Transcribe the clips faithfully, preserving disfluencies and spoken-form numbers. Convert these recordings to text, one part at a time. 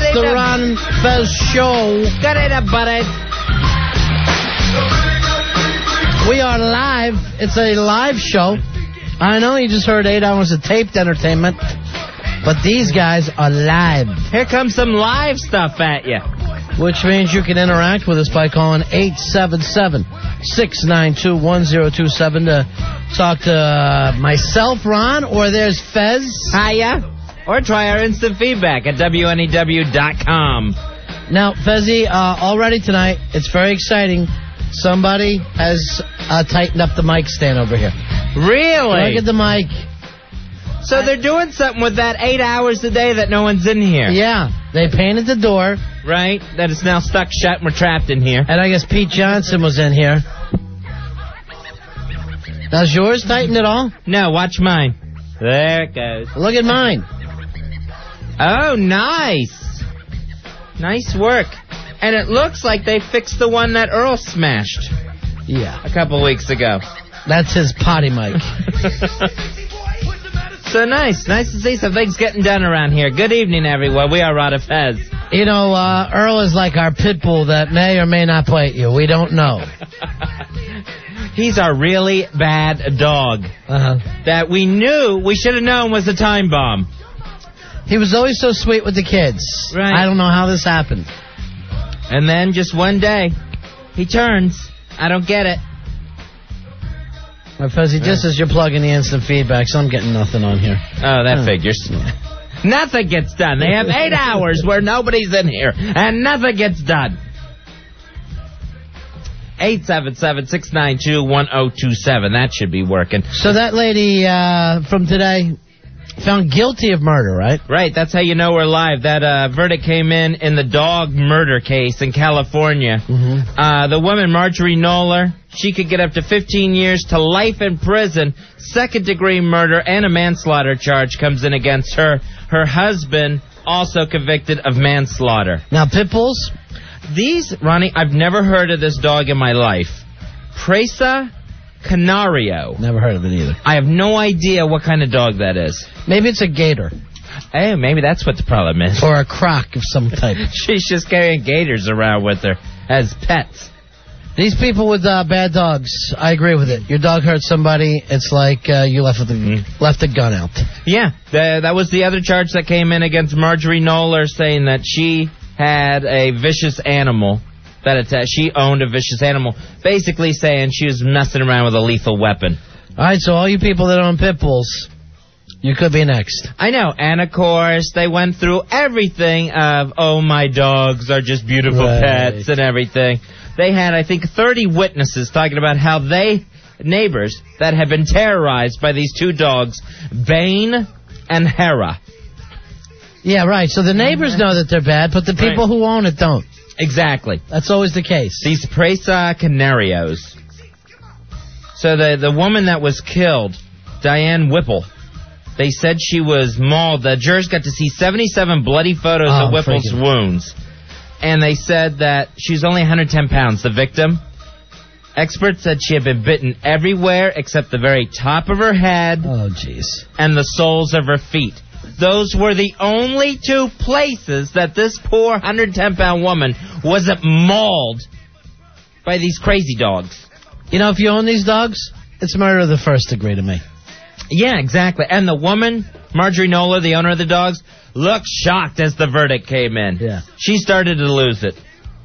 It's the Ron Fez Show. Got it up, buddy. We are live. It's a live show. I know you just heard eight hours of taped entertainment, but these guys are live. Here comes some live stuff at you. Which means you can interact with us by calling eight seven seven, six nine two, one zero two seven to talk to uh, myself, Ron, or there's Fez. Hiya. Or try our instant feedback at W N E W dot com. Now, Fezzy, uh, already tonight, it's very exciting. Somebody has uh, tightened up the mic stand over here. Really? Look at the mic. So they're doing something with that eight hours a day that no one's in here. Yeah. They painted the door. Right? That is now stuck shut and we're trapped in here. And I guess Pete Johnson was in here. Now, is yours tightened at all? No, watch mine. There it goes. Look at mine. Oh, nice. Nice work. And it looks like they fixed the one that Earl smashed. Yeah. A couple weeks ago. That's his potty mic. So nice. Nice to see some things getting done around here. Good evening, everyone. We are Rada Fez. You know, uh, Earl is like our pit bull that may or may not bite you. We don't know. He's our really bad dog. Uh-huh. That we knew, we should have known was a time bomb. He was always so sweet with the kids. Right. I don't know how this happened. And then just one day, he turns. I don't get it. Well, Fuzzy, just as you're plugging the instant feedback, so I'm getting nothing on here. Oh, that oh. figures. Nothing gets done. They have eight hours where nobody's in here, and nothing gets done. eight seven seven, six nine two, one zero two seven. That should be working. So that lady uh, from today found guilty of murder, right? Right. That's how you know we're live. That uh, verdict came in in the dog murder case in California. Mm-hmm. Uh, the woman, Marjorie Knoller, she could get up to fifteen years to life in prison. Second-degree murder and a manslaughter charge comes in against her. Her husband, also convicted of manslaughter. Now, pit bulls? These, Ronnie, I've never heard of this dog in my life. Presa Canario. Never heard of it either. I have no idea what kind of dog that is. Maybe it's a gator. Hey, maybe that's what the problem is. Or a croc of some type. She's just carrying gators around with her as pets. These people with uh, bad dogs, I agree with it. Your dog hurt somebody, it's like uh, you left, with the, mm-hmm. left the gun out. Yeah, the, that was the other charge that came in against Marjorie Knoller, saying that she had a vicious animal. That atta- she owned a vicious animal, basically saying she was messing around with a lethal weapon. All right, so all you people that own pit bulls, you could be next. I know, and of course, they went through everything of, oh, my dogs are just beautiful right. pets and everything. They had, I think, thirty witnesses talking about how they, neighbors, that have been terrorized by these two dogs, Bane and Hera. Yeah, right, so the neighbors know that they're bad, but the people right. who own it don't. Exactly. That's always the case. These Presa Canarios. So the the woman that was killed, Diane Whipple, they said she was mauled. The jurors got to see seventy-seven bloody photos oh, of Whipple's freaking. wounds. And they said that she's only one hundred ten pounds, the victim. Experts said she had been bitten everywhere except the very top of her head. Oh, jeez. And the soles of her feet. Those were the only two places that this poor one hundred ten pound woman wasn't mauled by these crazy dogs. You know, if you own these dogs, it's murder of the first degree to me. Yeah, exactly. And the woman, Marjorie Knoller, the owner of the dogs, looked shocked as the verdict came in. Yeah. She started to lose it.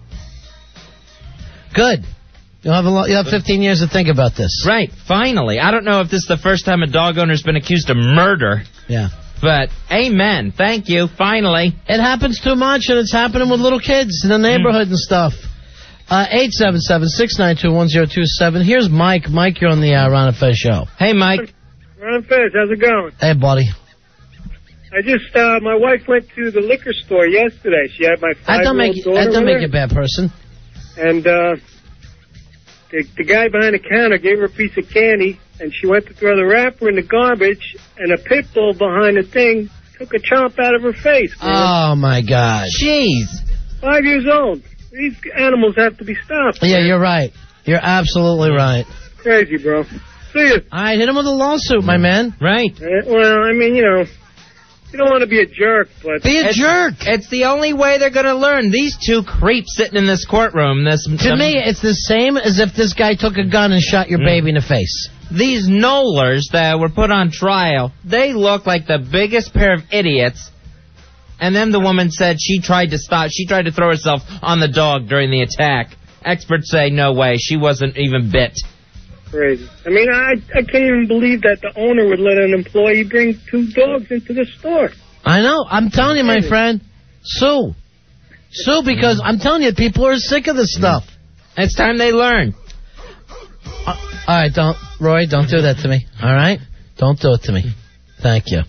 Good. You'll have, a lo- you'll have fifteen years to think about this. Right, finally. I don't know if this is the first time a dog owner's been accused of murder. Yeah. But, amen. Thank you. Finally. It happens too much, and it's happening with little kids in the neighborhood mm. and stuff. Uh, eight seven seven, six nine two, one zero two seven. Here's Mike. Mike, you're on the uh, Ron and Fez show. Hey, Mike. Ron and Fez, how's it going? Hey, buddy. I just, uh, my wife went to the liquor store yesterday. She had my five-year-old daughter That don't make her. you a bad person. And, uh, the, the guy behind the counter gave her a piece of candy, and she went to throw the wrapper in the garbage, and a pit bull behind the thing took a chomp out of her face. Man. Oh, my God. Jeez. Five years old. These animals have to be stopped. Yeah, man. you're right. You're absolutely right. Crazy, bro. See ya. All right, hit him with a lawsuit, my man. Right. Uh, well, I mean, you know, You don't want to be a jerk, but... Be a It's- jerk. It's the only way they're going to learn. These two creeps sitting in this courtroom. This To me, it's the same as if this guy took a gun and shot your baby in the face. These Knowlers that were put on trial, they look like the biggest pair of idiots. And then the woman said she tried to stop. She tried to throw herself on the dog during the attack. Experts say no way. She wasn't even bit. Crazy. I mean, I I can't even believe that the owner would let an employee bring two dogs into the store. I know. I'm telling you, my friend. Sue. Sue, because I'm telling you, people are sick of this stuff. It's time they learn. Uh, all right, don't, Roy, don't do that to me. All right? Don't do it to me. Thank you.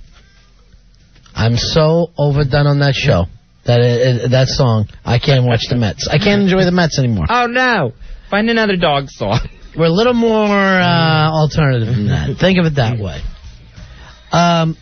I'm so overdone on that show, that it, it, that song, I can't watch the Mets. I can't enjoy the Mets anymore. Oh, no. Find another dog song. We're a little more uh, alternative than that. Think of it that way. Um,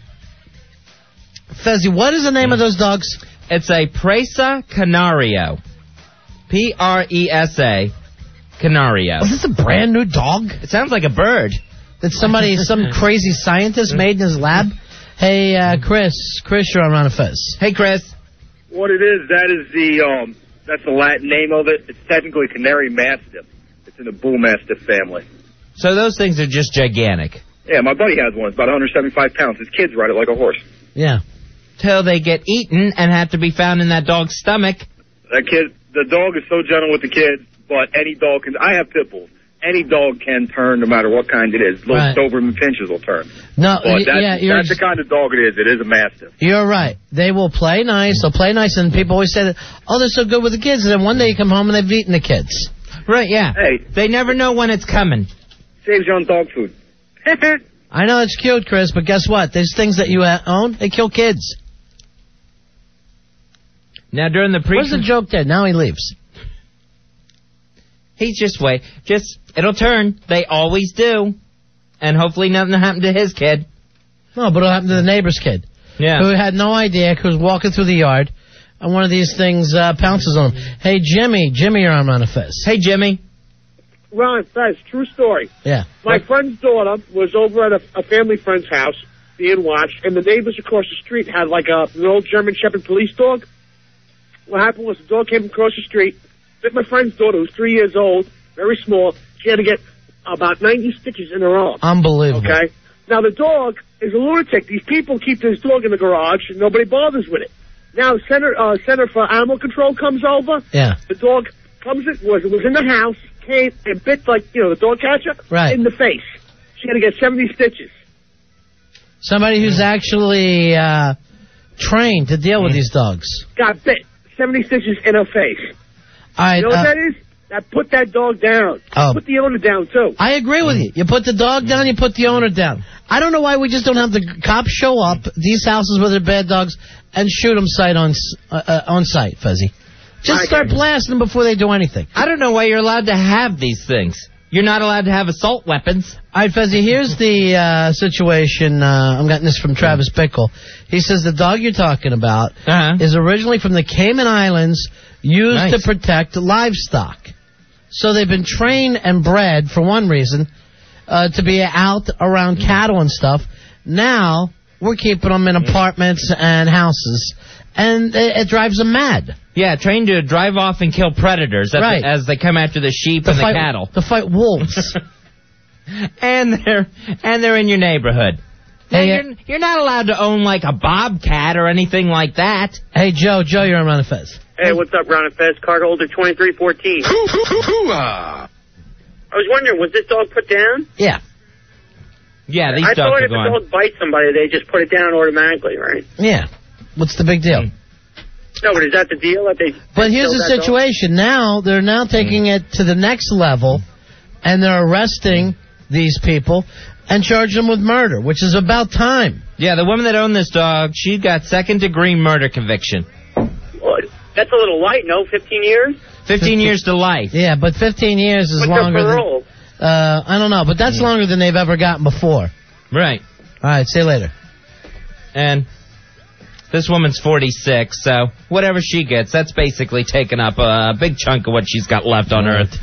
Fezzi, what is the name of those dogs? It's a Presa Canario. P R E S A Canario. Was this a brand new dog It sounds like a bird. that somebody, some crazy scientist made in his lab? Hey, uh, Chris. Chris, you're on Ron and Fez. Hey, Chris. What it is, that is the um, that's the Latin name of it. It's technically Canary Mastiff. It's in the Bull Mastiff family. So those things are just gigantic. Yeah, my buddy has one. It's about one hundred seventy-five pounds. His kids ride it like a horse. Yeah. Till they get eaten and have to be found in that dog's stomach. That kid, the dog is so gentle with the kids, but any dog can. I have pit bulls. Any dog can turn, no matter what kind it is. Little Right. Doberman pinches will turn. No, But y- that's, yeah, you're, that's the kind of dog it is. It is a Mastiff. you're right. They will play nice. They'll play nice, and people always say that, oh, they're so good with the kids. And then one day you come home and they've eaten the kids. Right, yeah. Hey. They never know when it's coming. Saves you on dog food. I know it's cute, Chris, but guess what? There's things that you uh, own, they kill kids. Now, during the pre... Where's the joke there? Now he leaves. He's just wait. Just, it'll turn. They always do. And hopefully nothing will happen to his kid. No, but it'll happen to the neighbor's kid, Yeah. who had no idea, who was walking through the yard, and one of these things uh, pounces on him. Hey, Jimmy. Jimmy, you're on Ron and Fez. Hey, Jimmy. Ron, Fez, true story. Yeah. My friend's daughter was over at a, a family friend's house being watched, and the neighbors across the street had like a, an old German Shepherd police dog. What happened was the dog came across the street, bit my friend's daughter, who's three years old, very small. She had to get about ninety stitches in her arm. Unbelievable. Okay? Now, the dog is a lunatic. These people keep this dog in the garage, and nobody bothers with it. Now, Center uh, Center for Animal Control comes over. Yeah. The dog comes in, was, was in the house, came and bit, like, you know, the dog catcher Right. in the face. She had to get seventy stitches. Somebody who's actually uh, trained to deal with these dogs. Got bit. seventy stitches in her face. All right. You know what uh, that is? That put that dog down. Oh. Put the owner down, too. I agree with you. You put the dog down, you put the owner down. I don't know why we just don't have the cops show up, these houses where they're bad dogs, and shoot them sight on, s- uh, uh, on sight, Fezzi. Just I start agree. blasting them before they do anything. I don't know why you're allowed to have these things. You're not allowed to have assault weapons. All right, Fezzi, here's the uh, situation. Uh, I'm getting this from Travis Bickle. He says the dog you're talking about Uh-huh. is originally from the Cayman Islands, used Nice. to protect livestock. So they've been trained and bred, for one reason, uh, to be out around cattle and stuff. Now, we're keeping them in apartments and houses, and it, it drives them mad. Yeah, trained to drive off and kill predators as, Right. as they come after the sheep To and fight, the cattle. To fight wolves. And they're and they're in your neighborhood. Now, Hey, uh, you're, you're not allowed to own like a bobcat or anything like that. Hey, Joe, Joe, you're on Ron and Fez. Hey, what's up, Ron and Fez? Card holder twenty-three fourteen. I was wondering, was this dog put down? Yeah. Yeah, these I dogs thought are if a gone. dog bites somebody, they just put it down automatically, right? Yeah. What's the big deal? No, but is that the deal? That they? But they here's killed the that dog? situation. Now, they're now taking it to the next level, and they're arresting these people and charging them with murder, which is about time. Yeah, the woman that owned this dog, she got second-degree murder conviction. Well, that's a little light, no? Fifteen years? Fifteen years to life. Yeah, but fifteen years is What's longer the than... parole? Uh, I don't know, but that's longer than they've ever gotten before. Right. All right, see you later. And this woman's forty-six, so whatever she gets, that's basically taking up a big chunk of what she's got left on Earth.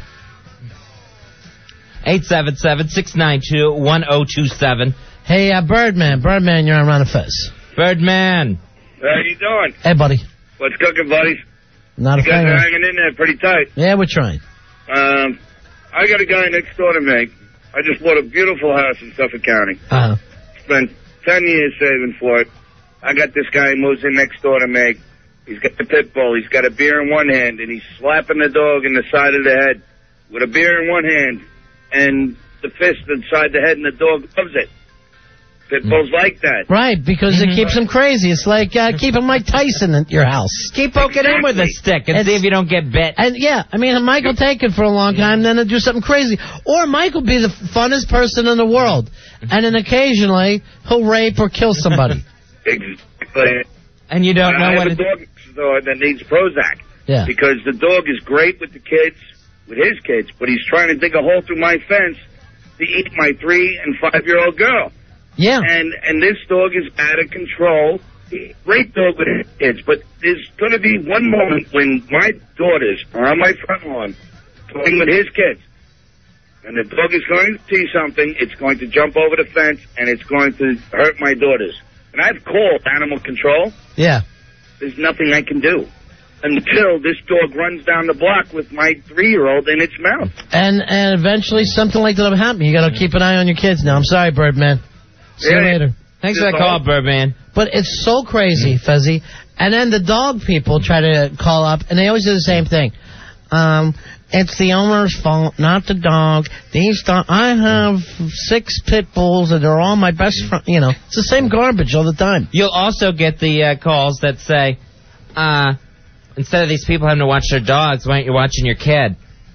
eight seven seven, six nine two, one oh two seven. Hey, uh, Birdman, Birdman, you're on Ron and Fez. Birdman. How you doing? Hey, buddy. What's cooking, buddies? Not You a guys fan. are hanging in there pretty tight. Yeah, we're trying. Um, I got a guy next door to me. I just bought a beautiful house in Suffolk County. Uh-huh. Spent ten years saving for it. I got this guy who moves in next door to me. He's got the pit bull. He's got a beer in one hand, and he's slapping the dog in the side of the head with a beer in one hand and the fist inside the head, and the dog loves it. Pit bulls like that. Right, because Mm-hmm. it keeps him crazy. It's like uh, keeping Mike Tyson at your house. Keep poking in with a stick and It's- see if you don't get bit. And yeah, I mean, Mike will take it for a long time, then he'll do something crazy. Or Mike will be the funnest person in the world, and then occasionally he'll rape or kill somebody. Exactly. And you don't I know have what a it dog next door that needs Prozac. Yeah. Because the dog is great with the kids, with his kids, but he's trying to dig a hole through my fence to eat my three and five-year-old girl. Yeah. And and this dog is out of control. Great dog with his kids, but there's going to be one moment when my daughters are on my front lawn playing with his kids. And the dog is going to see something, it's going to jump over the fence, and it's going to hurt my daughters. And I've called animal control. Yeah. There's nothing I can do until this dog runs down the block with my three-year-old in its mouth. And and eventually something like that will happen. You got to keep an eye on your kids now. I'm sorry, Birdman. See you Yeah. later. Thanks for that call, Birdman. But it's so crazy, Fezzi. And then the dog people try to call up, and they always do the same thing. Um, it's the owner's fault, not the dog. These dog, I have six pit bulls, and they're all my best friend. You know, it's the same garbage all the time. You'll also get the uh, calls that say, uh, instead of these people having to watch their dogs, why aren't you watching your kid?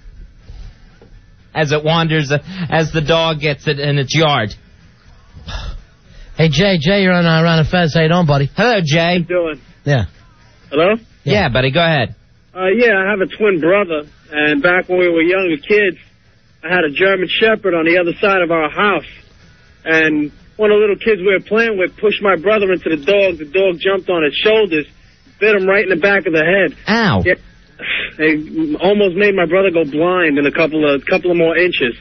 As it wanders, uh, as the dog gets it in its yard. Hey, Jay, Jay, you're on uh, Ron and Fez. How you doing, buddy? Hello, Jay. doing? Yeah. Hello? Yeah, buddy, go ahead. Uh, yeah, I have a twin brother, and back when we were younger kids, I had a German Shepherd on the other side of our house, and one of the little kids we were playing with pushed my brother into the dog. The dog jumped on his shoulders, bit him right in the back of the head. Ow. Yeah, it almost made my brother go blind in a couple of couple of more inches.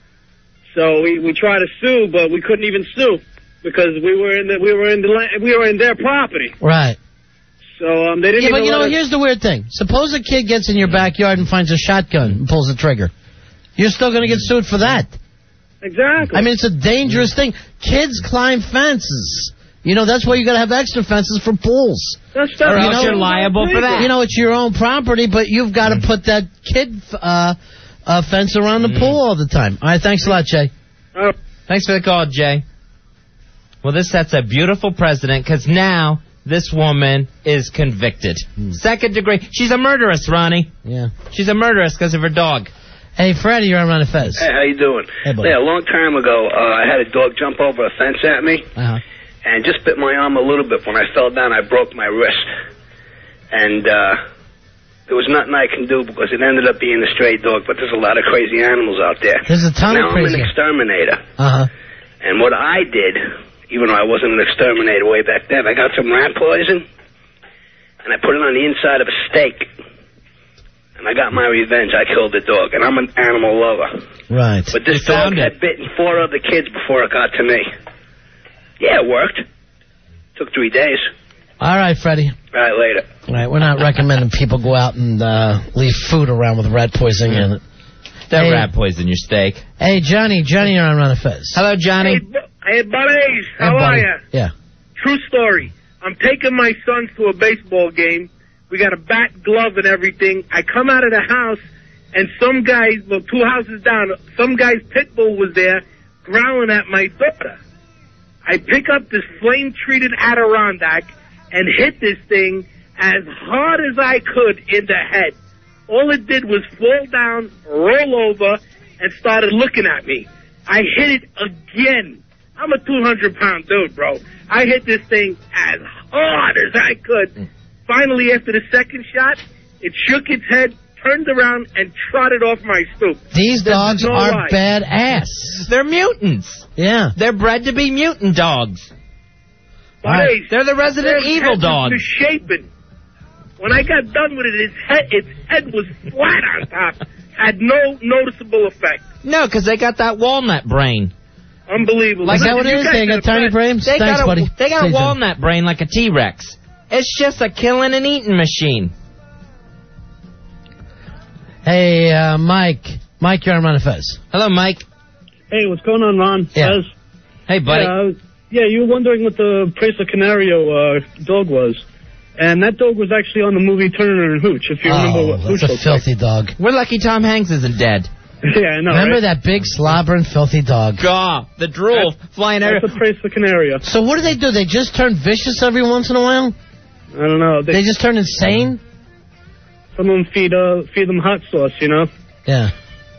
So we we tried to sue, but we couldn't even sue because we were in the we were in the la- we were in their property. Right. So um, they didn't. Yeah, but even you know, let us- here's the weird thing. Suppose a kid gets in your backyard and finds a shotgun and pulls the trigger. You're still going to get sued for that. Exactly. I mean, it's a dangerous thing. Kids climb fences. You know, that's why you got to have extra fences for pools. That's Or you else know, you're liable for that. You know, it's your own property, but you've got to put that kid uh, uh, fence around the pool all the time. All right, thanks a lot, Jay. Oh. Thanks for the call, Jay. Well, this sets a beautiful precedent because now this woman is convicted. Second degree. She's a murderess, Ronnie. Yeah. She's a murderess because of her dog. Hey, Freddie, you're on Ron and Fez. Hey, how you doing? Hey, buddy. Yeah, a long time ago, uh, I had a dog jump over a fence at me Uh-huh. and just bit my arm a little bit. When I fell down, I broke my wrist. And uh, there was nothing I can do because it ended up being a stray dog, but there's a lot of crazy animals out there. There's a ton of now, I'm crazy. an exterminator. Uh-huh. And what I did, even though I wasn't an exterminator way back then, I got some rat poison, and I put it on the inside of a steak. And I got my revenge. I killed the dog, and I'm an animal lover. Right. But this You dog found had it. bitten four other kids before it got to me. Yeah, it worked. Took three days. All right, Freddie. All right, later. All right, we're not recommending people go out and uh, leave food around with rat poisoning in it. Don't Hey. rat poison your steak. Hey, Johnny. Johnny, you're on Ron and Fez. Hello, Johnny. Hey, bu- hey, buddies, Hey, how are buddy. ya? Yeah. True story. I'm taking my sons to a baseball game. We got a bat, glove, and everything. I come out of the house, and some guy, well, two houses down, some guy's pit bull was there growling at my daughter. I pick up this flame-treated Adirondack and hit this thing as hard as I could in the head. All it did was fall down, roll over, and started looking at me. I hit it again. I'm a two hundred pound dude, bro. I hit this thing as hard as I could. Finally, after the second shot, it shook its head, turned around, and trotted off my stoop. These This dogs is no are lie. badass. They're mutants. Yeah. They're bred to be mutant dogs. Buddies, They're the Resident their Evil head dog. was misshapen. When I got done with it, its head, its head was flat on top. Had no noticeable effect. No, because they got that walnut brain. Unbelievable. Is that what it is? They got tiny brains? They Thanks, got a, buddy. They got Stay a walnut brain like a T-Rex. It's just a killing and eating machine. Hey, uh, Mike. Mike, you're on Ron and Fez. Hello, Mike. Hey, what's going on, Ron? Yeah. Fez? Hey, buddy. Yeah, uh, yeah, you were wondering what the Price of Canario uh, dog was. And that dog was actually on the movie Turner and Hooch, if you remember Oh, what Hooch that's a looked filthy dog. We're lucky Tom Hanks isn't dead. like. Yeah, I know, Remember right? that big, slobbering, filthy dog? God, the drool That's- flying That's everywhere. the Price of Canario. So what do they do? They just turn vicious every once in a while? I don't know. They just turn insane? Some of them feed, uh, feed them hot sauce, you know? Yeah.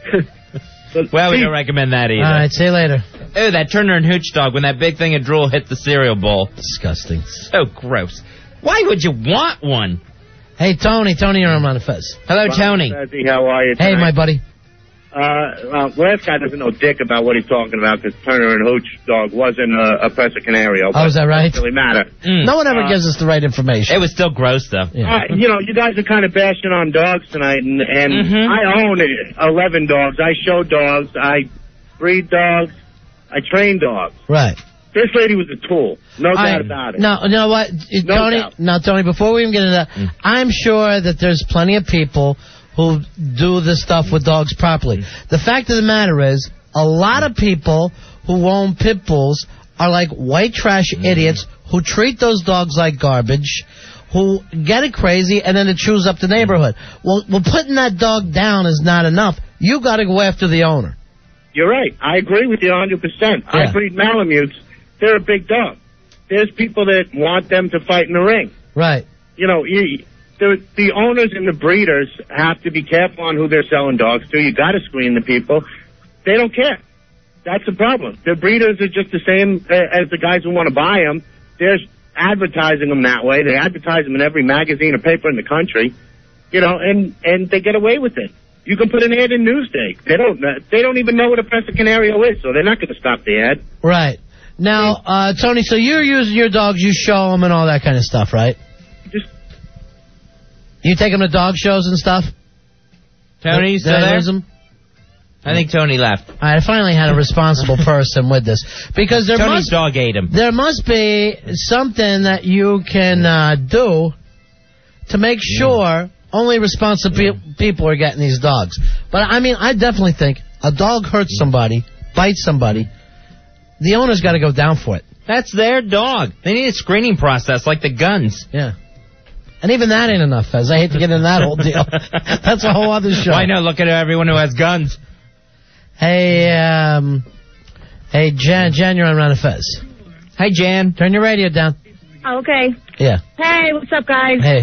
But Well, we see, don't recommend that either. All right, see you later. Ew, that Turner and Hooch dog when that big thing of drool hit the cereal bowl. Disgusting. So gross. Why would you want one? Hey, Tony. Tony, you're on Ron and Fez. Hello, Tony. Fezzy, how are you Hey, tonight? my buddy. Uh, well, last guy doesn't know dick about what he's talking about because Turner and Hooch dog wasn't a, a Presa Canario. Oh, is that right? It doesn't really matter. Mm. No one ever Uh, gives us the right information. It was still gross, though. Yeah. Uh, you know, you guys are kind of bashing on dogs tonight, and, and Mhm. I own eleven dogs. I show dogs. I breed dogs. I train dogs. Right. This lady was a tool. No I- doubt about it. No, you know what, It- No Tony? doubt. No, Tony. Before we even get into that, Mm. I'm sure that there's plenty of people who do this stuff with dogs properly. Mm. The fact of the matter is, a lot of people who own pit bulls are like white trash Mm. idiots who treat those dogs like garbage, who get it crazy, and then it chews up the neighborhood. Well, well, putting that dog down is not enough. You got to go after the owner. You're right. I agree with you one hundred percent. Yeah. I breed Malamutes. They're a big dog. There's people that want them to fight in the ring. Right. You know, you, the, the owners and the breeders have to be careful on who they're selling dogs to. You got to screen the people. They don't care. That's the problem. The breeders are just the same uh, as the guys who want to buy them. They're advertising them that way. They advertise them in every magazine or paper in the country. You know, and and they get away with it. You can put an ad in Newsday. They don't. They don't even know what a Presa Canario is, so they're not going to stop the ad. Right. Now, uh, Tony, so you're using your dogs, you show them and all that kind of stuff, right? Just You take them to dog shows and stuff? Tony, you Did still I there? lose him? I think Tony left. All right, I finally had a responsible person with this. Because there Tony's must, dog ate him. there must be something that you can uh, do to make sure only responsible pe- people are getting these dogs. But, I mean, I definitely think a dog hurts somebody, bites somebody, the owner's got to go down for it. That's their dog. They need a screening process like the guns. Yeah. And even that ain't enough, Fez. I hate to get into that whole deal. That's a whole other show. Why not look at everyone who has guns? Hey, um, hey, Jan, Jan, you're on Ron and Fez. Hey, Jan. Turn your radio down. Okay. Yeah. Hey, what's up, guys? Hey.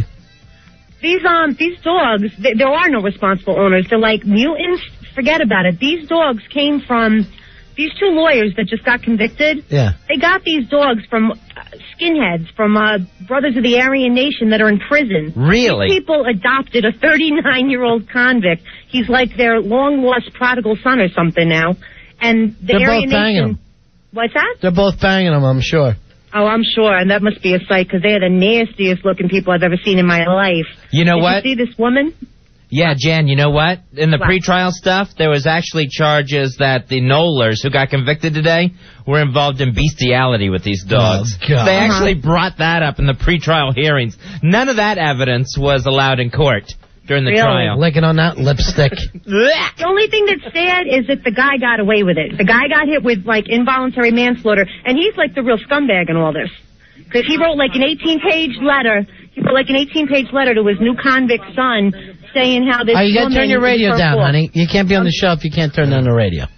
These um these dogs, th- there are no responsible owners. They're like mutants. Forget about it. These dogs came from these two lawyers that just got convicted. Yeah. They got these dogs from uh, skinheads, from uh, Brothers of the Aryan Nation that are in prison. Really? These people adopted a thirty-nine-year-old convict. He's like their long-lost prodigal son or something now. And the They're Aryan both banging Nation. him. What's that? They're both banging them, I'm sure. Oh, I'm sure, and that must be a sight because they're the nastiest looking people I've ever seen in my life. You know Did what? you see this woman? Yeah, Jan, you know what? In the What? pretrial stuff, there was actually charges that the Knowlers who got convicted today were involved in bestiality with these dogs. Oh, God. They Uh-huh. actually brought that up in the pretrial hearings. None of that evidence was allowed in court during the Really? trial. Licking on that lipstick. The only thing that's sad is that the guy got away with it. The guy got hit with, like, involuntary manslaughter, and he's, like, the real scumbag in all this. Because he wrote, like, an eighteen-page letter. He wrote, like, an eighteen-page letter to his new convict son saying how this All right, you got to woman turn your was radio her down, fault. honey. You can't be on the show if you can't turn down the radio.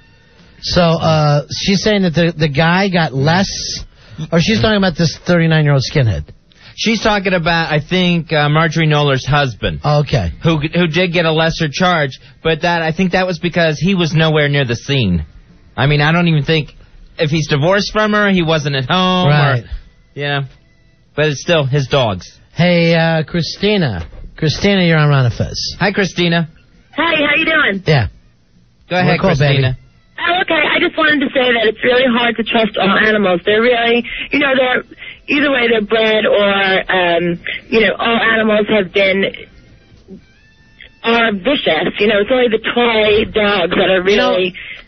So, uh, she's saying that the, the guy got less, or she's talking about this thirty-nine-year-old skinhead. She's talking about, I think, uh, Marjorie Knowler's husband. Oh, okay. Who who did get a lesser charge, but that I think that was because he was nowhere near the scene. I mean, I don't even think if he's divorced from her, he wasn't at home. Right. Or, yeah. But it's still his dogs. Hey, uh, Christina. Christina, you're on Ron and Fez. Hi, Christina. Hey, how you doing? Yeah. Go ahead, Cool, Christina. Oh, okay. I just wanted to say that it's really hard to trust all animals. They're really, you know, they're either way they're bred or, um, you know, all animals have been are vicious. You know, it's only the toy dogs that are You know, really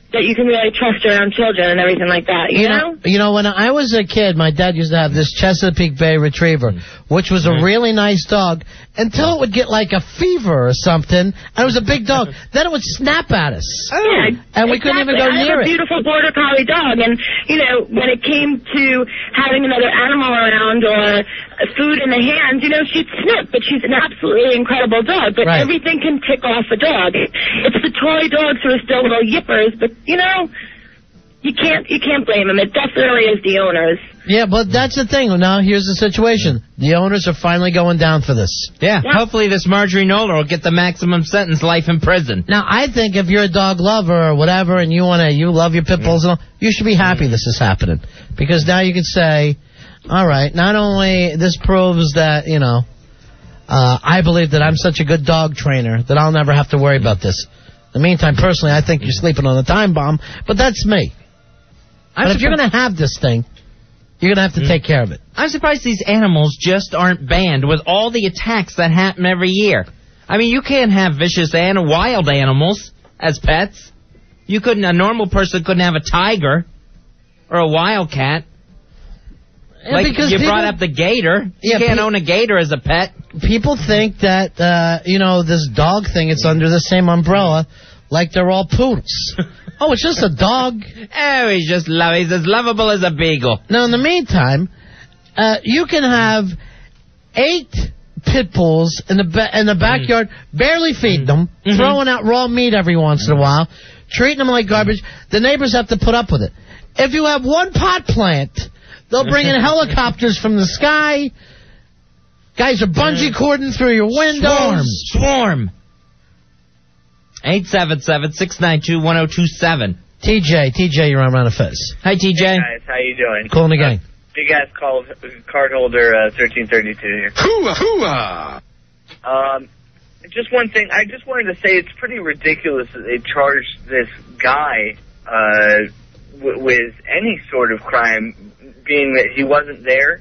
that you can really trust around children and everything like that, you, You know? know, you know, when I was a kid, my dad used to have this Chesapeake Bay Retriever, which was a really nice dog, until it would get like a fever or something, and it was a big dog. Then it would snap at us. Yeah, And we couldn't even go exactly. near I have a it. beautiful Border Collie dog, and, you know, when it came to having another animal around or food in the hands, you know, she'd snip, but she's an absolutely incredible dog. But Right. everything can tick off a dog. It's the toy dogs who are still little yippers, but, you know, you can't you can't blame them. It definitely is the owners. Yeah, but that's the thing. Now, here's the situation. The owners are finally going down for this. Yeah, Yeah. hopefully this Marjorie Knoller will get the maximum sentence, life in prison. Now, I think if you're a dog lover or whatever, and you want to, you love your pit bulls and all, you should be happy this is happening. Because now you can say, all right, not only this proves that, you know, uh, I believe that I'm such a good dog trainer that I'll never have to worry about this. In the meantime, personally, I think you're sleeping on a time bomb, but that's me. But if you're going to have this thing, you're going to have to take care of it. I'm surprised these animals just aren't banned with all the attacks that happen every year. I mean, you can't have vicious and wild animals as pets. You couldn't. A normal person couldn't have a tiger or a wildcat. Yeah, like because you people- brought up the gator. You Yeah, can't pe- own a gator as a pet. People think that, uh, you know, this dog thing, it's under the same umbrella, like they're all poodles. Oh, it's just a dog. Oh, he's just love. He's as lovable as a beagle. Now, in the meantime, uh, you can have eight pit bulls in the ba- in the backyard, barely feed them, Mhm. throwing out raw meat every once in a while, treating them like garbage. The neighbors have to put up with it. If you have one pot plant, they'll bring in helicopters from the sky. Guys are bungee cording through your windows. Swarm. Swarm. eight seven seven, six nine two, one oh two seven. T J, T J, you're on Round of Fizz. Hi, T J. Hey guys, how you doing? Cool in the gang. Big ass call, card holder uh, thirteen thirty-two here. Hooah, hooah! Um, just one thing. I just wanted to say it's pretty ridiculous that they charged this guy uh, w- with any sort of crime, being that he wasn't there.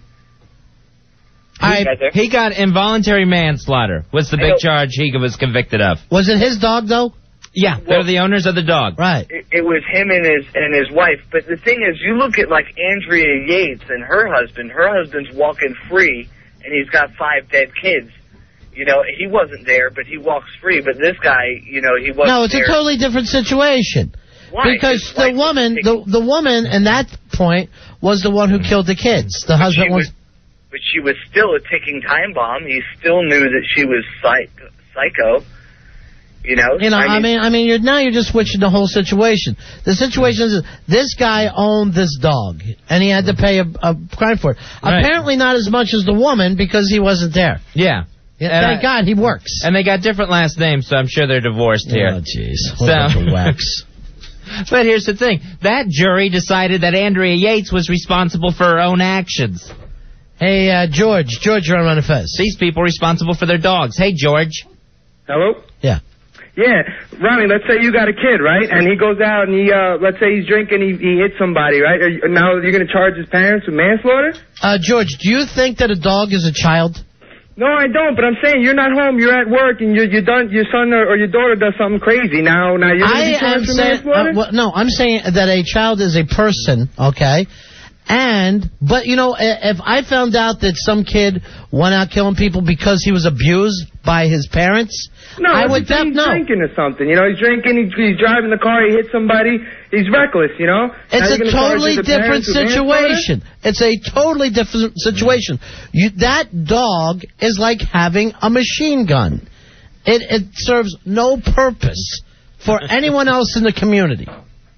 I, You guys there? He got involuntary manslaughter. Was the I big know. charge he was convicted of? was it his dog, though? Yeah, they're the owners of the dog. Right. It, it was him and his and his wife. But the thing is, you look at like Andrea Yates and her husband. Her husband's walking free, and he's got five dead kids. You know, he wasn't there, but he walks free. But this guy, you know, he wasn't No, it's there. a totally different situation. Why? Because His the wife was woman, taking- the the woman, in that point, was the one who killed the kids. The husband she was. But she was still a ticking time bomb. He still knew that she was psych- psycho. You know? You know, I mean, I mean, you're now you're just switching the whole situation. The situation is this guy owned this dog, and he had to pay a, a crime for it. Right. Apparently, not as much as the woman because he wasn't there. Yeah. Yeah, And thank I- God he works. And they got different last names, so I'm sure they're divorced here. Oh, jeez, So- what a bunch of wax. But here's the thing. That jury decided that Andrea Yates was responsible for her own actions. Hey, uh, George, George, you're on Run of Fez. These people are responsible for their dogs. Hey, George. Hello? Yeah. Yeah, Ronnie, let's say you got a kid, right? And he goes out and he, uh, let's say he's drinking, he, he hits somebody, right? Are you, now you're going to charge his parents with manslaughter? Uh, George, do you think that a dog is a child? No, I don't, but I'm saying you're not home, you're at work, and you you done your son or, or your daughter does something crazy. Now, now you're going to I be am charged with saying, manslaughter? uh, well, no, I'm saying that a child is a person, okay? And, but you know, i- if I found out that some kid went out killing people because he was abused by his parents, No, I let's would say def- he's no. drinking or something. You know, he's drinking, he's, he's driving the car, he hits somebody, he's reckless, you know? Now It's you're a gonna charge totally the different parents with manslaughter? situation. It's a totally different situation. You, that dog is like having a machine gun. It, it serves no purpose for anyone else in the community.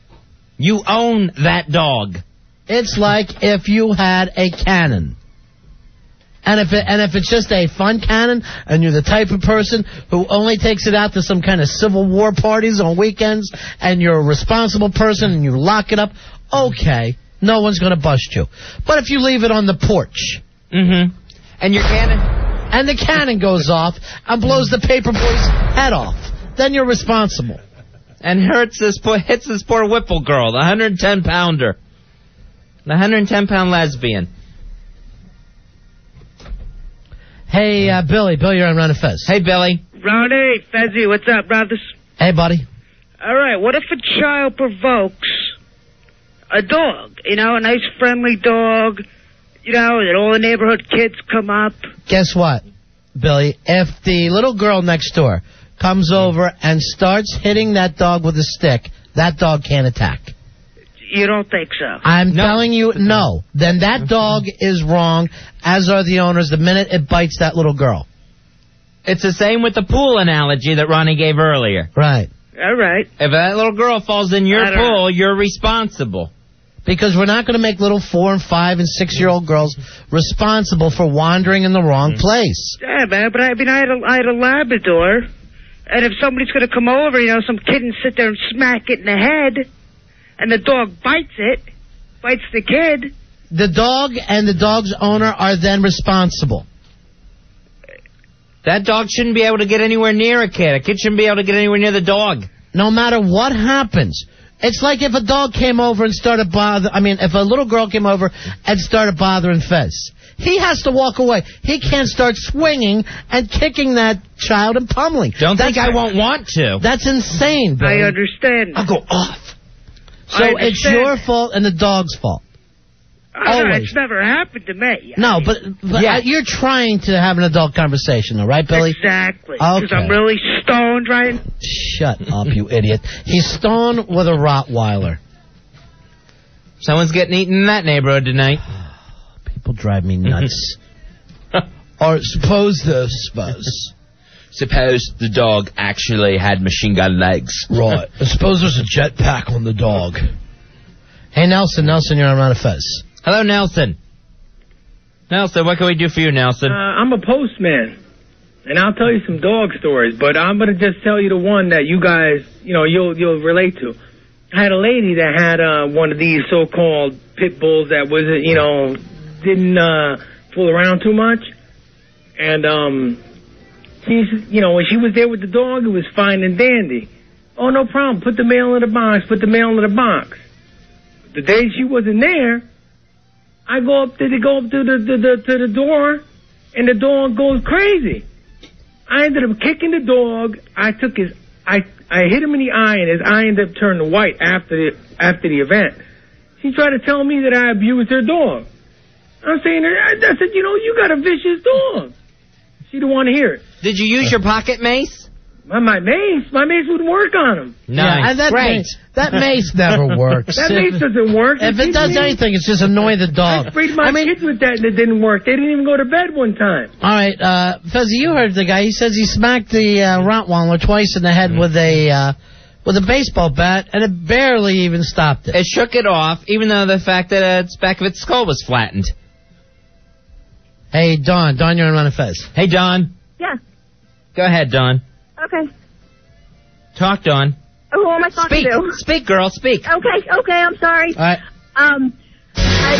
You own that dog. It's like if you had a cannon. And if it, and if it's just a fun cannon, and you're the type of person who only takes it out to some kind of Civil War parties on weekends, and you're a responsible person and you lock it up, okay, no one's going to bust you. But if you leave it on the porch, Mm-hmm. And your cannon? and the cannon goes off and blows the paper boy's head off, then you're responsible. And hurts this poor, hits this poor Whipple girl, the one hundred ten pounder. The one hundred ten pound lesbian. Hey, uh, Billy, Billy, you're on Run of Fez. Hey, Billy. Rowdy, Fezzy, what's up, brothers? Hey, buddy. All right, what if a child provokes a dog? You know, a nice friendly dog, you know, that all the neighborhood kids come up. Guess what, Billy? If the little girl next door comes over and starts hitting that dog with a stick, that dog can't attack. You don't think so? I'm no. telling you, no. Then that dog is wrong, as are the owners, the minute it bites that little girl. It's the same with the pool analogy that Ronnie gave earlier. Right. All right. If that little girl falls in your pool, know. you're responsible. Because we're not going to make little four and five and six-year-old girls responsible for wandering in the wrong place. Yeah, man, but I mean, I had a, I had a Labrador, and if somebody's going to come over, you know, some kid and sit there and smack it in the head, and the dog bites it, bites the kid. The dog and the dog's owner are then responsible. That dog shouldn't be able to get anywhere near a kid. A kid shouldn't be able to get anywhere near the dog. No matter what happens. It's like if a dog came over and started bother. I mean, if a little girl came over and started bothering Fez. He has to walk away. He can't start swinging and kicking that child and pummeling. Don't that's, think I won't want to. That's insane, Billy. I understand. I'll go off. So it's your fault and the dog's fault. Oh, it's never happened to me. No, but, but yeah. you're trying to have an adult conversation, all right, Billy? Exactly. Because okay. I'm really stoned, right? Shut up, you idiot. He's stoned with a Rottweiler. Someone's getting eaten in that neighborhood tonight. People drive me nuts. Or suppose this, suppose. Suppose the dog actually had machine gun legs. Right. Suppose there's a jetpack on the dog. Hey, Nelson. Nelson, you're on Ron and Fez. Hello, Nelson. Nelson, what can we do for you, Nelson? Uh, I'm a postman, and I'll tell you some dog stories, but I'm going to just tell you the one that you guys, you know, you'll you'll relate to. I had a lady that had uh, one of these so-called pit bulls that was, you know, didn't uh, fool around too much, and um, she's, you know, when she was there with the dog, it was fine and dandy. Oh, no problem. Put the mail in the box. Put the mail in the box. The day she wasn't there, I go up to the go up to the, the, the to the door, and the dog goes crazy. I ended up kicking the dog. I took his, I I hit him in the eye, and his eye ended up turning white after the after the event. She tried to tell me that I abused her dog. I'm saying, I, I said, you know, you got a vicious dog. She didn't want to hear it. Did you use your pocket mace? My, my mace, my mace wouldn't work on him. Nice. Yeah, and that Great. Mace, that mace never works. That mace doesn't work. If it does anything, it's just annoy the dog. I freed my I mean, kids with that, and it didn't work. They didn't even go to bed one time. All right, uh, Fuzzy, you heard the guy. He says he smacked the uh, Rottweiler twice in the head with a uh, with a baseball bat, and it barely even stopped it. It shook it off, even though the fact that uh, its back of its skull was flattened. Hey, Don. Don, you're on Ron and Fez. Hey, Don. Yeah. Go ahead, Don. Okay. Talk, Don. Oh, who am I talking speak. to? Speak, girl, speak. Okay, okay, I'm sorry. All right. Um, I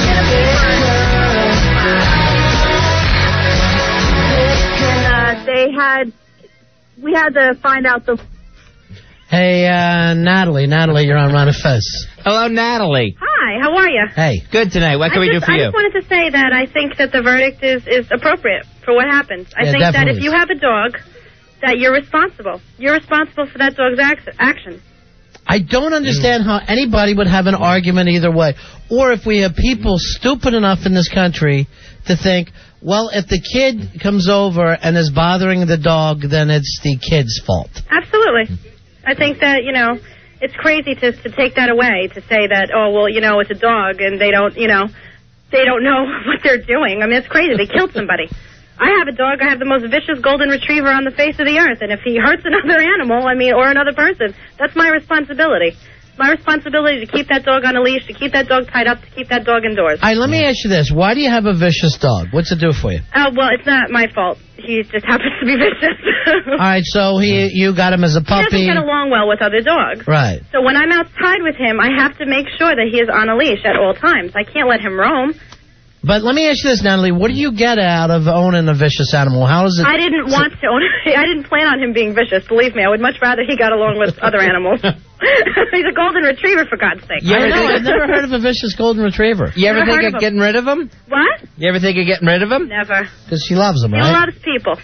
did a and, uh, they had, we had to find out the... Hey, uh, Natalie. Natalie, you're on Ron and Fez. Hello, Natalie. Hi, how are you? Hey. Good tonight. What can I we just, do for I you? just wanted to say that I think that the verdict is, is appropriate for what happened. I Yeah, think that definitely if you have a dog, that you're responsible. You're responsible for that dog's ac- action. I don't understand how anybody would have an argument either way. Or if we have people stupid enough in this country to think, well, if the kid comes over and is bothering the dog, then it's the kid's fault. Absolutely. I think that, you know, it's crazy to to take that away, to say that, oh, well, you know, it's a dog and they don't, you know, they don't know what they're doing. I mean, it's crazy. They killed somebody. I have a dog. I have the most vicious golden retriever on the face of the earth. And if he hurts another animal, I mean, or another person, that's my responsibility. My responsibility to keep that dog on a leash, to keep that dog tied up, to keep that dog indoors. All right, let me ask you this. Why do you have a vicious dog? What's it do for you? Oh, well, it's not my fault. He just happens to be vicious. All right, so he, you got him as a He doesn't puppy. get along well with other dogs. Right. So when I'm outside with him, I have to make sure that he is on a leash at all times. I can't let him roam. But let me ask you this, Natalie. What do you get out of owning a vicious animal? How does it... I didn't want to own I didn't plan on him being vicious. Believe me, I would much rather he got along with other animals. He's a golden retriever, for God's sake. Yeah, I know. I've never heard of a vicious golden retriever. You ever Never think heard of, of him. getting rid of him? What? You ever think of getting rid of him? Never. Because she loves him, He right? loves people.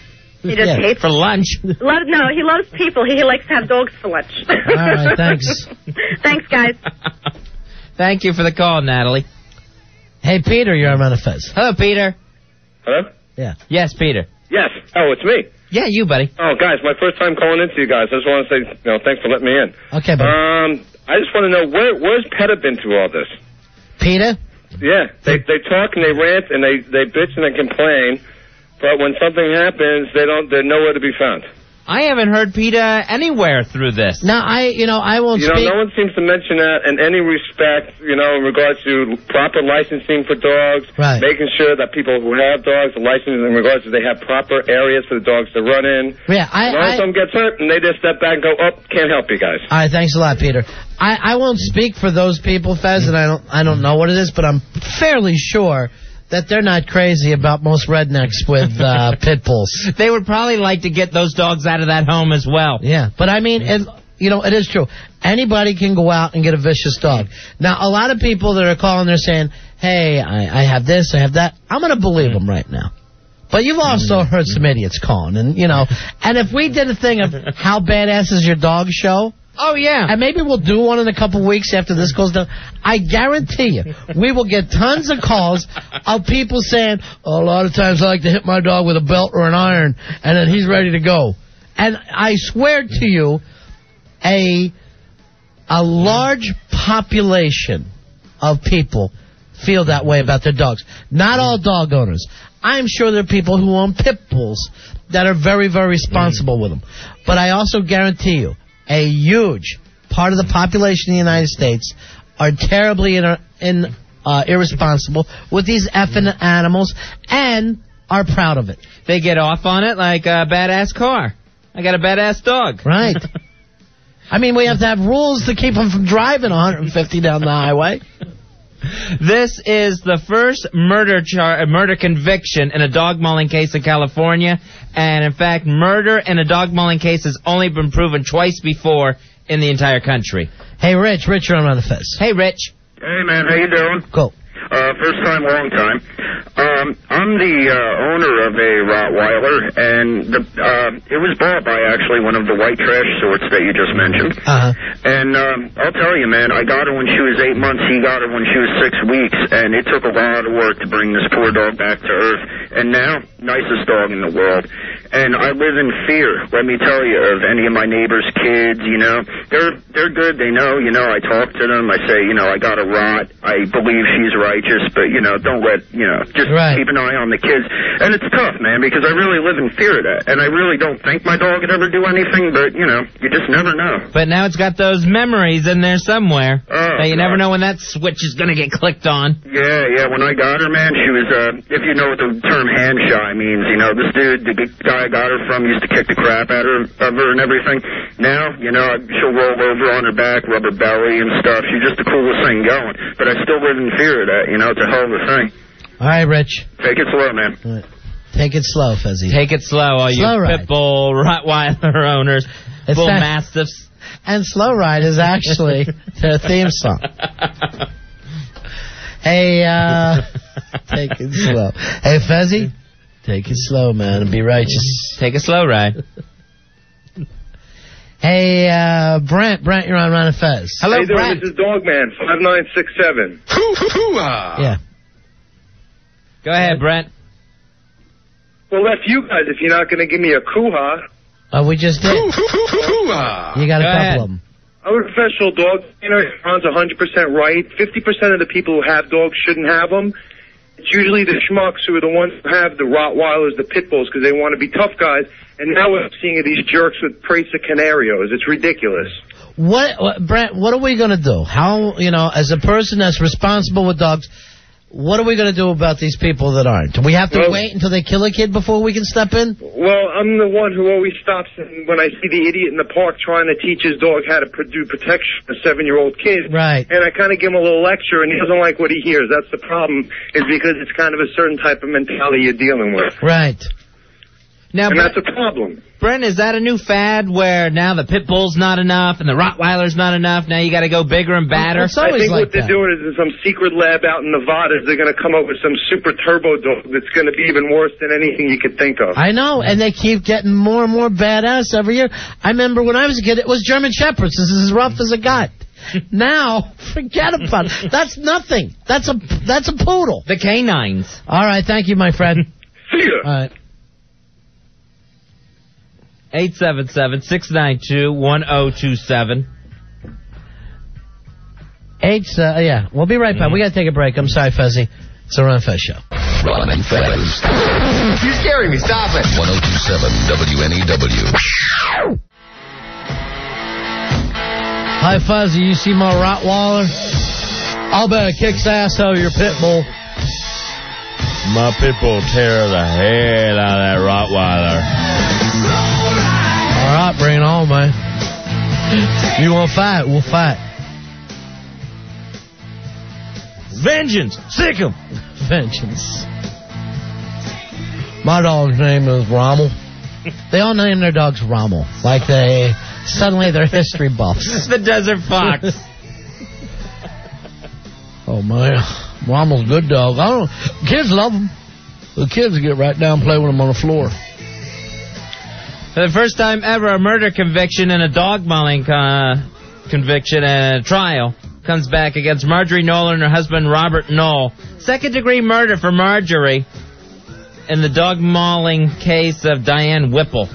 He just Yeah. hates For lunch. Love, no, he loves people. He likes to have dogs for lunch. All right, thanks. Thanks, guys. Thank you for the call, Natalie. Hey, Peter, you're on Ron and Fez. Hello, Peter. Hello? Yeah. Yes, Peter. Yes. Oh, it's me. Yeah, you, buddy. Oh, guys, my first time calling into you guys. I just want to say, you know, thanks for letting me in. Okay, buddy. Um, I just want to know, where where's PETA been through all this? Peter? Yeah, they they talk and they rant and they, they bitch and they complain, but when something happens, they don't, they're nowhere to be found. I haven't heard Peter anywhere through this. Now, I, you know, I won't You know, speak. no one seems to mention that in any respect, you know, in regards to proper licensing for dogs, Right. making sure that people who have dogs are licensed in regards to they have proper areas for the dogs to run in. Yeah, I, As long as I, someone gets hurt and they just step back and go, oh, can't help you guys. all right, thanks a lot, Peter. I, I won't speak for those people, Fez, and I don't I don't know what it is, but I'm fairly sure that they're not crazy about most rednecks with uh, pit bulls. They would probably like to get those dogs out of that home as well. Yeah, but I mean, it, you know, it is true. Anybody can go out and get a vicious dog. Now, a lot of people that are calling, they're saying, hey, I, I have this, I have that. I'm going to believe them right now. But you've also heard some idiots calling, and, you know, and if we did a thing of how badass is your dog show, oh, yeah. and maybe we'll do one in a couple weeks after this goes down, I guarantee you, we will get tons of calls of people saying, oh, a lot of times I like to hit my dog with a belt or an iron, and then he's ready to go. And I swear to you, a a large population of people feel that way about their dogs. Not all dog owners. I'm sure there are people who own pit bulls that are very, very responsible with them. But I also guarantee you, a huge part of the population in the United States are terribly in, in, uh, irresponsible with these effing animals and are proud of it. They get off on it like a badass car. I got a badass dog. Right. I mean, we have to have rules to keep them from driving one hundred fifty down the highway. This is the first murder char- murder conviction in a dog mauling case in California. And, in fact, murder in a dog mauling case has only been proven twice before in the entire country. Hey, Rich. Rich, you're on Ron and Fez. Hey, Rich. Hey, man. How you doing? Cool. Uh, first time, long time. Um, I'm the uh, owner of a Rottweiler, and the, uh, it was bought by actually one of the white trash sorts that you just mentioned. Uh-huh. And um, I'll tell you, man, I got her when she was eight months. He got her when she was six weeks, and it took a lot of work to bring this poor dog back to earth. And now, nicest dog in the world. And I live in fear, let me tell you, of any of my neighbors' kids, you know. They're they're good, they know, you know, I talk to them, I say, you know, I got a Rot, I believe she's righteous, but, you know, don't let, you know, just right. keep an eye on the kids. And it's tough, man, because I really live in fear of that. And I really don't think my dog would ever do anything, but, you know, you just never know. But now it's got those memories in there somewhere. Oh, now, you God. never know when that switch is going to get clicked on. Yeah, yeah, when I got her, man, she was, uh, if you know what the term hand shy means, you know, this dude, the guy I got her from used to kick the crap out of her, of her and everything. Now, you know, she'll roll over on her back, rub her belly and stuff. She's just the coolest thing going. But I still live in fear of that, you know, it's a hell of a thing. All right, Rich. Take it slow, man. All right. Take it slow, Fezzy. Take it slow, all Slow you ride. pit bull, Rottweiler owners, It's bull that- mastiffs. And Slow Ride is actually their theme song. Hey, uh, take it slow. Hey, Fezzy, take it slow, man, and be righteous. Take a slow ride. Hey, uh, Brent, Brent, you're on Ron and Fez. Hello, How you doing? Brent. This is Dogman, five nine six seven. Yeah. Go ahead, Brent. Well, that's you guys if you're not going to give me a kuha. Oh, we just did. You got a Go couple ahead. of them. I'm a professional dog trainer. Ron's one hundred percent right. fifty percent of the people who have dogs shouldn't have them. It's usually the schmucks who are the ones who have the Rottweilers, the pit bulls, because they want to be tough guys. And now we're seeing these jerks with Prates of Canarios. It's ridiculous. What, what, Brent, what are we going to do? How, you know, as a person that's responsible with dogs, what are we going to do about these people that aren't? Do we have to Well- wait until they kill a kid before we can step in? Well, I'm the one who always stops and when I see the idiot in the park trying to teach his dog how to pr- do protection, a seven-year-old kid. Right. And I kind of give him a little lecture, and he doesn't like what he hears. That's the problem, is because it's kind of a certain type of mentality you're dealing with. Right. Now, and Brent, that's a problem. Brent, is that a new fad where now the pit bull's not enough and the Rottweiler's not enough? Now you got to go bigger and badder. It's I always think like what they're that. doing is in some secret lab out in Nevada, they're going to come up with some super turbo dog that's going to be even worse than anything you could think of. I know, and they keep getting more and more badass every year. I remember when I was a kid, it was German Shepherds. This is as rough as it got. Now, forget about it. That's nothing. That's a that's a poodle. The canines. All right, thank you, my friend. See ya. All right. eight seven seven, six nine two, one oh two seven. Eight, uh, yeah, we'll be right back. We got to take a break. I'm sorry, Fezzi. It's the Ron and Fez show. Ron and Fez. You're scaring me. Stop it. one oh two seven W N E W. Hi, Fuzzy. You see my Rottweiler? I'll bet it kicks ass out of your pit bull. My pit bull tear the hell out of that Rottweiler. All right, bring it on, man. You want to fight? We'll fight. Vengeance! Sick 'em! Vengeance. My dog's name is Rommel. They all name their dogs Rommel. Like they, suddenly they're history buffs. The Desert Fox. Oh, man. Rommel's a good dog. I don't. Kids love them. The kids get right down and play with them on the floor. For the first time ever, a murder conviction and a dog mauling uh, conviction and a trial comes back against Marjorie Knoll and her husband Robert Knoll. Second degree murder for Marjorie in the dog mauling case of Diane Whipple.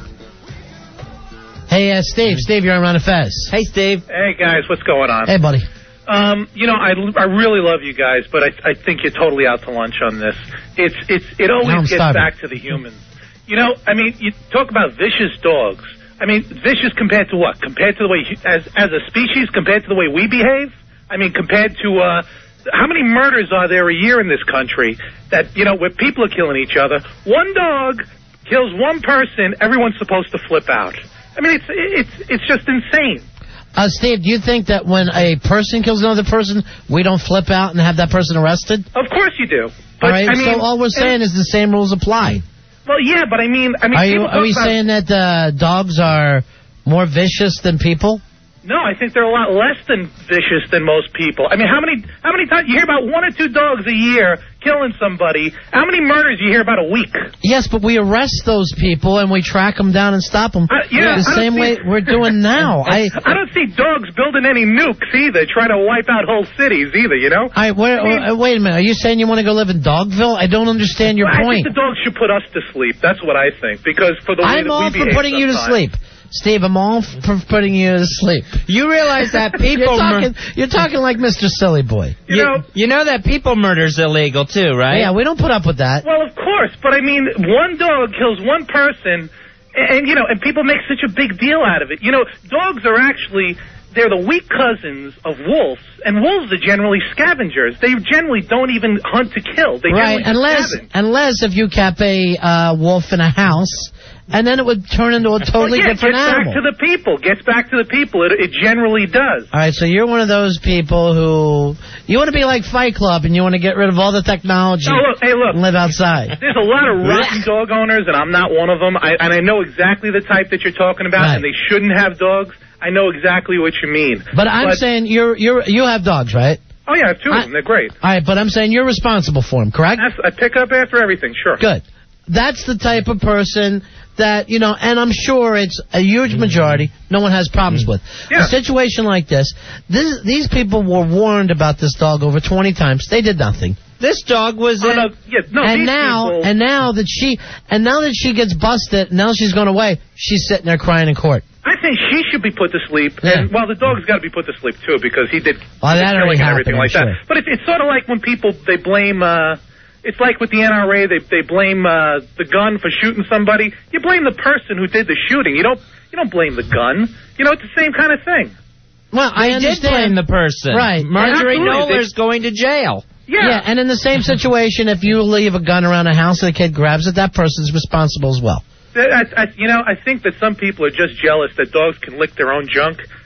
Hey, uh, Steve. Steve, you're on Ron and Fez. Hey, Steve. Hey, guys. What's going on? Hey, buddy. Um, you know, I, I really love you guys, but I, I think you're totally out to lunch on this. It's it's it always I'm gets starving. back to the humans. You know, I mean, you talk about vicious dogs. I mean, vicious compared to what? Compared to the way, as as a species, compared to the way we behave? I mean, compared to, uh, how many murders are there a year in this country that, you know, where people are killing each other? One dog kills one person, everyone's supposed to flip out. I mean, it's it's it's just insane. Uh, Steve, do you think that when a person kills another person, we don't flip out and have that person arrested? Of course you do. But, all right, I mean, so all we're saying is the same rules apply. Well, yeah, but I mean, I mean, Are, you, people are talk we about, saying that uh, dogs are more vicious than people? No, I think they're a lot less than vicious than most people. I mean, how many how many times you hear about one or two dogs a year killing somebody? How many murders you hear about a week? Yes, but we arrest those people and we track them down and stop them Uh, yeah, the I don't same see- way we're doing now. I, I don't see dogs building any nukes either, trying to wipe out whole cities either, you know? I, wait, I mean- uh, wait a minute. Are you saying you want to go live in Dogville? I don't understand your Well, point. I think the dogs should put us to sleep. That's what I think. Because for the way I'm that all we for behave putting you to sometimes. sleep. Steve, I'm all for putting you to sleep. You realize that people... you're, talking, mur- you're talking like Mister Silly Boy. You, you, know, you know that people murder's illegal, too, right? Yeah, we don't put up with that. well, of course, but I mean, one dog kills one person, and, and you know, and people make such a big deal out of it. You know, dogs are actually, they're the weak cousins of wolves, and wolves are generally scavengers. They generally don't even hunt to kill. They Right, generally unless scavenge. unless if you kept a uh, wolf in a house, and then it would turn into a totally well, yeah, different it gets animal. back to the people. Gets back to the people. It, it generally does. All right, so you're one of those people who you want to be like Fight Club, and you want to get rid of all the technology Oh, look, hey, look. and live outside. There's a lot of rotten dog owners, and I'm not one of them. I, and I know exactly the type that you're talking about, Right. and they shouldn't have dogs. I know exactly what you mean. But I'm saying you're you're you have dogs, right? Oh, yeah, I have two I- of them. They're great. All right, but I'm saying you're responsible for them, correct? That's, I pick up after everything, sure. Good. That's the type of person that, you know, and I'm sure it's a huge majority no one has problems with. Yeah. A situation like this, this, these people were warned about this dog over twenty times. They did nothing. This dog was... Oh, in- no, yeah, no, and these now, people, and now that she, and now that she gets busted, now she's gone away. She's sitting there crying in court. I think she should be put to sleep. Yeah. And, well, the dog's got to be put to sleep, too, because he did Well, that killing already and everything happened, like I'm that. sure. But it, it's sort of like when people, they blame... Uh, It's like with the N R A, they they blame uh, the gun for shooting somebody. You blame the person who did the shooting. You don't you don't blame the gun. You know, it's the same kind of thing. Well, I They did understand. blame the person. Right. Marjorie Absolutely. Knoller's going to jail. Yeah. Yeah, and in the same situation, if you leave a gun around a house and a kid grabs it, that person's responsible as well. I, I, you know, I think that some people are just jealous that dogs can lick their own junk.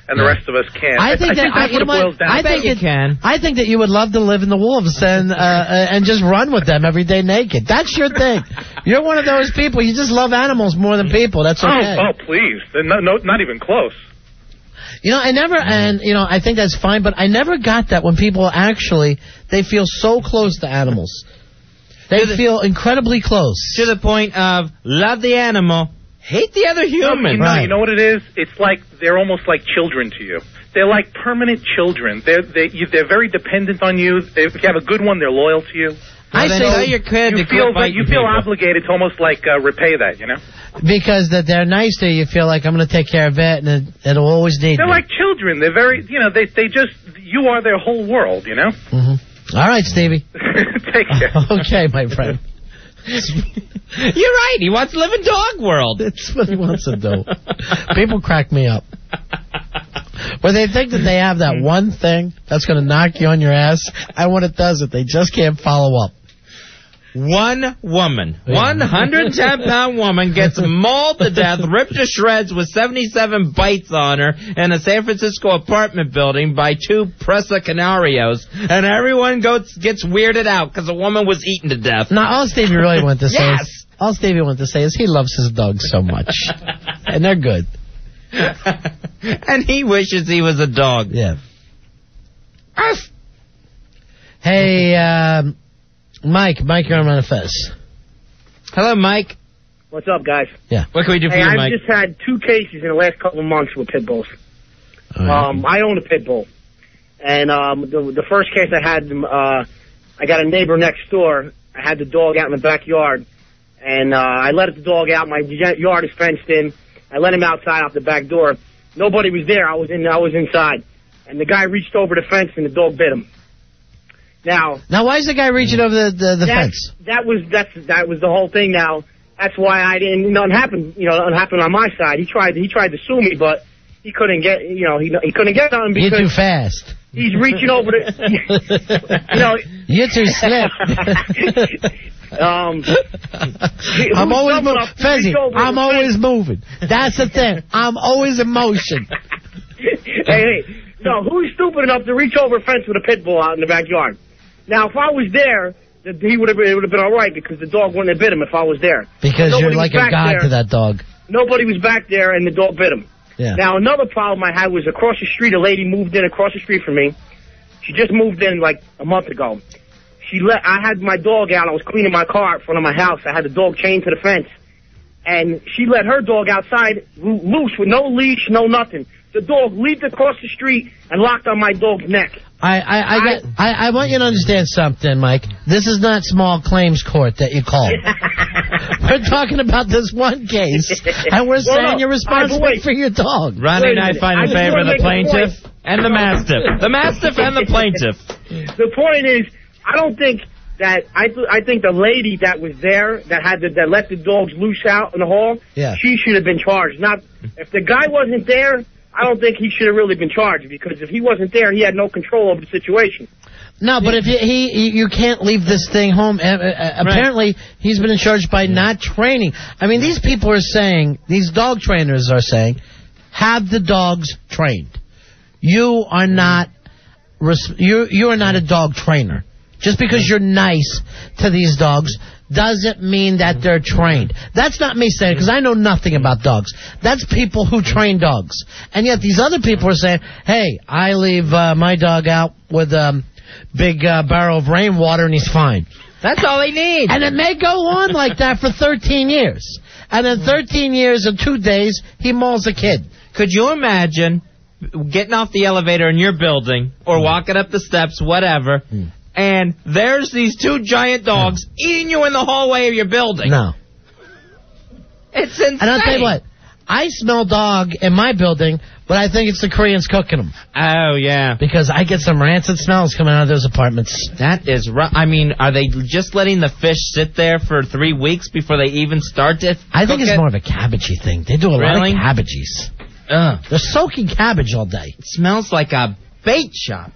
and the rest of us can't. I think that that's I, you know what it boils what? down I to. think it, I think that you would love to live in the wolves and uh, uh, and just run with them every day naked. That's your thing. You're one of those people. You just love animals more than people. That's okay. Oh, oh, please. No, no, not even close. You know, I never, and, you know, I think that's fine, but I never got that when people actually, they feel so close to animals. They the, feel incredibly close. To the point of love the animal, hate the other human. No, you, know, right. you know what it is? It's like they're almost like children to you. They're like permanent children. They're, they, you, they're very dependent on you. They, if you have a good one, they're loyal to you. I say tell your kid you to feel, quit biting you feel people. obligated to almost like uh, repay that, you know? Because that they're nice to you, you feel like I'm going to take care of it, and it, it'll always need They're me. like children. They're very, you know, they they just, you are their whole world, you know? Mm-hmm. All right, Stevie. Take care. Okay, my friend. You're right. He wants to live in dog world. That's what he wants to do. People crack me up. Where they think that they have that one thing that's going to knock you on your ass, and when it does it, they just can't follow up. One woman, one hundred ten pound woman gets mauled to death, ripped to shreds with seventy-seven bites on her in a San Francisco apartment building by two Presa Canarios, and everyone goes, gets weirded out because a woman was eaten to death. Now, all Stevie really wanted to say Yes! is, all Stevie wanted to say is he loves his dogs so much. And they're good. And he wishes he was a dog. Yeah. Hey, um... Mike, Mike, you're on Manifest. Hello, Mike. What's up, guys? Yeah. What can we do for hey, you, I've Mike? just had two cases in the last couple of months with pit bulls. Right. Um, I own a pit bull. And um, the, the first case I had, uh, I got a neighbor next door. I had the dog out in the backyard. And uh, I let the dog out. My yard is fenced in. I let him outside out the back door. Nobody was there. I was in. I was inside. And the guy reached over the fence and the dog bit him. Now, now, why is the guy reaching over the, the, the that, fence? That was that's that was the whole thing. Now, that's why I didn't. Nothing happened. You know, nothing happened on my side. He tried. He tried to sue me, but he couldn't get. You know, he he couldn't get nothing because you're too fast. He's reaching over the. You know, you're too slick. um, I'm always moving. Fezzy, I'm always moving. That's the thing. I'm always in motion. hey, hey, no, who's stupid enough to reach over a fence with a pit bull out in the backyard? Now, if I was there, he would have it would have been all right because the dog wouldn't have bit him if I was there. Because Nobody you're like a god there. to that dog. Nobody was back there, and the dog bit him. Yeah. Now, another problem I had was across the street. A lady moved in across the street from me. She just moved in like a month ago. She let. I had my dog out. I was cleaning my car in front of my house. I had the dog chained to the fence, and she let her dog outside loose with no leash, no nothing. The dog leaped across the street and locked on my dog's neck. I I I, I, get, I, I want you to understand something, Mike. This is not small claims court that you called. We're talking about this one case, and we're well, saying no, you're responsible wait. for your dog. Ronnie and I find in favor of the plaintiff and the No. mastiff. The mastiff and the plaintiff. The point is, I don't think that I th- I think the lady that was there that had the, that let the dogs loose out in the hall, yeah. she should have been charged. Not if the guy wasn't there. I don't think he should have really been charged because if he wasn't there, he had no control over the situation. No, but if he, he you can't leave this thing home. Uh, uh, apparently, he's been charged by not training. I mean, these people are saying, these dog trainers are saying, have the dogs trained. You are not you you are not a dog trainer. Just because you're nice to these dogs doesn't mean that they're trained. That's not me saying it, because I know nothing about dogs. That's people who train dogs. And yet these other people are saying, hey, I leave uh, my dog out with a um, big uh, barrel of rainwater and he's fine. That's all he needs. And it may go on like that for thirteen years. And in thirteen years and two days, he mauls a kid. Could you imagine getting off the elevator in your building or walking up the steps, whatever, mm. and there's these two giant dogs no. eating you in the hallway of your building? No. It's insane. And I'll tell you what, I smell dog in my building, but I think it's the Koreans cooking them. Oh, yeah. Because I get some rancid smells coming out of those apartments. That is right. I mean, are they just letting the fish sit there for three weeks before they even start to I think it's it? more of a cabbagey thing. They do a really? lot of cabbages. Ugh. They're soaking cabbage all day. It smells like a bait shop.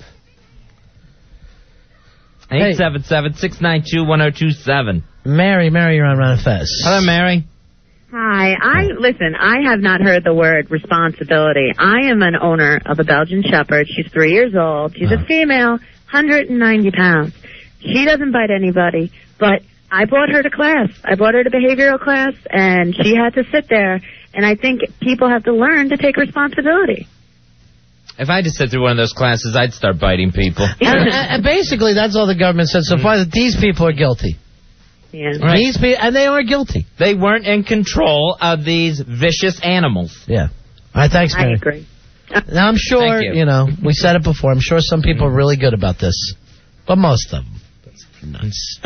eight seven seven, six nine two, one oh two seven. Mary, Mary, you're on Ron Fez. Hello, Mary. Hi. I listen, I have not heard the word responsibility. I am an owner of a Belgian Shepherd. She's three years old. She's a female, one hundred ninety pounds. She doesn't bite anybody, but I brought her to class. I brought her to behavioral class, and she had to sit there. And I think people have to learn to take responsibility. If I had to sit through one of those classes, I'd start biting people. and, and basically, that's all the government said so far, that these people are guilty. Yeah. Right. These people, and they are guilty. They weren't in control of these vicious animals. Yeah. All right, thanks, Mary. I agree. Now, I'm sure, Thank you. you know, we said it before, I'm sure some people are really good about this. But most of them. Nuts.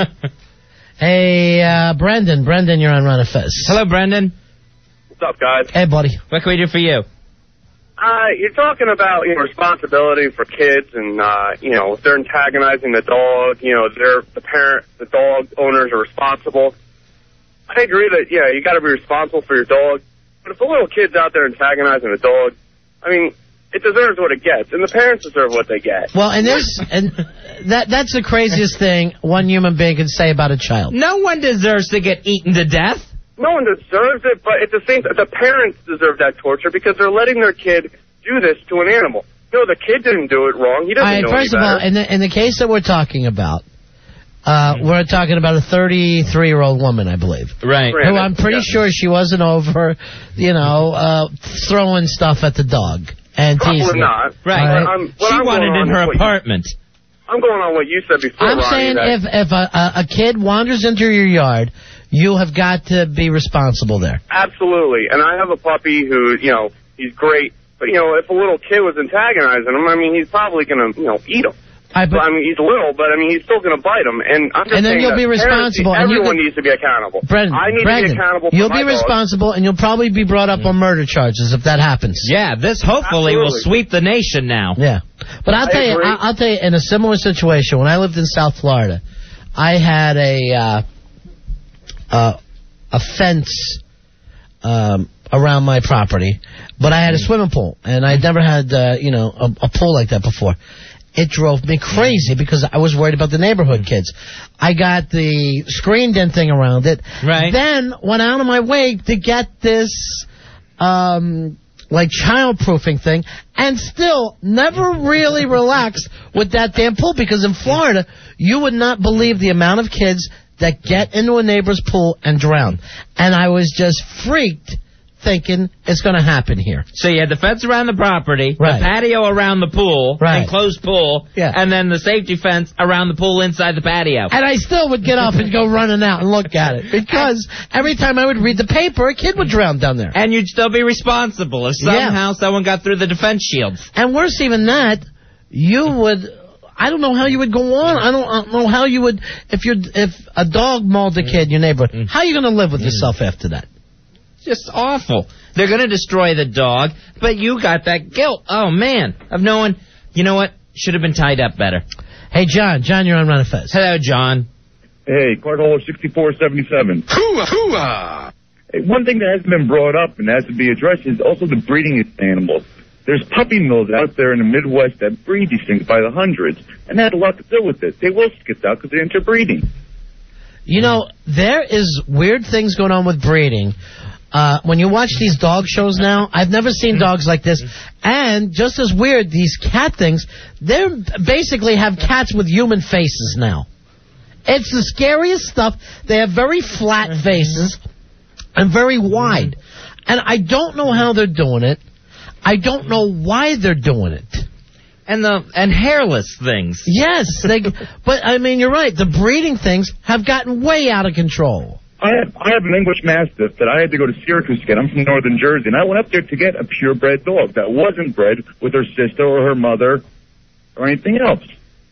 Hey, uh, Brendan. Brendan, you're on Ron and Fez. Hello, Brendan. What's up, guys? Hey, buddy. What can we do for you? Uh, you're talking about, you know, responsibility for kids and, uh, you know, if they're antagonizing the dog, you know, they're, the parent, the dog owners are responsible. I agree that, yeah, you got to be responsible for your dog. But if a little kid's out there antagonizing a dog, I mean, it deserves what it gets, and the parents deserve what they get. Well, and there's, and that that's the craziest thing one human being can say about a child. No one deserves to get eaten to death. No one deserves it, but at the same time, the parents deserve that torture because they're letting their kid do this to an animal. No, the kid didn't do it wrong. He doesn't all right, know first any of all, better. in the, in the case that we're talking about, uh, we're talking about a thirty-three-year-old woman, I believe. Right. Who I'm pretty Yeah. sure she wasn't over, you know, uh, throwing stuff at the dog and Probably teasing it. not. Right. All right. I'm, what She I'm wanted going in on her is what apartment. You, I'm going on what you said before, I'm Ronnie, saying that- if if a, a, a kid wanders into your yard, you have got to be responsible there. Absolutely. And I have a puppy who, you know, he's great. But, you know, if a little kid was antagonizing him, I mean, he's probably going to, you know, eat him. I, but, I mean, he's little, but, I mean, he's still going to bite him. And I'm just And then saying you'll that be parents- responsible, and you Everyone can- needs to be accountable. Brendan, I need Brendan, to be accountable for you'll my be dog. responsible, and you'll probably be brought up on murder charges if that happens. Yeah, this hopefully will Absolutely. sweep the nation now. Yeah, but I'll I tell you, agree. I'll, I'll tell you, in a similar situation, when I lived in South Florida, I had a uh, uh, a fence um, around my property, but I had a swimming pool, and I'd never had uh, you know a, a pool like that before. It drove me crazy because I was worried about the neighborhood kids. I got the screened in thing around it. Right. Then went out of my way to get this um like child-proofing thing, and still never really relaxed with that damn pool, because in Florida, you would not believe the amount of kids that get into a neighbor's pool and drown. And I was just freaked thinking it's going to happen here. So you had the fence around the property, Right. the patio around the pool, Right. enclosed pool, Yeah. and then the safety fence around the pool inside the patio. And I still would get up and go running out and look at it, because every time I would read the paper, a kid would drown down there. And you'd still be responsible if Yeah. somehow someone got through the defense shields. And worse even that, you would, I don't know how you would go on. I don't, I don't know how you would, if you're, if a dog mauled a kid in your neighborhood, how are you going to live with yourself after that? Just awful. They're going to destroy the dog, but you got that guilt. Oh, man, of knowing, you know what, should have been tied up better. Hey, John. John, you're on Ron and Fez. Hello, John. Hey, cardholder sixty-four seventy-seven. Hooah, hooah! Hey, one thing that hasn't been brought up and has to be addressed is also the breeding of animals. There's puppy mills out there in the Midwest that breed these things by the hundreds, and that had a lot to do with it. They will skip out because they're interbreeding. You know, there is weird things going on with breeding. Uh, when you watch these dog shows now, I've never seen dogs like this. And just as weird, these cat things, they basically have cats with human faces now. It's the scariest stuff. They have very flat faces and very wide. And I don't know how they're doing it. I don't know why they're doing it. And the and hairless things. Yes, they. But I mean, you're right. The breeding things have gotten way out of control. I have, I have an English Mastiff that I had to go to Syracuse to get. I'm from northern Jersey, and I went up there to get a purebred dog that wasn't bred with her sister or her mother or anything else.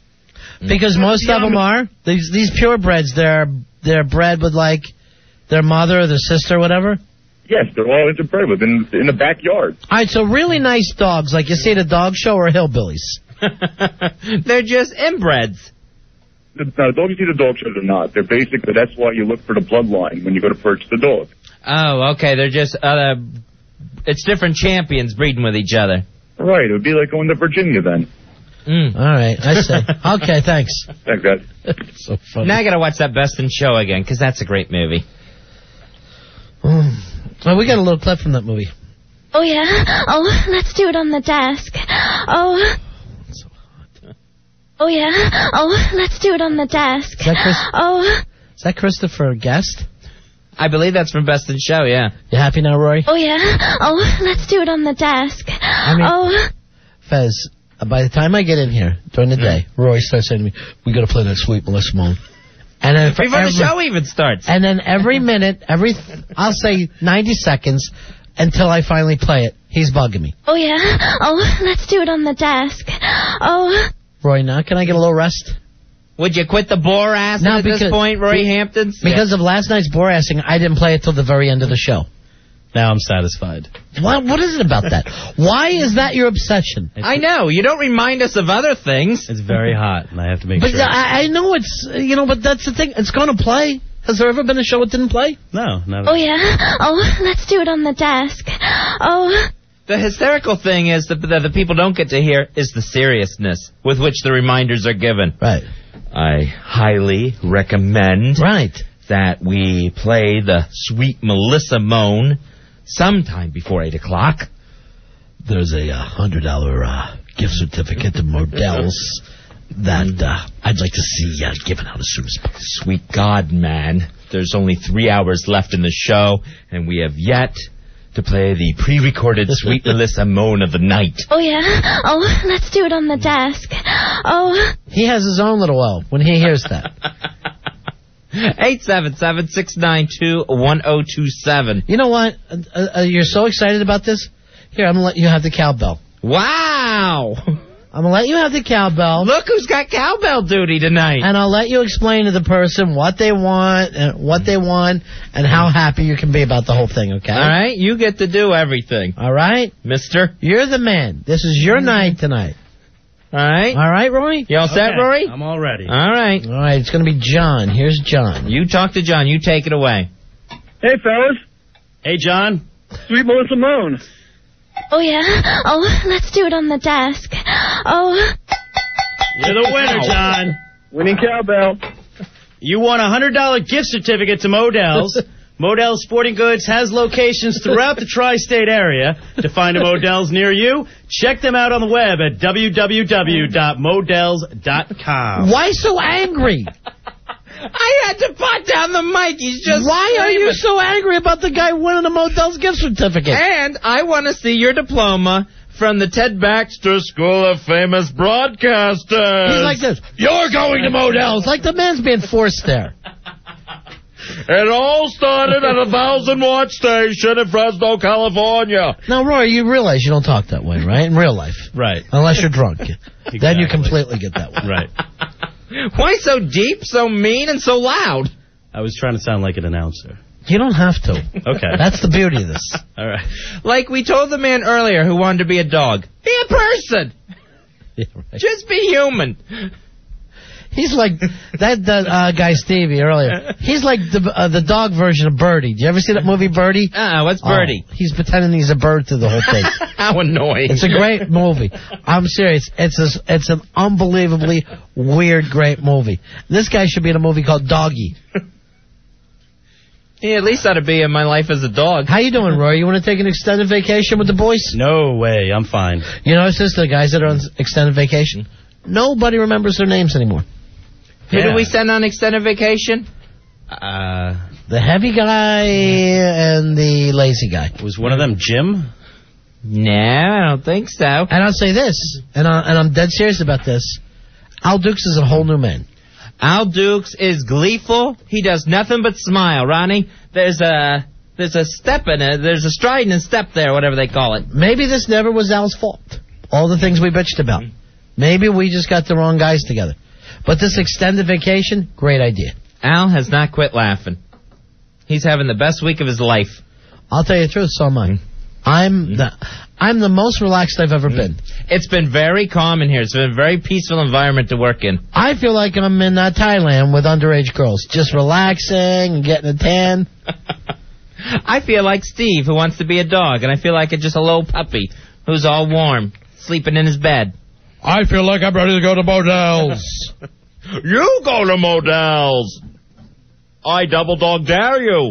Because most of them are. These these purebreds, they're they're bred with like their mother or their sister or whatever. Yes, they're all interbred within in the backyard. All right, so really nice dogs, like you see at a dog show, or hillbillies. They're just inbreds. The, no, the dogs you see the dog shows are not. They're basically, that's why you look for the bloodline when you go to purchase the dog. Oh, okay. They're just uh, it's different champions breeding with each other. Right. It would be like going to Virginia then. Mm. All right, I see. Okay, thanks. Thanks, guys. So funny. Now I got to watch that Best in Show again, because that's a great movie. Well, we got a little clip from that movie. Oh, yeah? Oh, let's do it on the desk. Oh. Oh, yeah? Oh, let's do it on the desk. Is that Chris? Oh. Is that Christopher Guest? I believe that's from Best in Show, yeah. You happy now, Roy? Oh, yeah? Oh, let's do it on the desk. I mean, oh. Fez, uh, by the time I get in here during the day, Roy starts saying to me, we got to play that Sweet Melissa Moan. And then for Before every, the show even starts. And then every minute, every, I'll say ninety seconds until I finally play it, he's bugging me. Oh, yeah? Oh, let's do it on the desk. Oh. Roy, now can I get a little rest? Would you quit the bore ass No, at because- this point, Roy be- Hamptons? Because of last night's bore assing, I didn't play it till the very end of the show. Now I'm satisfied. What, what is it about that? Why is that your obsession? I know. You don't remind us of other things. It's very hot, and I have to make But sure. I, I know it's, you know, but that's the thing. It's going to play. Has there ever been a show it didn't play? No, not Oh, yeah? Oh, let's do it on the desk. Oh. The hysterical thing is that, that the people don't get to hear is the seriousness with which the reminders are given. Right. I highly recommend right. that we play the Sweet Melissa Moan sometime before eight o'clock. There's a uh, one hundred dollars uh, gift certificate to Modell's that uh, I'd like to see uh, given out as soon as possible. Sweet God, man. There's only three hours left in the show, and we have yet to play the pre-recorded Sweet Melissa Moan of the night. Oh, yeah? Oh, let's do it on the desk. Oh. He has his own little L when he hears that. eight seven seven, six nine two, one oh two seven. You know what? Uh, uh, you're so excited about this. Here, I'm going to let you have the cowbell. Wow! I'm going to let you have the cowbell. Look who's got cowbell duty tonight. And I'll let you explain to the person what they want and what they want and how happy you can be about the whole thing, okay? All right? You get to do everything. All right? Mister. You're the man. This is your night tonight. All right? All right, Rory? You all set, Okay, Rory? I'm all ready. All right. All right, it's going to be John. Here's John. You talk to John. You take it away. Hey, fellas. Hey, John. Sweet Melissa Moan. Oh, yeah? Oh, let's do it on the desk. Oh. You're the winner, John. Winning cowbell. You won a one hundred dollars gift certificate to Modell's. Modell's Sporting Goods has locations throughout the tri-state area. To find a Modell's near you, check them out on the web at w w w dot modells dot com. Why so angry? I had to pot down the mic. He's just Why are you screaming. so angry about the guy winning a Modell's gift certificate? And I want to see your diploma from the Ted Baxter School of Famous Broadcasters. He's like this. You're going to Modell's. Like the man's being forced there. It all started at a thousand watt station in Fresno, California. Now, Roy, you realize you don't talk that way, right? In real life. Right. Unless you're drunk. Then you Exactly. completely get that way. Right. Why so deep, so mean, and so loud? I was trying to sound like an announcer. You don't have to. Okay. That's the beauty of this. All right. Like we told the man earlier who wanted to be a dog. Be a person. Yeah, right. Just be human. He's like that that uh, guy Stevie earlier. He's like the uh, the dog version of Birdie. Did you ever see that movie Birdie? Uh-uh, what's Birdie? Oh, he's pretending he's a bird through the whole thing. How annoying. It's a great movie. I'm serious. It's a, it's an unbelievably weird, great movie. This guy should be in a movie called Doggy. He at least ought to be in my life as a dog. How you doing, Roy? You want to take an extended vacation with the boys? No way. I'm fine. You notice this? The guys that are on extended vacation, nobody remembers their names anymore. Who Yeah. did we send on extended vacation? Uh, The heavy guy and the lazy guy. was one of them Jim? No, I don't think so. And I'll say this, and, I, and I'm dead serious about this. Al Dukes is a whole new man. Al Dukes is gleeful. He does nothing but smile, Ronnie. There's a there's a step in it. There's a stride and a step there, whatever they call it. Maybe this never was Al's fault. All the things we bitched about. Maybe we just got the wrong guys together. But this extended vacation, great idea. Al has not quit laughing. He's having the best week of his life. I'll tell you the truth, so am I. I'm the, I'm the most relaxed I've ever been. It's been very calm in here. It's been a very peaceful environment to work in. I feel like I'm in uh, Thailand with underage girls, just relaxing and getting a tan. I feel like Steve, who wants to be a dog, and I feel like a, just a little puppy who's all warm, sleeping in his bed. I feel like I'm ready to go to Modell's. You go to Modell's. I double dog dare you.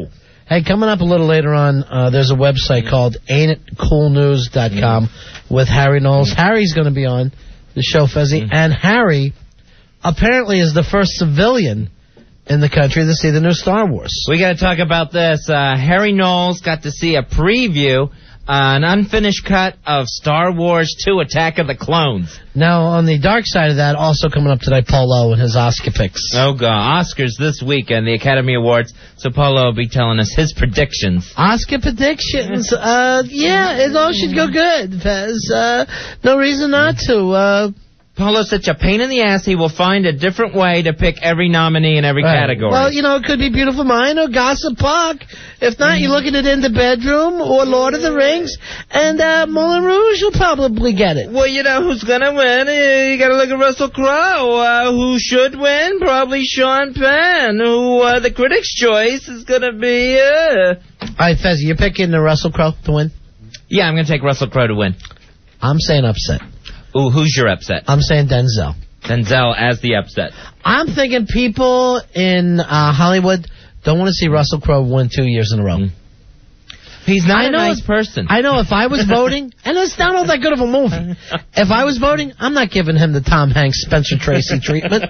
Hey, coming up a little later on, uh, there's a website called ain't it cool news dot com with Harry Knowles. Harry's going to be on the show, Fezzi. And Harry apparently is the first civilian in the country to see the new Star Wars. We got to talk about this. Uh, Harry Knowles got to see a preview, uh, an unfinished cut of Star Wars two Attack of the Clones. Now, on the dark side of that, also coming up today, Polo and his Oscar picks. Oh, God. Oscars this weekend, the Academy Awards. So Polo will be telling us his predictions. Oscar predictions. Uh, yeah, it all should go good, Fez. Uh, no reason not to. Uh, Polo's such a pain in the ass, he will find a different way to pick every nominee in every right. category. Well, you know, it could be Beautiful Mind or Gossip Park. If not, you're looking at In the Bedroom or Lord of the Rings, and uh, Moulin Rouge will probably get it. Well, you know who's going to win? Uh, you got to look at Russell Crowe. Uh, who should win? Probably Sean Penn, who uh, the critics' choice is going to be... Uh... All right, Fez, you're picking the Russell Crowe to win? Yeah, I'm going to take Russell Crowe to win. I'm saying upset. Ooh, who's your upset? I'm saying Denzel. Denzel as the upset. I'm thinking people in uh, Hollywood don't want to see Russell Crowe win two years in a row. Mm. He's not I a know nice if, person. I know if I was voting, and it's not all that good of a movie. If I was voting, I'm not giving him the Tom Hanks, Spencer Tracy treatment.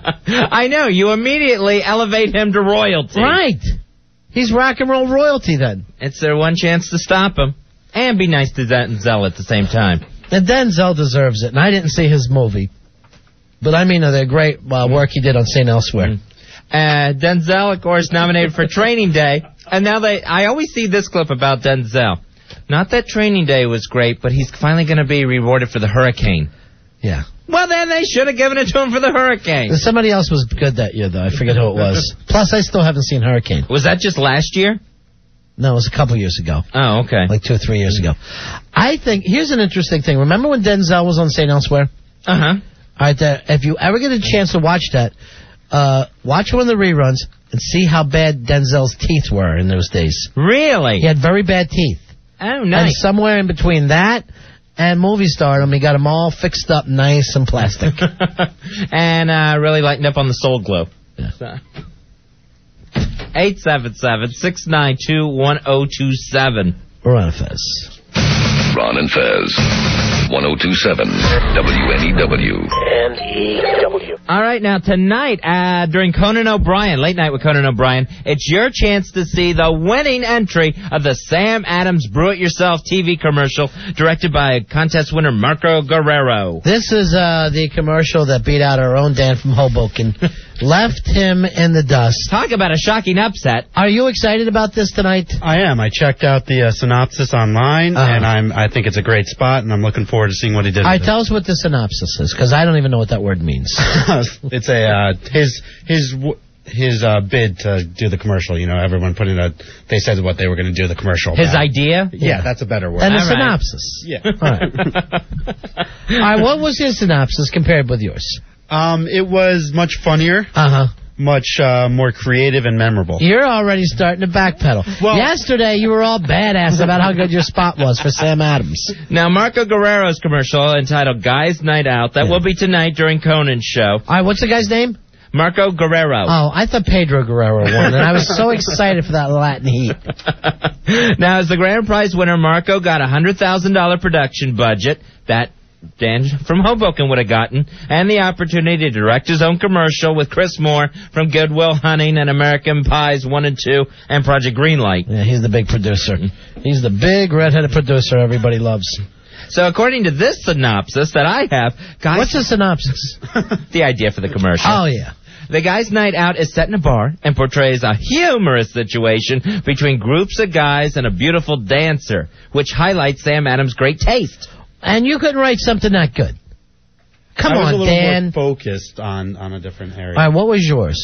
I know. You immediately elevate him to royalty. Right. He's rock and roll royalty then. It's their one chance to stop him. And be nice to Denzel at the same time. And Denzel deserves it, and I didn't see his movie. But I mean, uh, the great uh, work he did on Saint Elsewhere. Mm. Uh, Denzel, of course, nominated for Training Day. And now they, I always see this clip about Denzel. Not that Training Day was great, but he's finally going to be rewarded for the Hurricane. Yeah. Well, then they should have given it to him for the Hurricane. Somebody else was good that year, though. I forget who it was. Plus, I still haven't seen Hurricane. Was that just last year? No, it was a couple years ago. Oh, okay. Like two or three years ago. I think, here's an interesting thing. Remember when Denzel was on Saint Elsewhere? Uh-huh. All right, uh, if you ever get a chance to watch that, uh, watch one of the reruns and see how bad Denzel's teeth were in those days. Really? He had very bad teeth. Oh, nice. And somewhere in between that and movie stardom, he got them all fixed up nice and plastic. And uh, really lightened up on the Soul Glow. Yeah. So. eight seven seven, six nine two, one zero two seven. Ron and Fez. Ron and Fez. one oh two seven W N E W. N E W. All right, now tonight uh, during Conan O'Brien, Late Night with Conan O'Brien, it's your chance to see the winning entry of the Sam Adams Brew It Yourself T V commercial directed by contest winner Marco Guerrero. This is uh, the commercial that beat out our own Dan from Hoboken. Left him in the dust. Talk about a shocking upset. Are you excited about this tonight? I am. I checked out the uh, synopsis online, uh-huh. and I'm. I think it's a great spot, and I'm looking forward to seeing what he did. All right, with tell it. us what the synopsis is, because I don't even know what that word means. It's a uh, his his his uh, bid to do the commercial. You know, everyone put in a. They said what they were going to do the commercial. His about. idea? Yeah, that's a better word. And the All synopsis. Right. Yeah. All right. All right. What was his synopsis compared with yours? Um, it was much funnier. Uh huh. Much uh, more creative and memorable. You're already starting to backpedal. Well, yesterday, you were all badass about how good your spot was for Sam Adams. Now, Marco Guerrero's commercial entitled Guys Night Out, that yeah. will be tonight during Conan's show. All right, what's the guy's name? Marco Guerrero. Oh, I thought Pedro Guerrero won, and I was so excited for that Latin heat. Now, as the grand prize winner, Marco got a one hundred thousand dollars production budget. That Dan from Hoboken would have gotten, and the opportunity to direct his own commercial with Chris Moore from Good Will Hunting and American Pies one and two and Project Greenlight. Yeah, he's the big producer. He's the big redheaded producer everybody loves. So according to this synopsis that I have, guys... What's the synopsis? The idea for the commercial. Oh, yeah. The guy's night out is set in a bar and portrays a humorous situation between groups of guys and a beautiful dancer, which highlights Sam Adams' great taste. And you couldn't write something that good. Come I was on, a little Dan. more focused on, on a different area. All right, what was yours?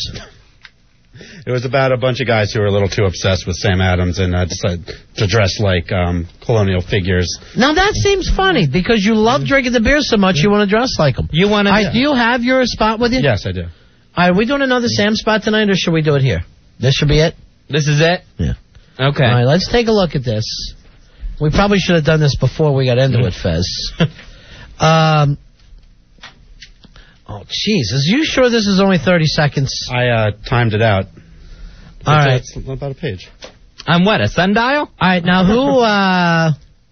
It was about a bunch of guys who were a little too obsessed with Sam Adams and uh, decided to dress like um, colonial figures. Now, that seems funny, because you love drinking the beer so much you want to dress like them. You want to... Right, do you have your spot with you? Yes, I do. All right, are we doing another Sam spot tonight, or should we do it here? This should be it? This is it? Yeah. Okay. All right, let's take a look at this. We probably should have done this before we got into it, Fez. um, oh, jeez. Is you sure this is only thirty seconds? I uh, timed it out. All right. It's about a page. On what, a sundial? All right, now who, uh...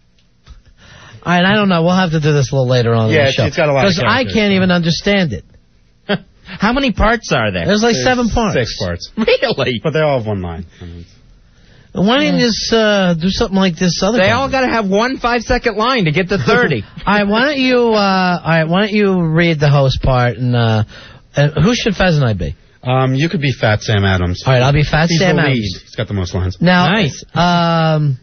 All right, I don't know. We'll have to do this a little later on Yeah, in the it's- show. it's got a lot of Because I characters, can't even understand it. How many parts are there? There's like There's seven parts. Six parts. Really? But they all have one line. Why don't you just uh, do something like this other They guy? all got to have one five-second line to get to thirty. All right, why don't you, uh, all right, why don't you read the host part, and, uh, and who should Fez and I be? Um, you could be Fat Sam Adams. All right, I'll be Fat He's Sam the lead. Adams. He's got the most lines. Now, Nice. um,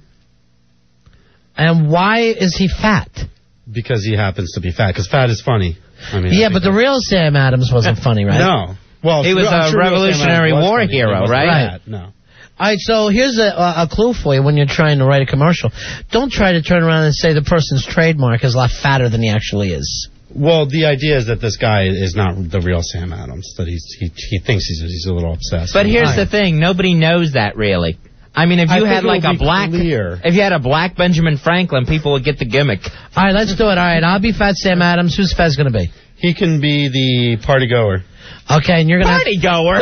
and why is he fat? Because he happens to be fat. Because fat is funny. I mean, I Yeah, think but the real Sam Adams wasn't funny, right? No. Well, He was I'm a sure real Sam Revolutionary Adams was War funny, hero, but he wasn't right? fat, No. All right, so here's a, a clue for you when you're trying to write a commercial. Don't try to turn around and say the person's trademark is a lot fatter than he actually is. Well, the idea is that this guy is not the real Sam Adams. That he's he he thinks he's he's a little obsessed. But here's All the right. thing: nobody knows that really. I mean, if I you think had like it'll a be black, clear. if you had a black Benjamin Franklin, people would get the gimmick. All right, let's do it. All right, I'll be Fat Sam Adams. Who's Fez going to be? He can be the party goer. Okay, and you're going to... Party goer.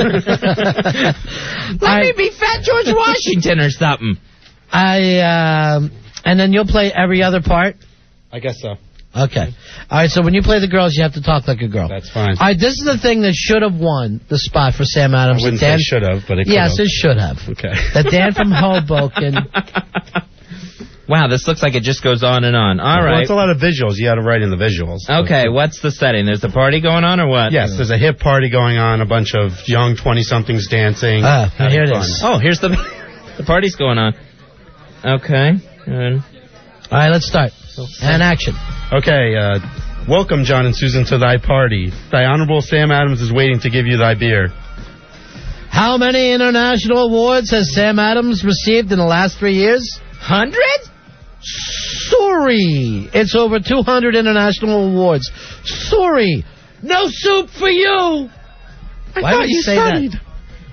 Let me be Fat George Washington or something. I, um, and then you'll play every other part? I guess so. Okay. All right, so when you play the girls, you have to talk like a girl. That's fine. All right, this is the thing that should have won the spot for Sam Adams. I wouldn't Dan, say should have, but it could Yes, have. it should have. Okay. That Dan from Hoboken. Wow, this looks like it just goes on and on. All Well, right. it's a lot of visuals. You got to write in the visuals. Okay, what's the setting? There's a party going on or what? Yes, there's a hip party going on, a bunch of young twenty-somethings dancing. Ah, having here it fun. is. Oh, here's the the party's going on. Okay. Good. All right, let's start. And action. Okay, uh, welcome, John and Susan, to thy party. Thy Honorable Sam Adams is waiting to give you thy beer. How many international awards has Sam Adams received in the last three years? Hundred? Sorry. It's over two hundred international awards. Sorry. No soup for you. I Why thought would you you say studied. that?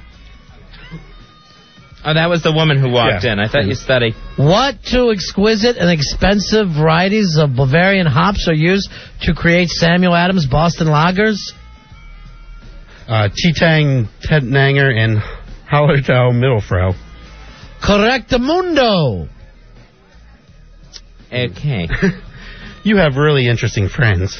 Oh, that was the woman who walked Yeah. in. I thought you studied. What two exquisite and expensive varieties of Bavarian hops are used to create Samuel Adams Boston lagers? Uh, T-Tang, Tettnanger, and Hallertau Mittelfrau. Correctamundo. Okay. You have really interesting friends.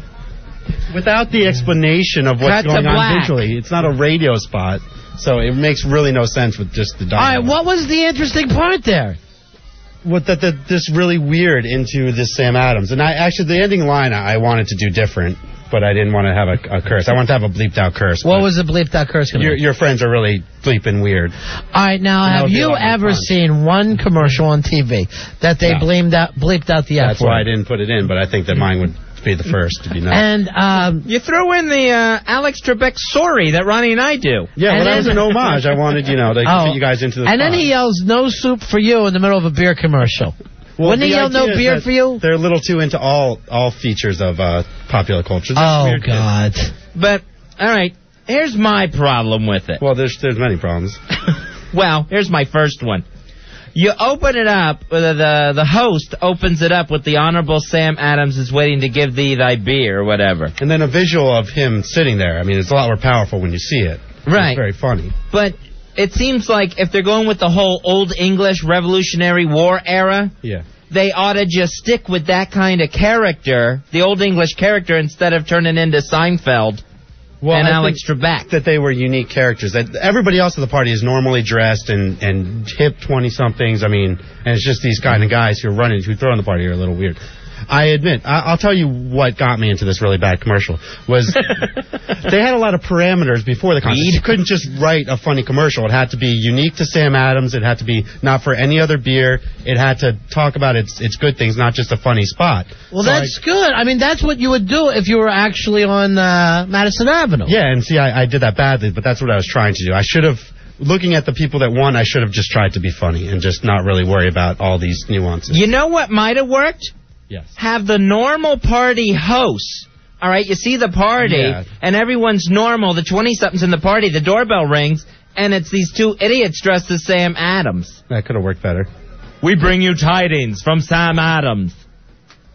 Without the explanation of what's Cut to going on black. visually, it's not a radio spot, so it makes really no sense with just the All right, dialogue. what was the interesting part there? What that that this really weird into this Sam Adams, and I actually the ending line I, I wanted to do different, but I didn't want to have a, a curse. I wanted to have a bleeped out curse. What but was the bleeped out curse going to your be? your friends are really bleeping weird. All right, now, That have would be a you lot more ever fun. seen one commercial on T V that they No. bleeped out, bleeped out the F That's why I word? didn't put it in, but I think that mine would be the first to be nice. And, um... You threw in the uh, Alex Trebek sorry that Ronnie and I do. Yeah, and well, that then- was an homage. I wanted, you know, to Oh. fit you guys into the And then spot. he yells, no soup for you in the middle of a beer commercial. Well, Wouldn't he the yell no idea is beer that for you? They're a little too into all all features of uh, popular culture. They're Oh, weird kids. God. But, all right, here's my problem with it. Well, there's there's many problems. Well, here's my first one. You open it up, uh, the the host opens it up with the Honorable Sam Adams is waiting to give thee thy beer or whatever. And then a visual of him sitting there. I mean, it's a lot more powerful when you see it. Right. It's very funny. But it seems like if they're going with the whole Old English Revolutionary War era, Yeah. they ought to just stick with that kind of character, the Old English character, instead of turning into Seinfeld Well, and I Alex think Trebek. that they were unique characters. That everybody else at the party is normally dressed and and hip twenty somethings. I mean, and it's just these kind of guys who are running who throw in the party are a little weird. I admit, I, I'll tell you what got me into this really bad commercial was they had a lot of parameters before the contest. You couldn't just write a funny commercial. It had to be unique to Sam Adams. It had to be not for any other beer. It had to talk about its its good things, not just a funny spot. Well, So I- that's good. I mean, that's what you would do if you were actually on uh, Madison Avenue. Yeah, and see, I, I did that badly, but that's what I was trying to do. I should have, looking at the people that won, I should have just tried to be funny and just not really worry about all these nuances. You know what might have worked? Yes. Have the normal party hosts. All right, you see the party, Yeah. and everyone's normal. The twenty-somethings in the party, the doorbell rings, and it's these two idiots dressed as Sam Adams. That could have worked better. We bring you tidings from Sam Adams.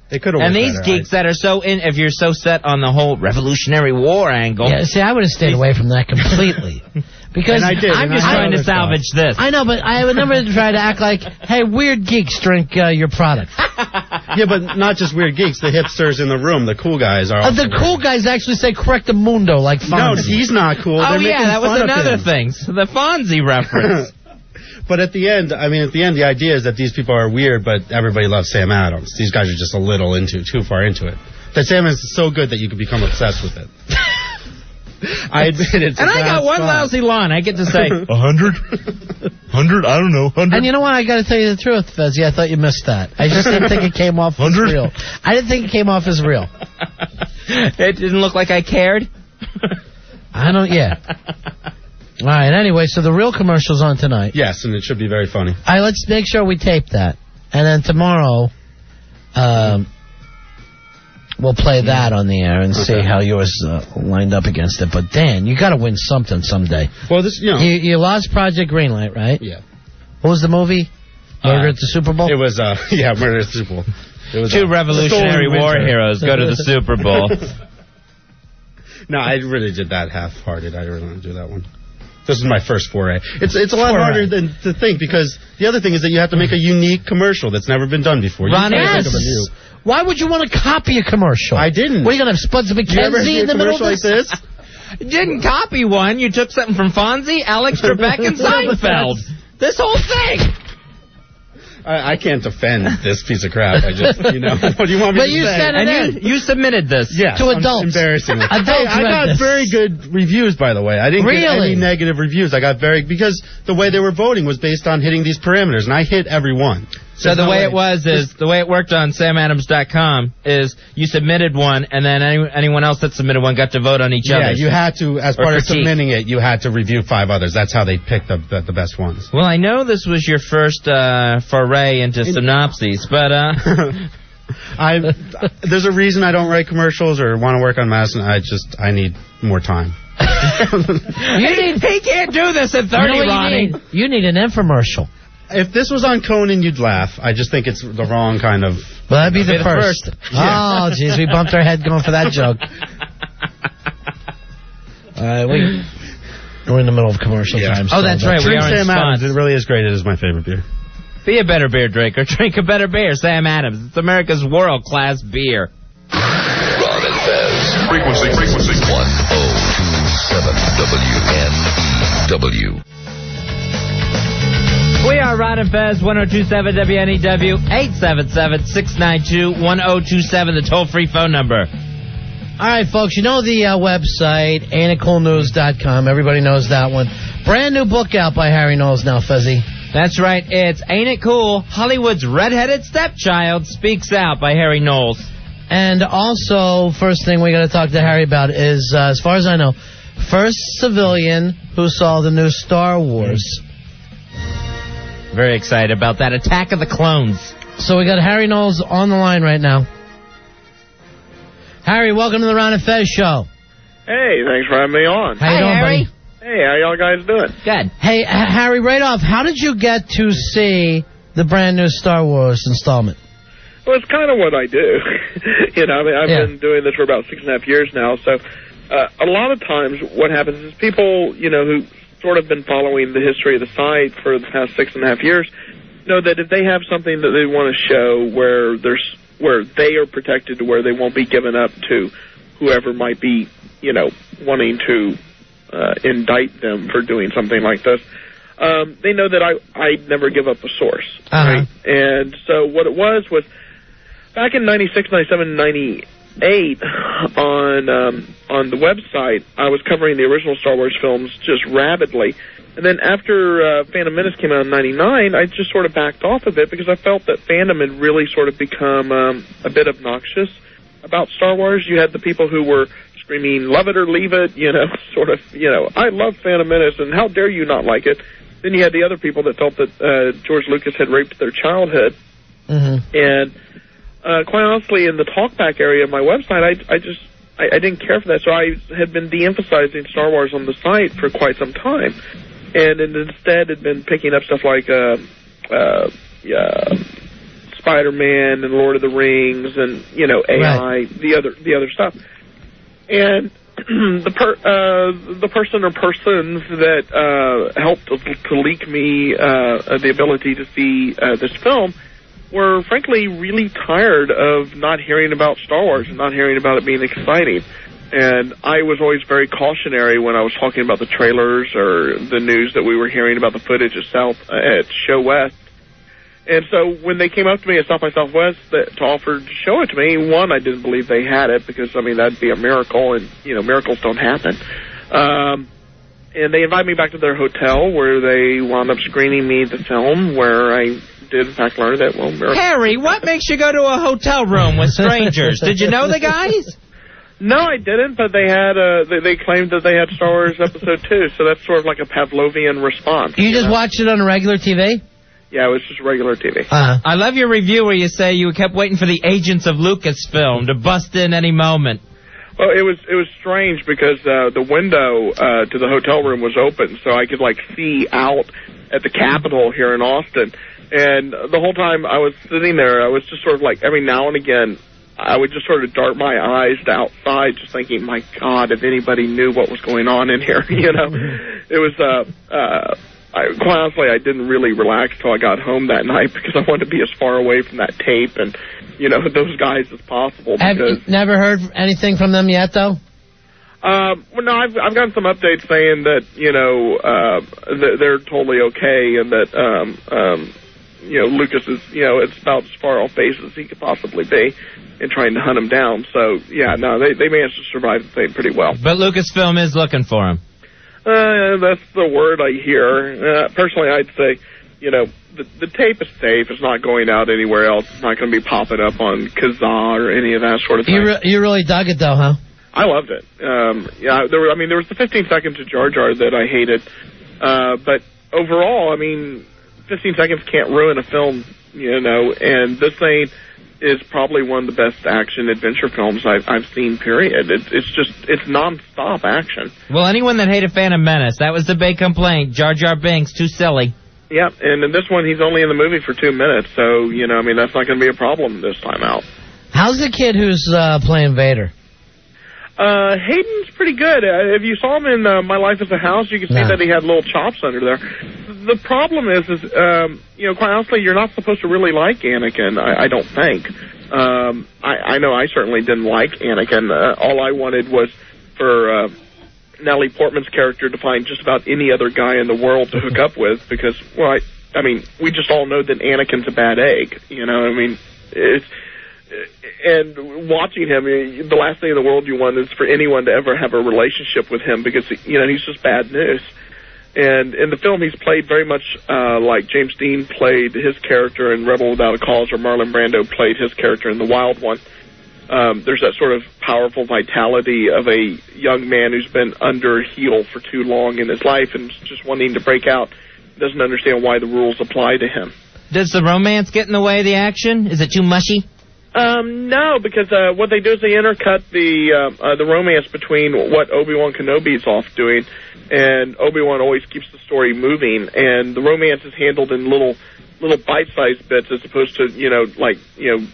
It could have And worked these better. geeks that are so in, if you're so set on the whole Revolutionary War angle. Yeah, see, I would have stayed away from that completely. Because And I did, I'm and just I trying to noticed that. salvage this. I know, but I would never try to act like, hey, weird geeks drink uh, your product. Yeah, but not just weird geeks. The hipsters in the room, the cool guys are. Uh, Also the cool guys actually say correctamundo like No, Fonzie. he's not cool. Oh They're yeah, making that was fun of another him. thing. So the Fonzie reference. But at the end, I mean, at the end, the idea is that these people are weird, but everybody loves Sam Adams. These guys are just a little into too far into it. That Sam Adams is so good that you could become obsessed with it. I admit it's And a I got bad one spot. lousy line. I get to say A hundred? Hundred? I don't know. Hundred? And you know what? I got to tell you the truth, Fezzy. I thought you missed that. I just didn't think it came off as Hundred? real. I didn't think it came off as real. it didn't look like I cared. I don't. Yeah. All right. Anyway, so the real commercial's on tonight. Yes, and it should be very funny. All right. Let's make sure we tape that, and then tomorrow, um, we'll play that on the air and see Okay. how yours uh, lined up against it. But Dan, you got to win something someday. Well, this, you know. You, you lost Project Greenlight, right? Yeah. What was the movie? Murder at the Super Bowl? It was, uh, yeah, Murder at the Super Bowl. It was Two uh, Revolutionary Stolen War Winter. heroes go to the Super Bowl. No, I really did that half-hearted. I really didn't do that one. This is my first foray. It's it's a lot Foray. harder than to think because the other thing is that you have to make a unique commercial that's never been done before. You Ronnie, can't think Yes. of a new. Why would you want to copy a commercial? I didn't. What, are you going to have Spuds You ever McKenzie see a in the middle of commercial this? like this? You didn't copy one. You took something from Fonzie, Alex Trebek, and Seinfeld. This whole thing. I, I can't defend this piece of crap. I just, you know, what do you want me But to you say? said it And you, you submitted this. Yes, to I'm adults. Embarrassingly. Adults Hey, I read got this. very good reviews, by the way. I didn't get Really? any negative reviews. I got very because the way they were voting was based on hitting these parameters, and I hit every one. So There's the no way it was is the way it worked on Sam Adams dot com is you submitted one, and then any, anyone else that submitted one got to vote on each Yeah, other. you had to, as Or part of critique. submitting it, you had to review five others. That's how they picked the the, the best ones. Well, I know this was your first uh, foray into synopses, but uh, I there's a reason I don't write commercials or want to work on Madison. I just I need more time. You need, he can't do this at you know thirty, what you Ronnie. need? You need an infomercial. If this was on Conan, you'd laugh. I just think it's the wrong kind of. Well, that'd be the the first. first. Oh, jeez, we bumped our head going for that joke. All right, we, we're in the middle of commercial Yeah. time. Oh, so that's right. We Drink are in Sam Adams. spots. It really is great. It is my favorite beer. Be a better beer drinker. Drink a better beer. Sam Adams. It's America's world-class beer. Ron and Fez. Frequency, frequency. one oh two seven W N E W. We are Ron and Fez, one oh two seven W N E W, eight seven seven, six nine two, one oh two seven, the toll-free phone number. All right, folks, you know the uh, website, ain't it cool news dot com. Everybody knows that one. Brand new book out by Harry Knowles now, Fezzy. That's right. It's Ain't It Cool? Hollywood's Redheaded Stepchild Speaks Out by Harry Knowles. And also, first thing we got to talk to Harry about is, uh, as far as I know, first civilian who saw the new Star Wars. Very excited about that. Attack of the Clones. So we got Harry Knowles on the line right now. Harry, welcome to the Ron and Fez show. Hey, thanks for having me on. How you Hi, doing, Harry. buddy? Hey, how y'all guys doing? Good. Hey, H- Harry, right off, how did you get to see the brand new Star Wars installment? Well, it's kind of what I do. you know, I mean, I've Yeah. been doing this for about six and a half years now, so uh, a lot of times what happens is people, you know, who sort of been following the history of the site for the past six and a half years know that if they have something that they want to show where there's where they are protected to where they won't be given up to whoever might be, you know, wanting to uh, indict them for doing something like this, um, they know that I, I never give up a source. Uh-huh. Right? And so what it was was back in ninety-six, ninety-seven, ninety-eight on um, on the website, I was covering the original Star Wars films just rabidly. And then after uh, Phantom Menace came out in ninety-nine, I just sort of backed off of it because I felt that fandom had really sort of become um, a bit obnoxious about Star Wars. You had the people who were screaming, love it or leave it, you know, sort of, you know, I love Phantom Menace, and how dare you not like it? Then you had the other people that felt that uh, George Lucas had raped their childhood. Mm-hmm. And uh, quite honestly, in the talkback area of my website, I, I just, I, I didn't care for that. So I had been de-emphasizing Star Wars on the site for quite some time. And, and instead had been picking up stuff like uh, uh, yeah, Spider-Man and Lord of the Rings and, you know, A I, right. the other the other stuff. And the per, uh, the person or persons that uh, helped to, to leak me uh, the ability to see uh, this film were, frankly, really tired of not hearing about Star Wars and not hearing about it being exciting. And I was always very cautionary when I was talking about the trailers or the news that we were hearing about the footage at South uh, at Show West. And so when they came up to me at South by Southwest that, to offer to show it to me, one, I didn't believe they had it because, I mean, that'd be a miracle, and, you know, miracles don't happen. Um, and they invited me back to their hotel where they wound up screening me the film, where I did, in fact, learn that, well, miracles... Harry, what makes you go to a hotel room with strangers? Did you know the guys? No, I didn't, but they had uh, they, they claimed that they had Star Wars Episode two, so that's sort of like a Pavlovian response. You, you just know? watched it on regular T V? Yeah, it was just regular T V. Uh-huh. I love your review where you say you kept waiting for the agents of Lucasfilm to bust in any moment. Well, it was it was strange because uh, the window uh, to the hotel room was open, so I could, like, see out at the Capitol here in Austin. And the whole time I was sitting there, I was just sort of like, every now and again, I would just sort of dart my eyes to outside, just thinking, my God, if anybody knew what was going on in here, you know. It was... Uh, uh, I, quite honestly, I didn't really relax till I got home that night because I wanted to be as far away from that tape and, you know, those guys as possible. Have you never heard anything from them yet, though? Um, well, no, I've, I've gotten some updates saying that, you know, uh, th- they're totally okay and that, um, um, you know, Lucas is, you know, it's about as far off base as he could possibly be in trying to hunt him down. So, yeah, no, they, they managed to survive the thing pretty well. But Lucasfilm is looking for him. Uh, that's the word I hear. Uh, personally, I'd say, you know, the, the tape is safe. It's not going out anywhere else. It's not going to be popping up on Kazaa or any of that sort of thing. You, re- you really dug it, though, huh? I loved it. Um, yeah, there were, I mean, there was the fifteen seconds of Jar Jar that I hated. Uh, but overall, I mean, fifteen seconds can't ruin a film, you know, and this thing is probably one of the best action adventure films I've, I've seen, period. It, it's just, it's non-stop action. Well, anyone that hated Phantom Menace, that was the big complaint. Jar Jar Binks, too silly. Yeah, and in this one, he's only in the movie for two minutes, so, you know, I mean, that's not going to be a problem this time out. How's the kid who's uh, playing Vader? Uh, Hayden's pretty good. Uh, if you saw him in uh, My Life as a House, you could see no. that he had little chops under there. The problem is, is um, you know, quite honestly, you're not supposed to really like Anakin, I, I don't think. Um, I, I know I certainly didn't like Anakin. Uh, all I wanted was for uh, Natalie Portman's character to find just about any other guy in the world to hook up with because, well, I, I mean, we just all know that Anakin's a bad egg, you know, I mean, it's... And watching him, the last thing in the world you want is for anyone to ever have a relationship with him because, you know, he's just bad news. And in the film, he's played very much uh, like James Dean played his character in Rebel Without a Cause, or Marlon Brando played his character in The Wild One. Um, there's that sort of powerful vitality of a young man who's been under heel for too long in his life and just wanting to break out, doesn't understand why the rules apply to him. Does the romance get in the way of the action? Is it too mushy? Um, no, because uh, what they do is they intercut the uh, uh, the romance between what Obi-Wan Kenobi's off doing, and Obi-Wan always keeps the story moving, and the romance is handled in little little bite-sized bits as opposed to, you know, like, you know,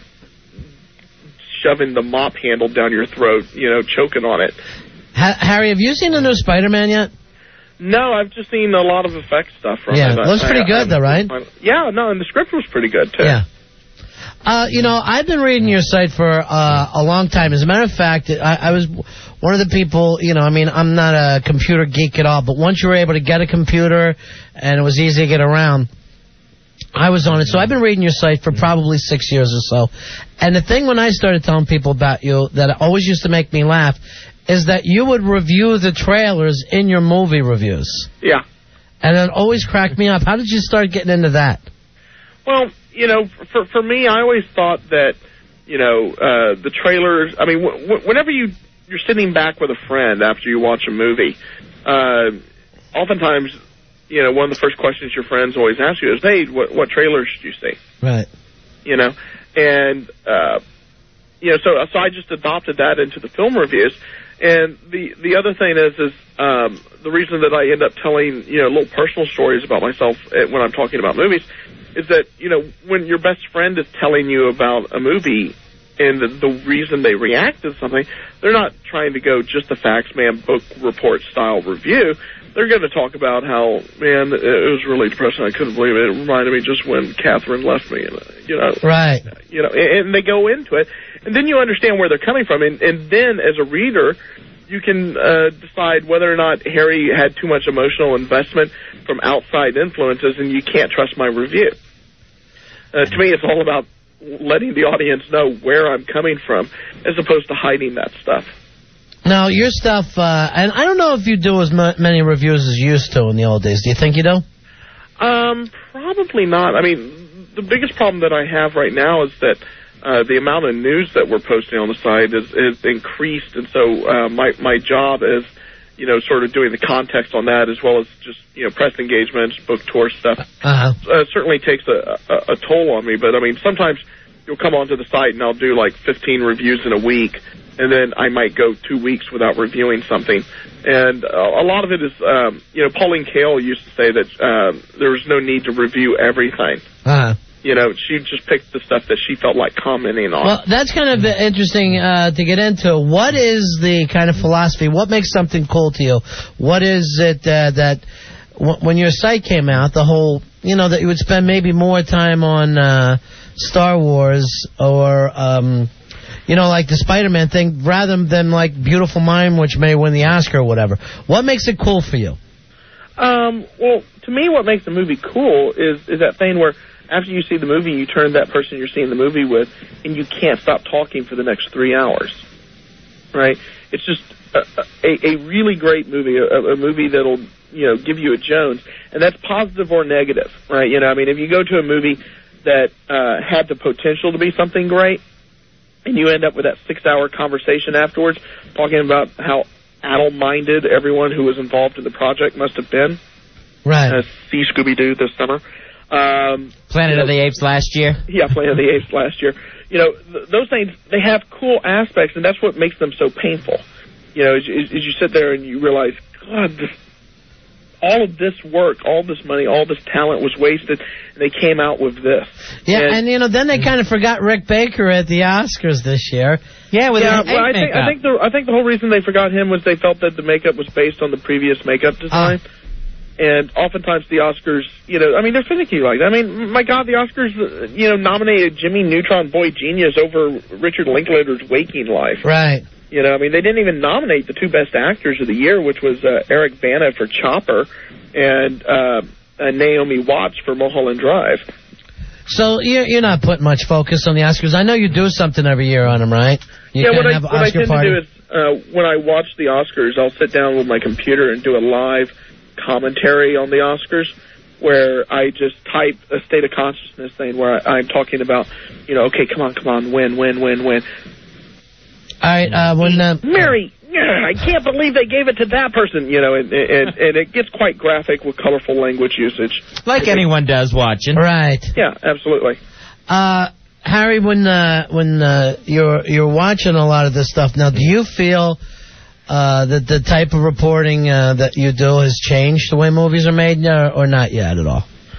shoving the mop handle down your throat, you know, choking on it. Ha- Harry, have you seen the new Spider-Man yet? No, I've just seen a lot of effects stuff from yeah, it. Yeah, looks pretty I, good, I, though, right? I, yeah, no, and the script was pretty good, too. Yeah. Uh, you know, I've been reading your site for uh, a long time. As a matter of fact, I, I was one of the people, you know, I mean, I'm not a computer geek at all, but once you were able to get a computer and it was easy to get around, I was on it. So I've been reading your site for probably six years or so. And the thing when I started telling people about you that always used to make me laugh is that you would review the trailers in your movie reviews. Yeah. And it always cracked me up. How did you start getting into that? Well, you know, for for me, I always thought that, you know, uh, the trailers, I mean, w- w- whenever you, you're sitting back with a friend after you watch a movie, uh, oftentimes, you know, one of the first questions your friends always ask you is, hey, what, what trailers did you see? Right. You know, and, uh, you know, so, so I just adopted that into the film reviews. And the, the other thing is, is um, the reason that I end up telling, you know, little personal stories about myself when I'm talking about movies is that, you know, when your best friend is telling you about a movie and the, the reason they react to something, they're not trying to go just the facts man book report style review. They're going to talk about how, man, it was really depressing. I couldn't believe it. It reminded me just when Catherine left me, and, uh, you know. Right. You know, and, and they go into it, and then you understand where they're coming from, and, and then as a reader, you can uh, decide whether or not Harry had too much emotional investment from outside influences, and you can't trust my review. Uh, to me, it's all about letting the audience know where I'm coming from, as opposed to hiding that stuff. Now, your stuff, uh, and I don't know if you do as m- many reviews as you used to in the old days. Do you think you do? Um, probably not. I mean, the biggest problem that I have right now is that uh, the amount of news that we're posting on the site is, is increased, and so uh, my my job is, you know, sort of doing the context on that, as well as just, you know, press engagements, book tour stuff. Uh-huh. Uh, certainly takes a, a, a toll on me, but I mean, sometimes you'll come onto the site and I'll do like fifteen reviews in a week, and then I might go two weeks without reviewing something. And uh, a lot of it is, um, you know, Pauline Kael used to say that um, there was no need to review everything. Uh-huh. You know, she just picked the stuff that she felt like commenting on. Well, that's kind of interesting uh, to get into. What is the kind of philosophy? What makes something cool to you? What is it uh, that, w- when your site came out, the whole, you know, that you would spend maybe more time on uh, Star Wars or, um, you know, like the Spider-Man thing, rather than like Beautiful Mind, which may win the Oscar or whatever. What makes it cool for you? Um, well, to me, what makes the movie cool is, is that thing where after you see the movie, you turn to that person you're seeing the movie with, and you can't stop talking for the next three hours. Right? It's just a, a, a really great movie, a, a movie that'll, you know, give you a Jones, and that's positive or negative, right? You know, I mean, if you go to a movie that uh, had the potential to be something great, and you end up with that six-hour conversation afterwards, talking about how addle-minded everyone who was involved in the project must have been. Right. Uh, see Scooby-Doo this summer. Um, Planet you know, of the Apes last year. Yeah, Planet of the Apes last year. You know, th- those things, they have cool aspects, and that's what makes them so painful. You know, as, as, as you sit there and you realize, God, this, all of this work, all this money, all this talent was wasted, and they came out with this. Yeah, and, and you know, then they kind of forgot Rick Baker at the Oscars this year. Yeah, with yeah, his well, I think makeup. I think the I think the whole reason they forgot him was they felt that the makeup was based on the previous makeup design. Uh. And oftentimes the Oscars, you know, I mean, they're finicky like that. I mean, my God, the Oscars, you know, nominated Jimmy Neutron Boy Genius over Richard Linklater's Waking Life. Right. You know, I mean, they didn't even nominate the two best actors of the year, which was uh, Eric Bana for Chopper and uh, uh, Naomi Watts for Mulholland Drive. So you're, you're not putting much focus on the Oscars. I know you do something every year on them, right? You yeah, what I, have what I tend party. to do is uh, when I watch the Oscars, I'll sit down with my computer and do a live commentary on the Oscars, where I just type a state of consciousness thing where I, I'm talking about, you know, okay, come on, come on, win, win, win, win. All right, uh, when uh, Mary, I can't believe they gave it to that person, you know, and, and and it gets quite graphic with colorful language usage, like anyone does watching. Right. Yeah, absolutely. Uh, Harry, when uh, when uh, you're you're watching a lot of this stuff now, do you feel Uh, that the type of reporting uh, that you do has changed the way movies are made, uh, or not yet at all?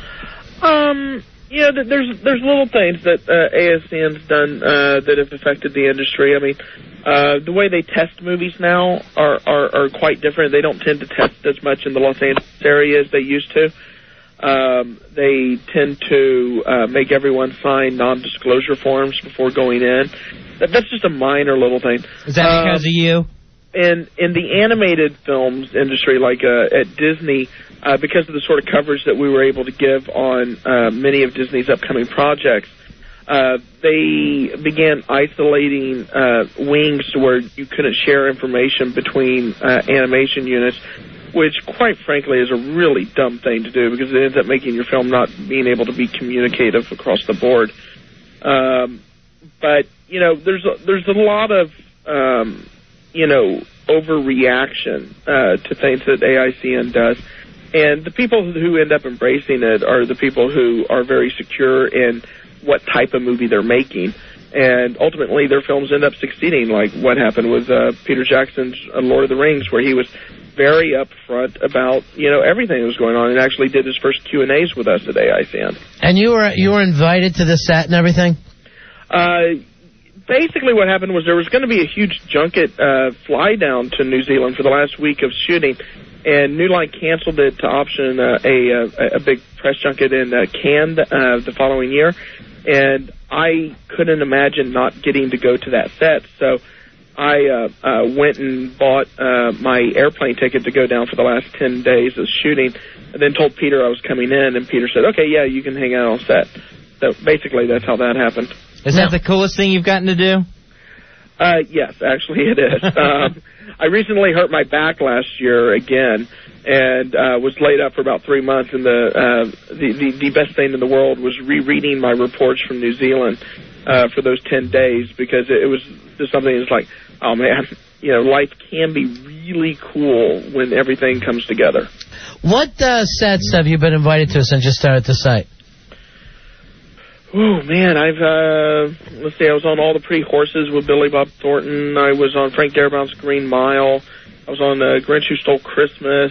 Um, you know, there's there's little things that uh, A S C N's done uh, that have affected the industry. I mean, uh, the way they test movies now are, are, are quite different. They don't tend to test as much in the Los Angeles area as they used to. Um, they tend to uh, make everyone sign non-disclosure forms before going in. That, that's just a minor little thing. Is that because um, of you? In in the animated films industry, like uh, at Disney, uh, because of the sort of coverage that we were able to give on uh, many of Disney's upcoming projects, uh, they began isolating uh, wings to where you couldn't share information between uh, animation units, which, quite frankly, is a really dumb thing to do because it ends up making your film not being able to be communicative across the board. Um, but you know, there's a, there's a lot of um, you know, overreaction uh, to things that A I C N does. And the people who end up embracing it are the people who are very secure in what type of movie they're making. And ultimately, their films end up succeeding, like what happened with uh, Peter Jackson's uh, Lord of the Rings, where he was very upfront about, you know, everything that was going on, and actually did his first Q and A's with us at A I C N. And you were you were invited to the set and everything? Uh, basically what happened was there was going to be a huge junket uh, fly down to New Zealand for the last week of shooting, and New Line canceled it to option uh, a, a a big press junket in uh, Cannes uh, the following year, and I couldn't imagine not getting to go to that set, so I uh, uh, went and bought uh, my airplane ticket to go down for the last ten days of shooting, and then told Peter I was coming in, and Peter said, okay, yeah, you can hang out on set. So basically that's how that happened. Is that the coolest thing you've gotten to do? Uh, yes, actually it is. um, I recently hurt my back last year again, and uh, was laid up for about three months. And the, uh, the the the best thing in the world was rereading my reports from New Zealand uh, for those ten days, because it, it was just something that's like, oh man, you know, life can be really cool when everything comes together. What uh, sets have you been invited to since you started the site? Oh man, I've uh, let's see. I was on All the Pretty Horses with Billy Bob Thornton. I was on Frank Darabont's Green Mile. I was on uh, Grinch Who Stole Christmas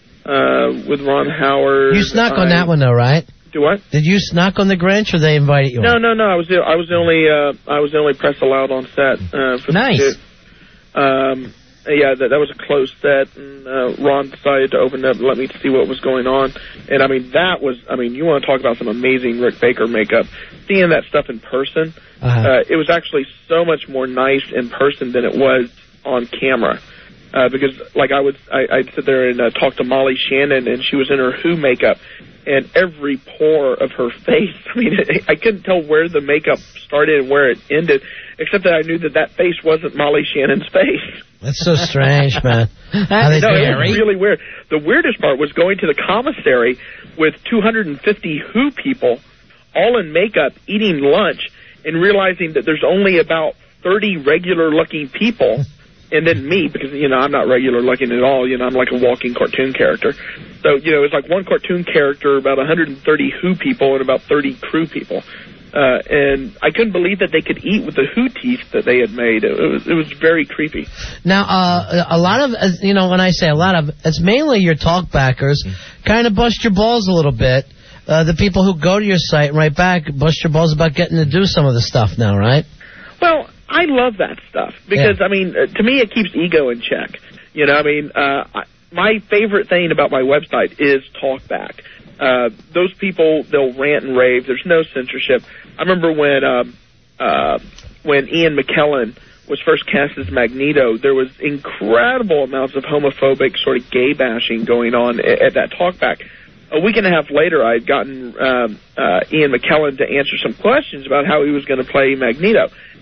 uh, with Ron Howard. You snuck I, on that one though, right? Do what? Did you snuck on the Grinch, or they invited you? No, on? no, no. I was the, I was the only uh, I was the only press allowed on set. Uh, for nice. The shoot. Um, yeah, that, that was a closed set, and uh, Ron decided to open it up and let me see what was going on. And, I mean, that was, I mean, you want to talk about some amazing Rick Baker makeup. Seeing that stuff in person, uh-huh. uh, it was actually so much more nice in person than it was on camera. Uh, because, like, I would I, I'd sit there and uh, talk to Molly Shannon, and she was in her Who makeup, and every pore of her face, I mean, I couldn't tell where the makeup started and where it ended, except that I knew that that face wasn't Molly Shannon's face. That's so strange, man. How they no, it was really weird. The weirdest part was going to the commissary with two hundred fifty Who people, all in makeup, eating lunch, and realizing that there's only about thirty regular-looking people, and then me, because, you know, I'm not regular-looking at all. You know, I'm like a walking cartoon character. So, you know, it's like one cartoon character, about one hundred thirty Who people, and about thirty crew people. Uh, and I couldn't believe that they could eat with the Who teeth that they had made. It was, it was very creepy. Now, uh, a lot of, uh, you know, when I say a lot of, it's mainly your talkbackers kind of bust your balls a little bit. Uh, the people who go to your site and write back bust your balls about getting to do some of the stuff now, right? Well, I love that stuff because, yeah. I mean, uh, to me it keeps ego in check. You know, I mean, uh, I, my favorite thing about my website is talkback. Uh, those people, they'll rant and rave. There's no censorship. I remember when um, uh, when Ian McKellen was first cast as Magneto, there was incredible amounts of homophobic sort of gay bashing going on at, at that talkback. A week and a half later, I had gotten um, uh, Ian McKellen to answer some questions about how he was going to play Magneto.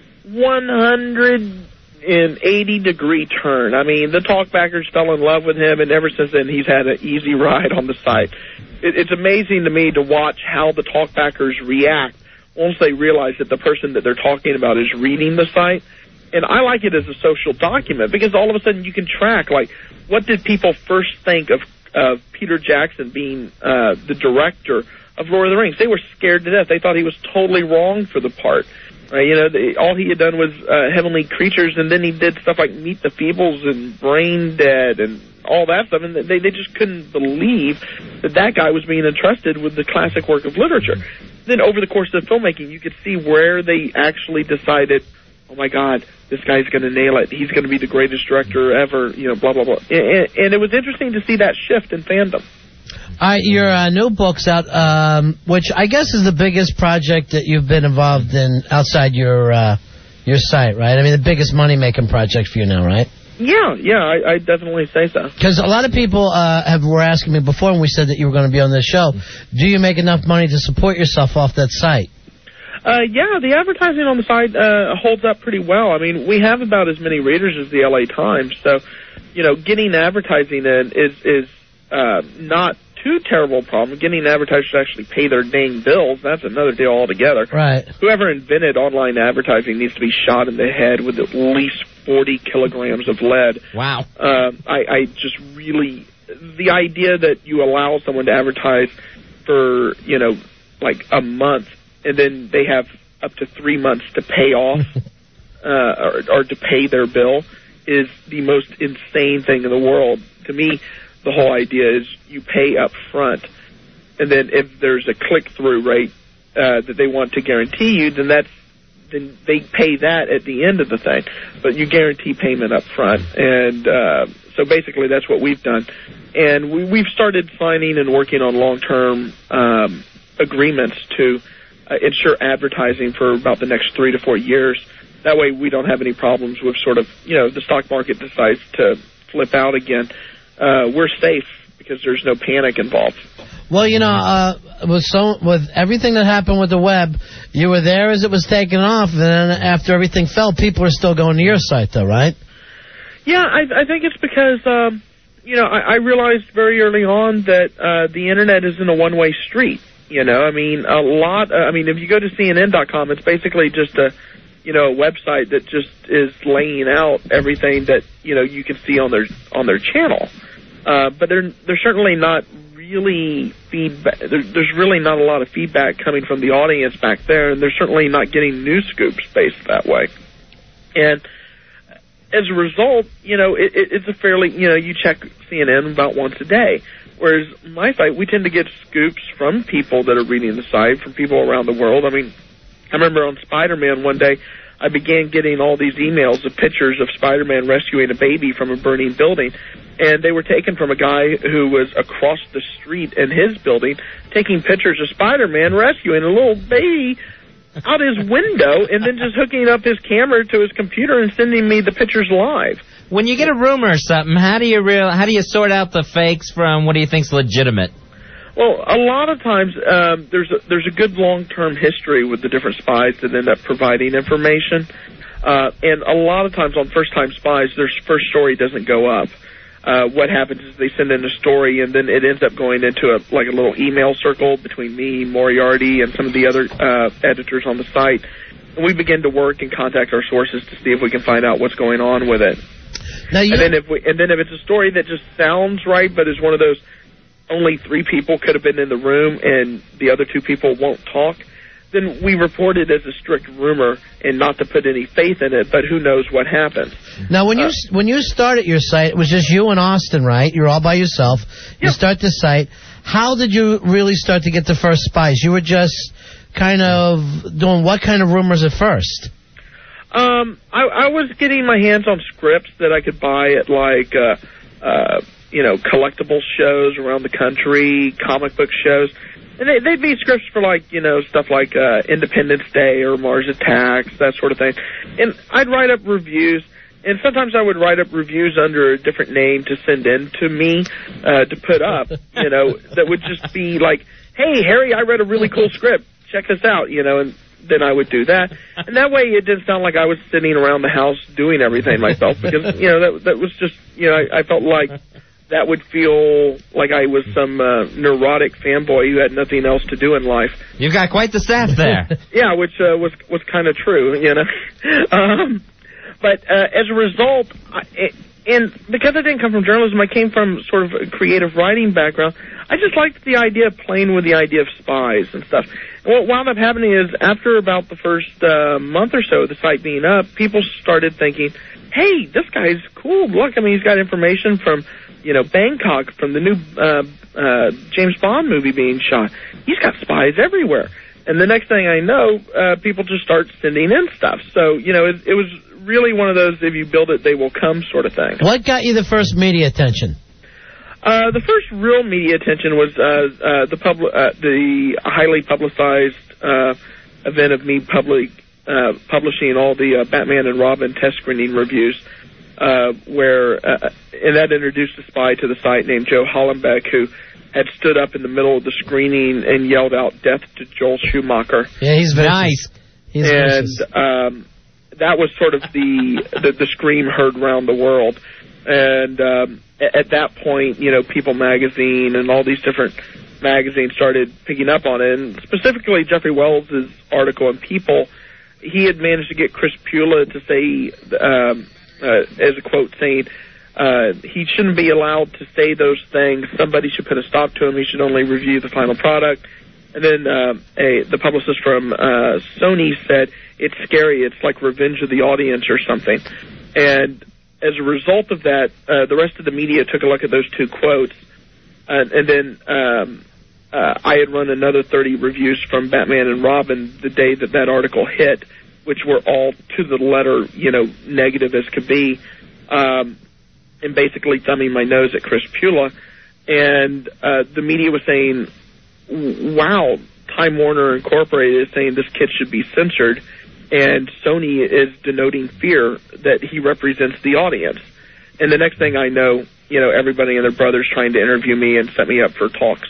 one hundred eighty degree turn. I mean, the talkbackers fell in love with him, and ever since then, he's had an easy ride on the site. It, it's amazing to me to watch how the talkbackers react once they realize that the person that they're talking about is reading the site. And I like it as a social document because all of a sudden you can track, like, what did people first think of uh, Peter Jackson being uh, the director of Lord of the Rings? They were scared to death. They thought he was totally wrong for the part. Right, you know, the, all he had done was uh, Heavenly Creatures, and then he did stuff like Meet the Feebles and Brain Dead and all that stuff, and they, they just couldn't believe that that guy was being entrusted with the classic work of literature. Then over the course of the filmmaking, you could see where they actually decided, oh my God, this guy's going to nail it. He's going to be the greatest director ever, you know, blah, blah, blah. And, and it was interesting to see that shift in fandom. All right, your uh, new book's out, um, which I guess is the biggest project that you've been involved in outside your uh, your site, right? I mean, the biggest money-making project for you now, right? Yeah, yeah, I, I definitely say so. Because a lot of people uh, have were asking me before when we said that you were going to be on this show, do you make enough money to support yourself off that site? Uh, yeah, the advertising on the site uh, holds up pretty well. I mean, we have about as many readers as the L A Times, so, you know, getting advertising in is, is uh, not too terrible problem. Getting advertisers to actually pay their dang bills, that's another deal altogether. Right. Whoever invented online advertising needs to be shot in the head with at least forty kilograms of lead. Wow. Uh, I, I just really, the idea that you allow someone to advertise for, you know, like a month, and then they have up to three months to pay off uh, or, or to pay their bill, is the most insane thing in the world. To me, the whole idea is you pay up front, and then if there's a click-through rate uh, that they want to guarantee you, then that's then they pay that at the end of the thing. But you guarantee payment up front, and uh, so basically that's what we've done. And we, we've started signing and working on long-term um, agreements to uh, ensure advertising for about the next three to four years. That way we don't have any problems with sort of, you know, the stock market decides to flip out again. Uh, we're safe because there's no panic involved. Well, you know, uh, with so with everything that happened with the web, you were there as it was taking off, and then after everything fell, people are still going to your site, though, right? Yeah, I, I think it's because, um, you know, I, I realized very early on that uh, the Internet isn't a one-way street. You know, I mean, a lot, uh, I mean, if you go to C N N dot com, it's basically just a, you know, a website that just is laying out everything that, you know, you can see on their on their channel. Uh, but they're, they're certainly not really feedback. There, there's really not a lot of feedback coming from the audience back there, and they're certainly not getting news scoops based that way. And as a result, you know, it, it, it's a fairly, you know, you check C N N about once a day. Whereas my site, we tend to get scoops from people that are reading the site, from people around the world. I mean, I remember on Spider-Man one day, I began getting all these emails of pictures of Spider-Man rescuing a baby from a burning building. And they were taken from a guy who was across the street in his building, taking pictures of Spider-Man rescuing a little baby out his window, and then just hooking up his camera to his computer and sending me the pictures live. When you get a rumor or something, how do you real how do you sort out the fakes from what do you think's legitimate? Well, a lot of times um, there's a, there's a good long-term history with the different spies that end up providing information, uh, and a lot of times on first-time spies, their first story doesn't go up. Uh, what happens is they send in a story, and then it ends up going into a, like a little email circle between me, Moriarty, and some of the other uh, editors on the site. And we begin to work and contact our sources to see if we can find out what's going on with it. Now you and then if we, and then if it's a story that just sounds right, but is one of those only three people could have been in the room and the other two people won't talk, then we report it as a strict rumor and not to put any faith in it, but who knows what happens. Now, when you Uh, when you started your site, it was just you and Austin, right? You're all by yourself. You start the site. How did you really start to get the first spies? You were just kind of doing what kind of rumors at first? Um, I, I was getting my hands on scripts that I could buy at, like, uh, uh, you know, collectible shows around the country, comic book shows. And they, they'd be scripts for, like, you know, stuff like uh, Independence Day or Mars Attacks, that sort of thing. And I'd write up reviews, and sometimes I would write up reviews under a different name to send in to me uh, to put up, you know, that would just be like, hey, Harry, I read a really cool script. Check this out, you know, and then I would do that. And that way it didn't sound like I was sitting around the house doing everything myself because, you know, that, that was just, you know, I, I felt like that would feel like I was some uh, neurotic fanboy who had nothing else to do in life. You've got quite the staff there. Yeah, which uh, was was kind of true, you know. um, but uh, as a result, I, and because I didn't come from journalism, I came from sort of a creative writing background. I just liked the idea of playing with the idea of spies and stuff. And what wound up happening is after about the first uh, month or so of the site being up, people started thinking, hey, this guy's cool. Look, I mean, he's got information from, you know, Bangkok, from the new uh, uh, James Bond movie being shot. He's got spies everywhere. And the next thing I know, uh, people just start sending in stuff. So, you know, it, it was really one of those, if you build it, they will come sort of thing. What got you the first media attention? Uh, the first real media attention was uh, uh, the pub- uh, the highly publicized uh, event of me public uh, publishing all the uh, Batman and Robin test screening reviews, uh, where uh, and that introduced a spy to the site named Joe Hollenbeck, who had stood up in the middle of the screening and yelled out "Death to Joel Schumacher." Yeah, he's vicious. Nice. He's and vicious. um, that was sort of the, the the scream heard around the world. And um, at that point, you know, People Magazine and all these different magazines started picking up on it. And specifically, Jeffrey Wells' article in People, he had managed to get Chris Pula to say, um, uh, as a quote, saying, uh, he shouldn't be allowed to say those things. Somebody should put a stop to him. He should only review the final product. And then uh, a, the publicist from uh, Sony said, it's scary. It's like Revenge of the Audience or something. And as a result of that, uh, the rest of the media took a look at those two quotes, uh, and then um, uh, I had run another thirty reviews from Batman and Robin the day that that article hit, which were all to the letter, you know, negative as could be, um, and basically thumbing my nose at Chris Pula. And uh, the media was saying, wow, Time Warner Incorporated is saying this kid should be censored, and Sony is denoting fear that he represents the audience. And the next thing I know, you know, everybody and their brother's trying to interview me and set me up for talks.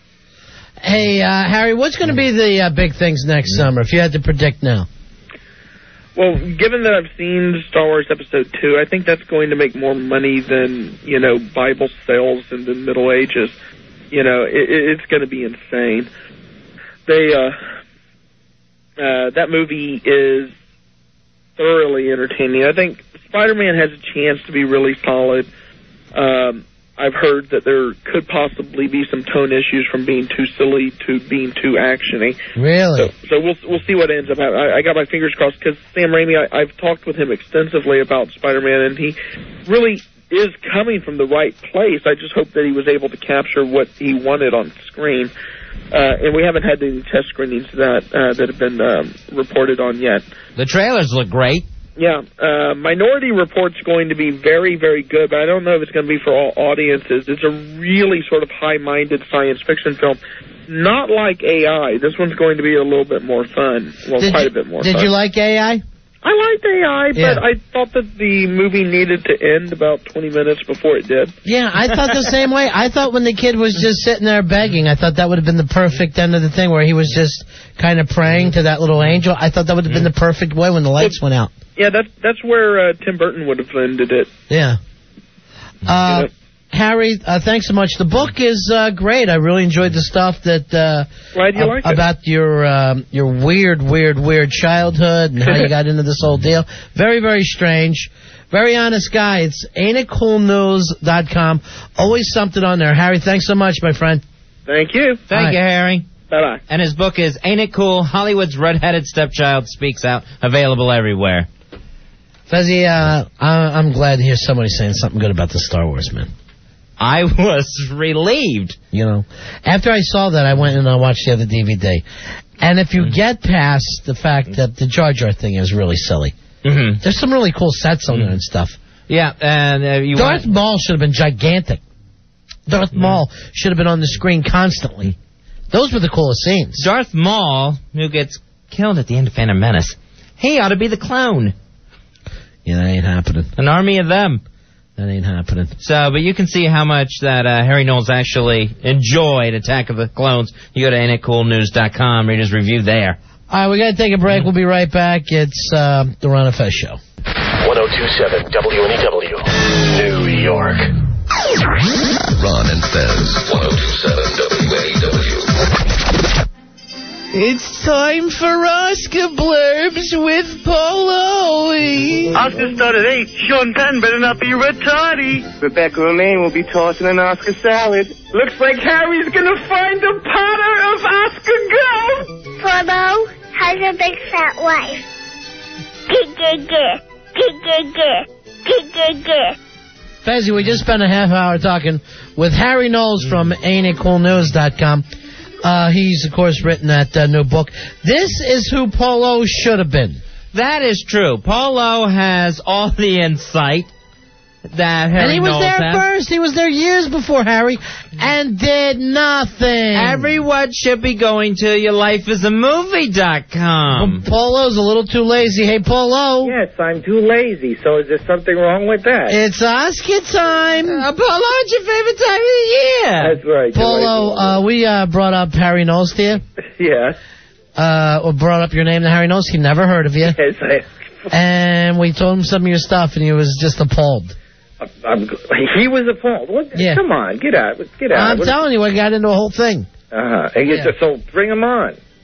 Hey, uh, Harry, what's going to be the uh, big things next summer, if you had to predict now? Well, given that I've seen Star Wars Episode two, I think that's going to make more money than, you know, Bible sales in the Middle Ages. You know, it, it's going to be insane. They, uh, uh, that movie is thoroughly entertaining. I think Spider-Man has a chance to be really solid. Um, I've heard that there could possibly be some tone issues from being too silly to being too actiony. Really? So, so we'll we'll see what ends up happening. I, I got my fingers crossed because Sam Raimi, I, I've talked with him extensively about Spider-Man, and he really is coming from the right place. I just hope that he was able to capture what he wanted on screen. Uh, and we haven't had any test screenings that uh, that have been um, reported on yet. The trailers look great. Yeah, uh, Minority Report's going to be very, very good, but I don't know if it's going to be for all audiences. It's a really sort of high-minded science fiction film. Not like A I. This one's going to be a little bit more fun. Well, did quite you, a bit more did fun. Did you like A I? I liked A I, Yeah. but I thought that the movie needed to end about twenty minutes before it did. Yeah, I thought the same way. I thought when the kid was just sitting there begging, I thought that would have been the perfect end of the thing, where he was just kind of praying to that little angel. I thought that would have been the perfect way when the lights went out. Yeah, that's that's where uh, Tim Burton would have ended it. Yeah. Uh, Harry, uh, thanks so much. The book is uh, great. I really enjoyed the stuff that uh, Glad you ab- liked it. about your um, your weird, weird, weird childhood and how you got into this whole deal. Very, very strange. Very honest guy. It's ain't it cool news dot com. Always something on there. Harry, thanks so much, my friend. Thank you. Thank Bye. you, Harry. Bye-bye. And his book is Ain't It Cool? Hollywood's Red-Headed Stepchild Speaks Out. Available everywhere. Fezzi, uh, I- I'm glad to hear somebody saying something good about the Star Wars, man. I was relieved. You know, after I saw that, I went and I watched the other D V D. And if you get past the fact that the Jar Jar thing is really silly, Mm-hmm. there's some really cool sets on there and stuff. Yeah, and uh, you Darth want... Maul should have been gigantic. Darth Maul should have been on the screen constantly. Those were the coolest scenes. Darth Maul, who gets killed at the end of Phantom Menace, he ought to be the clone. Yeah, that ain't happening. An army of them. That ain't happening. So, but you can see how much that uh, Harry Knowles actually enjoyed Attack of the Clones. You go to ain't it cool news dot com, read his review there. All right, we got to take a break. We'll be right back. It's uh, the Ron and Fez Show. one oh two point seven W N E W, New York. Ron and Fez, one oh two point seven W N E W. It's time for Oscar Blurbs with Polo. Oscar started at eight. Sean Penn better not be retarded. Rebecca Romaine will be tossing an Oscar salad. Looks like Harry's gonna find a potter of Oscar gold. Polo has a big fat wife. Fezzi, we just spent a half hour talking with Harry Knowles from ain't it cool news dot com. Uh, he's, of course, written that uh, new book. This is who Polo should have been. That is true. Polo has all the insight that Harry And he was Knowles there has. first. He was there years before Harry and did nothing. Everyone should be going to your life is a movie dot com. Well, Polo's a little too lazy. Hey, Polo. Yes, I'm too lazy, so is there something wrong with that? It's Oscar time. Uh, Polo, it's your favorite time of the year. That's right. Polo, uh, we uh, brought up Harry Knowles to you. Yes. Uh, or brought up your name to Harry Knowles. He never heard of you. Yes, I... And we told him some of your stuff, and he was just appalled. I'm, he was appalled. What? Yeah. Come on, get out. Get out. I'm What- telling you, I got into a whole thing. Uh-huh. And you Yeah. said, so bring him on.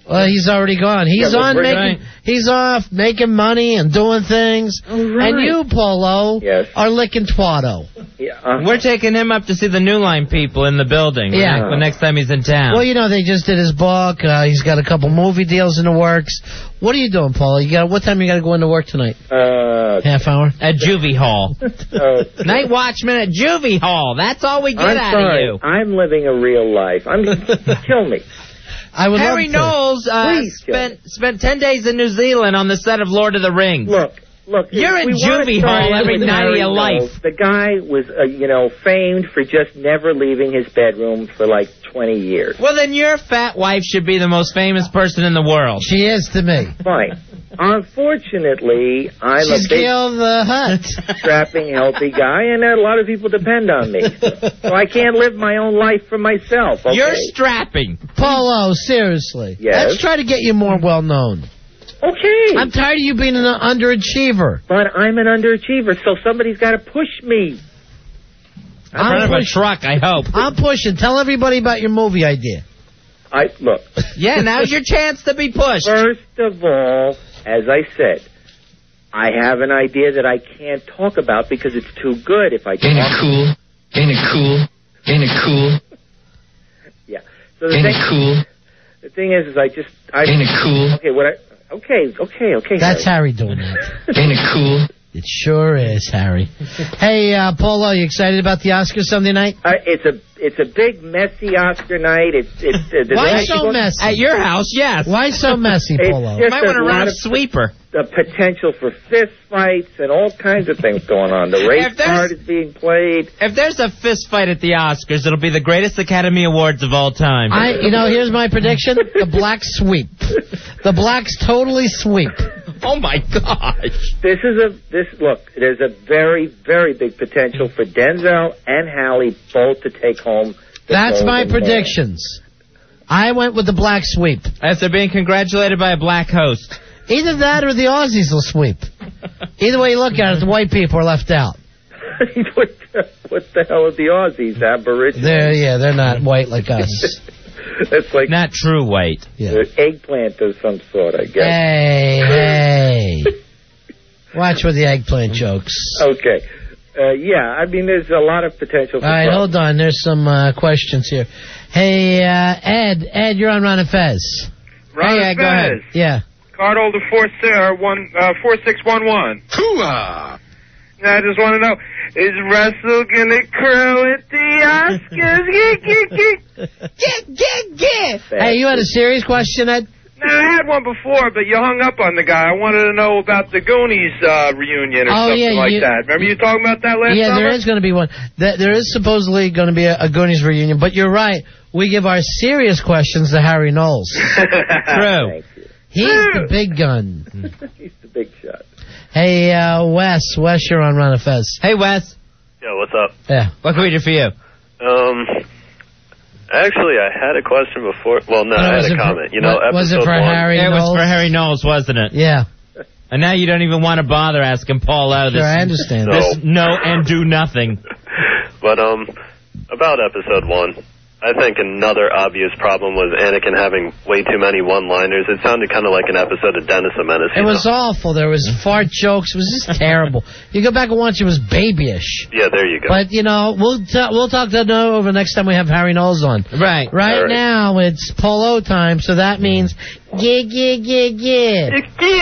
Well, he's already gone. He's Yeah, well, on we're making. going- He's off making money and doing things. right. And you, Polo, Yes. are licking Twato. Yeah, uh, We're taking him up to see the New Line people in the building. Yeah. right, the next time he's in town. Well, you know they just did his book. Uh, he's got a couple movie deals in the works. What are you doing, Polo? You got what time you got to go into work tonight? Uh, Half hour at Juvie Hall. uh, Night watchman at Juvie Hall. That's all we get I'm out sorry. of you. I'm living a real life. I'm kill me. I would Harry love to. Knowles uh, Please, spent spent ten days in New Zealand on the set of Lord of the Rings. Look, look. You're if in we wanna Juvie start Hall out every with night of Harry your Knowles, life. The guy was, uh, you know, famed for just never leaving his bedroom for like twenty years. Well, then your fat wife should be the most famous person in the world. She is to me. Fine. Unfortunately, I'm She's a big, Gil the Hut. strapping, healthy guy, and a lot of people depend on me. So I can't live my own life for myself. Okay? You're strapping. Polo, seriously. Yes? Let's try to get you more well known. Okay. I'm tired of you being an underachiever. But I'm an underachiever, so somebody's got to push me. In front of a truck, I hope. I'm pushing. Tell everybody about your movie idea. I look. Yeah, now's your chance to be pushed. First of all, as I said, I have an idea that I can't talk about because it's too good if I talk. Ain't it cool? Ain't it cool? Ain't it cool? Yeah. So the Ain't thing, it cool? the thing is, is I just. I, Ain't it cool? Okay, what I. Okay, okay, okay. That's Harry. Harry doing that. Ain't it cool? It sure is, Harry. Hey, uh, Polo, you excited about the Oscars Sunday night? Uh, it's a it's a big messy Oscar night. It's it's. Uh, the Why night so people- messy? At your house, yes. Why so messy, It's Polo? just You might want to a run lot a of sweeper. the potential for fist fights and all kinds of things going on. The race If there's- card is being played. If there's a fist fight at the Oscars, it'll be the greatest Academy Awards of all time. I, you know, here's my prediction: the blacks sweep. The blacks totally sweep. Oh my gosh! This is a this look. There's a very very big potential for Denzel and Halle both to take home. the That's my Golden Ball. predictions. I went with the black sweep. As they're being congratulated by a black host. Either that or the Aussies will sweep. Either way you look at it, the white people are left out. what, the, what the hell are the Aussies? Aboriginals? They're yeah, they're not white like us. That's like Not true white. Yeah. an eggplant of some sort, I guess. Hey, hey. Watch with the eggplant jokes. Okay. Uh, yeah, I mean, there's a lot of potential for All right, trouble. hold on. There's some uh, questions here. Hey, uh, Ed, Ed, you're on Ron and Fez. Ron and go ahead. Yeah. Card holder four uh, one uh, four six one one. Hooah! I just want to know: is Russell gonna crow at the Oscars? Get, get, get. Hey, you had a serious question, Ed? No, I had one before, but you hung up on the guy. I wanted to know about the Goonies uh, reunion or Oh, something yeah, like you- that. Remember you talking about that last Yeah, summer? there is going to be one. Th- There is supposedly going to be a, a Goonies reunion, but you're right. We give our serious questions to Harry Knowles. True. He's the big gun. He's the big shot. Hey, uh, Wes. Wes, you're on Ron and Fez. Hey, Wes. Yo, what's up? Yeah. What can we do for you? Um, actually, I had a question before. Well, no, Uh, I was had it a for- comment. You know, what- was it episode for one. Harry It was Knowles? for Harry Knowles, wasn't it? Yeah. And now you don't even want to bother asking Paul out. Sure, I understand. This no and do nothing. But um, about episode one, I think another obvious problem was Anakin having way too many one-liners. It sounded kind of like an episode of Dennis the Menace. It you was know? awful. There was fart jokes. It was just terrible. You go back and watch, it was babyish. Yeah, there you go. But, you know, we'll t- we'll talk that over next time we have Harry Knowles on. Right. Right All right. now, it's polo time, so that means gig, gig, gig, gig.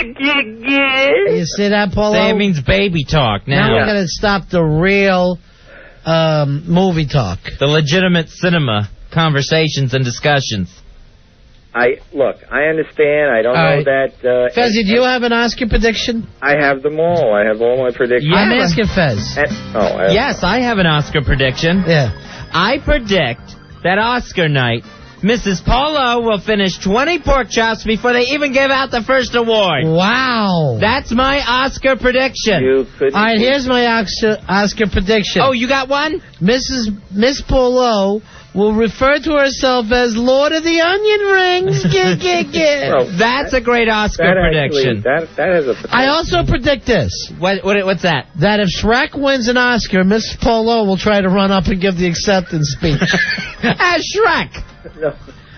You see that, Polo? Say it means baby talk Now now. we're going to stop the real um, movie talk. The legitimate cinema conversations and discussions. I look. I understand. I don't All know right. that. Uh, Fezzy, do you have an Oscar prediction? I have them all. I have all my predictions. Yeah. I'm asking Fez. And, oh, I, Yes, I have an Oscar prediction. Yeah. I predict that Oscar night, Missus Polo will finish twenty pork chops before they even give out the first award. Wow. That's my Oscar prediction. You couldn't. All right, here's my Oscar, Oscar prediction. Oh, you got one? Missus Miss Polo will refer to herself as Lord of the Onion Rings. Gig, gig, gig. Well, That's a great Oscar that actually, prediction. that that has a. Potential. I also predict this, What, what? What's that? that if Shrek wins an Oscar, Miss Polo will try to run up and give the acceptance speech. As Shrek. No.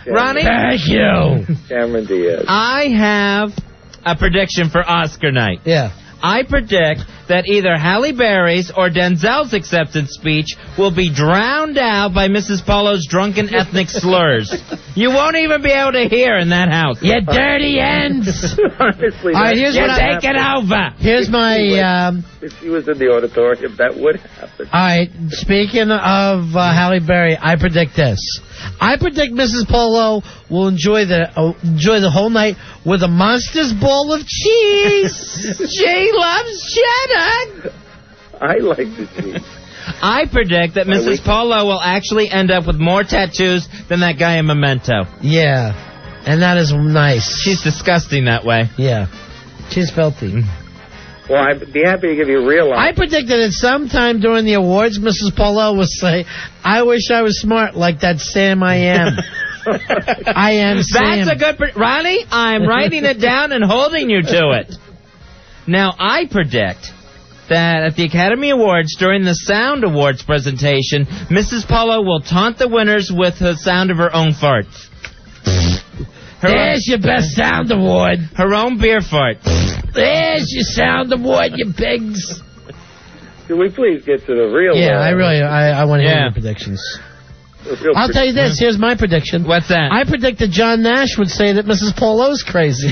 Ronnie? Thank you. Cameron Diaz. I have a prediction for Oscar night. Yeah. I predict that either Halle Berry's or Denzel's acceptance speech will be drowned out by Missus Polo's drunken ethnic slurs. You won't even be able to hear in that house. You dirty ends. Honestly, All right, here's You're what I- taking over. Here's my. Um, If she was in the auditorium, that would happen. all right, speaking of uh, Halle Berry, I predict this. I predict Missus Polo will enjoy the uh, enjoy the whole night with a monster's bowl of cheese. She loves cheddar. I like the cheese. I predict that Missus Polo will actually end up with more tattoos than that guy in Memento. Yeah, and that is nice. She's disgusting that way. Yeah, she's filthy. Well, I'd be happy to give you a real I predict that at some time during the awards, Missus Polo will say, "I wish I was smart like that Sam I am." I am Sam. That's a good... Pre- Ronnie, I'm writing it down and holding you to it. Now, I predict that at the Academy Awards, during the Sound Awards presentation, Missus Polo will taunt the winners with the sound of her own farts. Her There's your best sound award. Her own beer fart. There's your sound award, you pigs. Can we please get to the real Yeah, uh, I really, I, I want to hear Yeah. your predictions. the real I'll tell you this. Here's my prediction. What's that? I predict that John Nash would say that Missus Polo's crazy.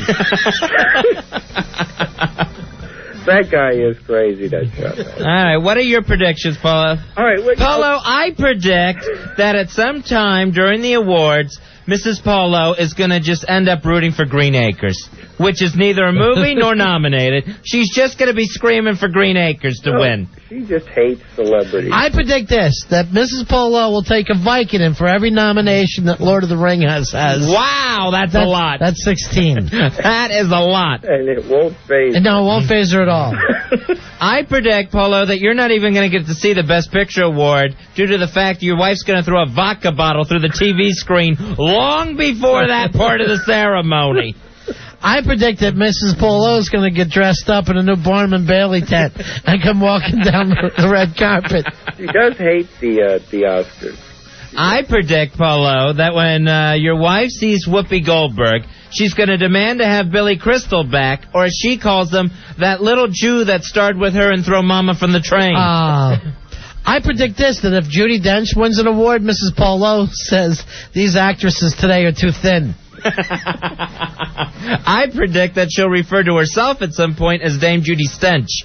That guy is crazy, that John. All right, what are your predictions, Polo? All right, what, Polo, I predict that at some time during the awards, Missus Polo is going to just end up rooting for Green Acres, which is neither a movie nor nominated. She's just going to be screaming for Green Acres to No, win. She just hates celebrities. I predict this, that Missus Polo will take a Vicodin for every nomination that Lord of the Ring has. has. Wow, that's, a lot. That's sixteen. That is a lot. And it won't phase. And no, it won't phase her at all. I predict, Polo, that you're not even going to get to see the Best Picture award due to the fact your wife's going to throw a vodka bottle through the T V screen long before that part of the ceremony. I predict that Missus Polo is going to get dressed up in a new Barnum and Bailey tent and come walking down the, the red carpet. She does hate the uh, the Oscars. I predict, Polo, that when uh, your wife sees Whoopi Goldberg, she's going to demand to have Billy Crystal back, or as she calls him, that little Jew that starred with her in Throw Mama from the Train. Uh, I predict this, that if Judi Dench wins an award, Missus Polo says these actresses today are too thin. I predict that she'll refer to herself at some point as Dame Judi Stench.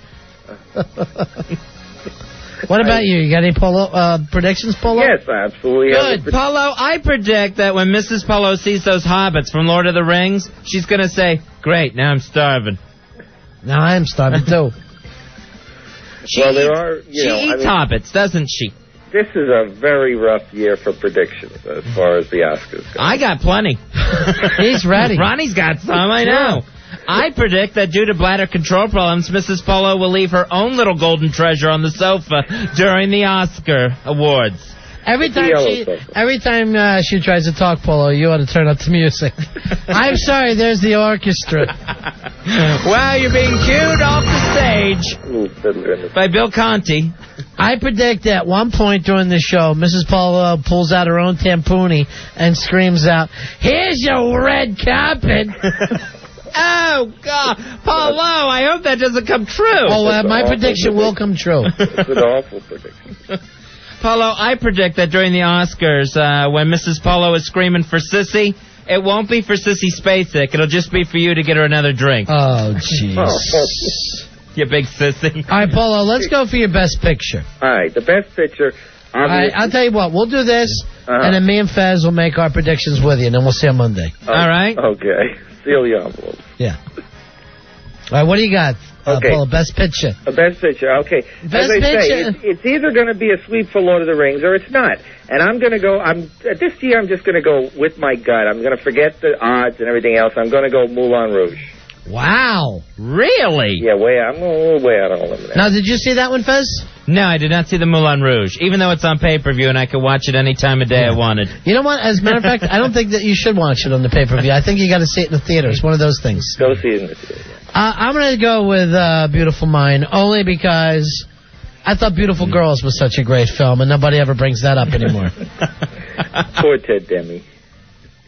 What about you? You got any Polo uh, predictions, Polo? Yes, I absolutely. have Good. a- Polo, I predict that when Missus Polo sees those hobbits from Lord of the Rings, she's going to say, great, now I'm starving. Now I'm starving, too. She Well, there eats, are, you she know, I eats mean- hobbits, doesn't she? This is a very rough year for predictions as far as the Oscars go. I got plenty. He's ready. Ronnie's got some, I know. I predict that due to bladder control problems, Missus Polo will leave her own little golden treasure on the sofa during the Oscar awards. Every time Yellow she, sofa. every time uh, she tries to talk, Polo, you ought to turn up the music. I'm sorry, there's the orchestra. Wow, you're being cued off the stage Ooh, fiddler in the- by Bill Conti. I predict at one point during the show, Missus Polo pulls out her own tampooni and screams out, "Here's your red carpet." Oh, God. Polo, I hope that doesn't come true. Oh, uh, my awful prediction will come true. It's an awful prediction. Polo, I predict that during the Oscars, uh, when Missus Polo is screaming for Sissy, it won't be for Sissy Spacek. It'll just be for you to get her another drink. Oh, jeez. You big sissy. All right, Polo, let's go for your best picture. All right, the best picture. All right, I'll tell you what, we'll do this, Uh-huh. and then me and Fez will make our predictions with you, and then we'll see you on Monday. Oh, All right. Okay. Seal the envelope. Yeah. All right, what do you got, uh, Okay. Polo? Best picture. A best picture. Okay. Best As I say, picture. it's, it's either going to be a sweep for Lord of the Rings or it's not. And I'm going to go. I'm this year. I'm just going to go with my gut. I'm going to forget the odds and everything else. I'm going to go Moulin Rouge. Wow. Really? Yeah, way. I'm a little way out on a limb there. Now, did you see that one, Fez? No, I did not see the Moulin Rouge, even though it's on pay-per-view and I could watch it any time of day I wanted. You know what? As a matter of fact, I don't think that you should watch it on the pay-per-view. I think you got to see it in the theater. It's one of those things. Go see it in the theater. Uh, I'm going to go with uh, Beautiful Mind, only because I thought Beautiful Girls was such a great film, and nobody ever brings that up anymore. Poor Ted Demme.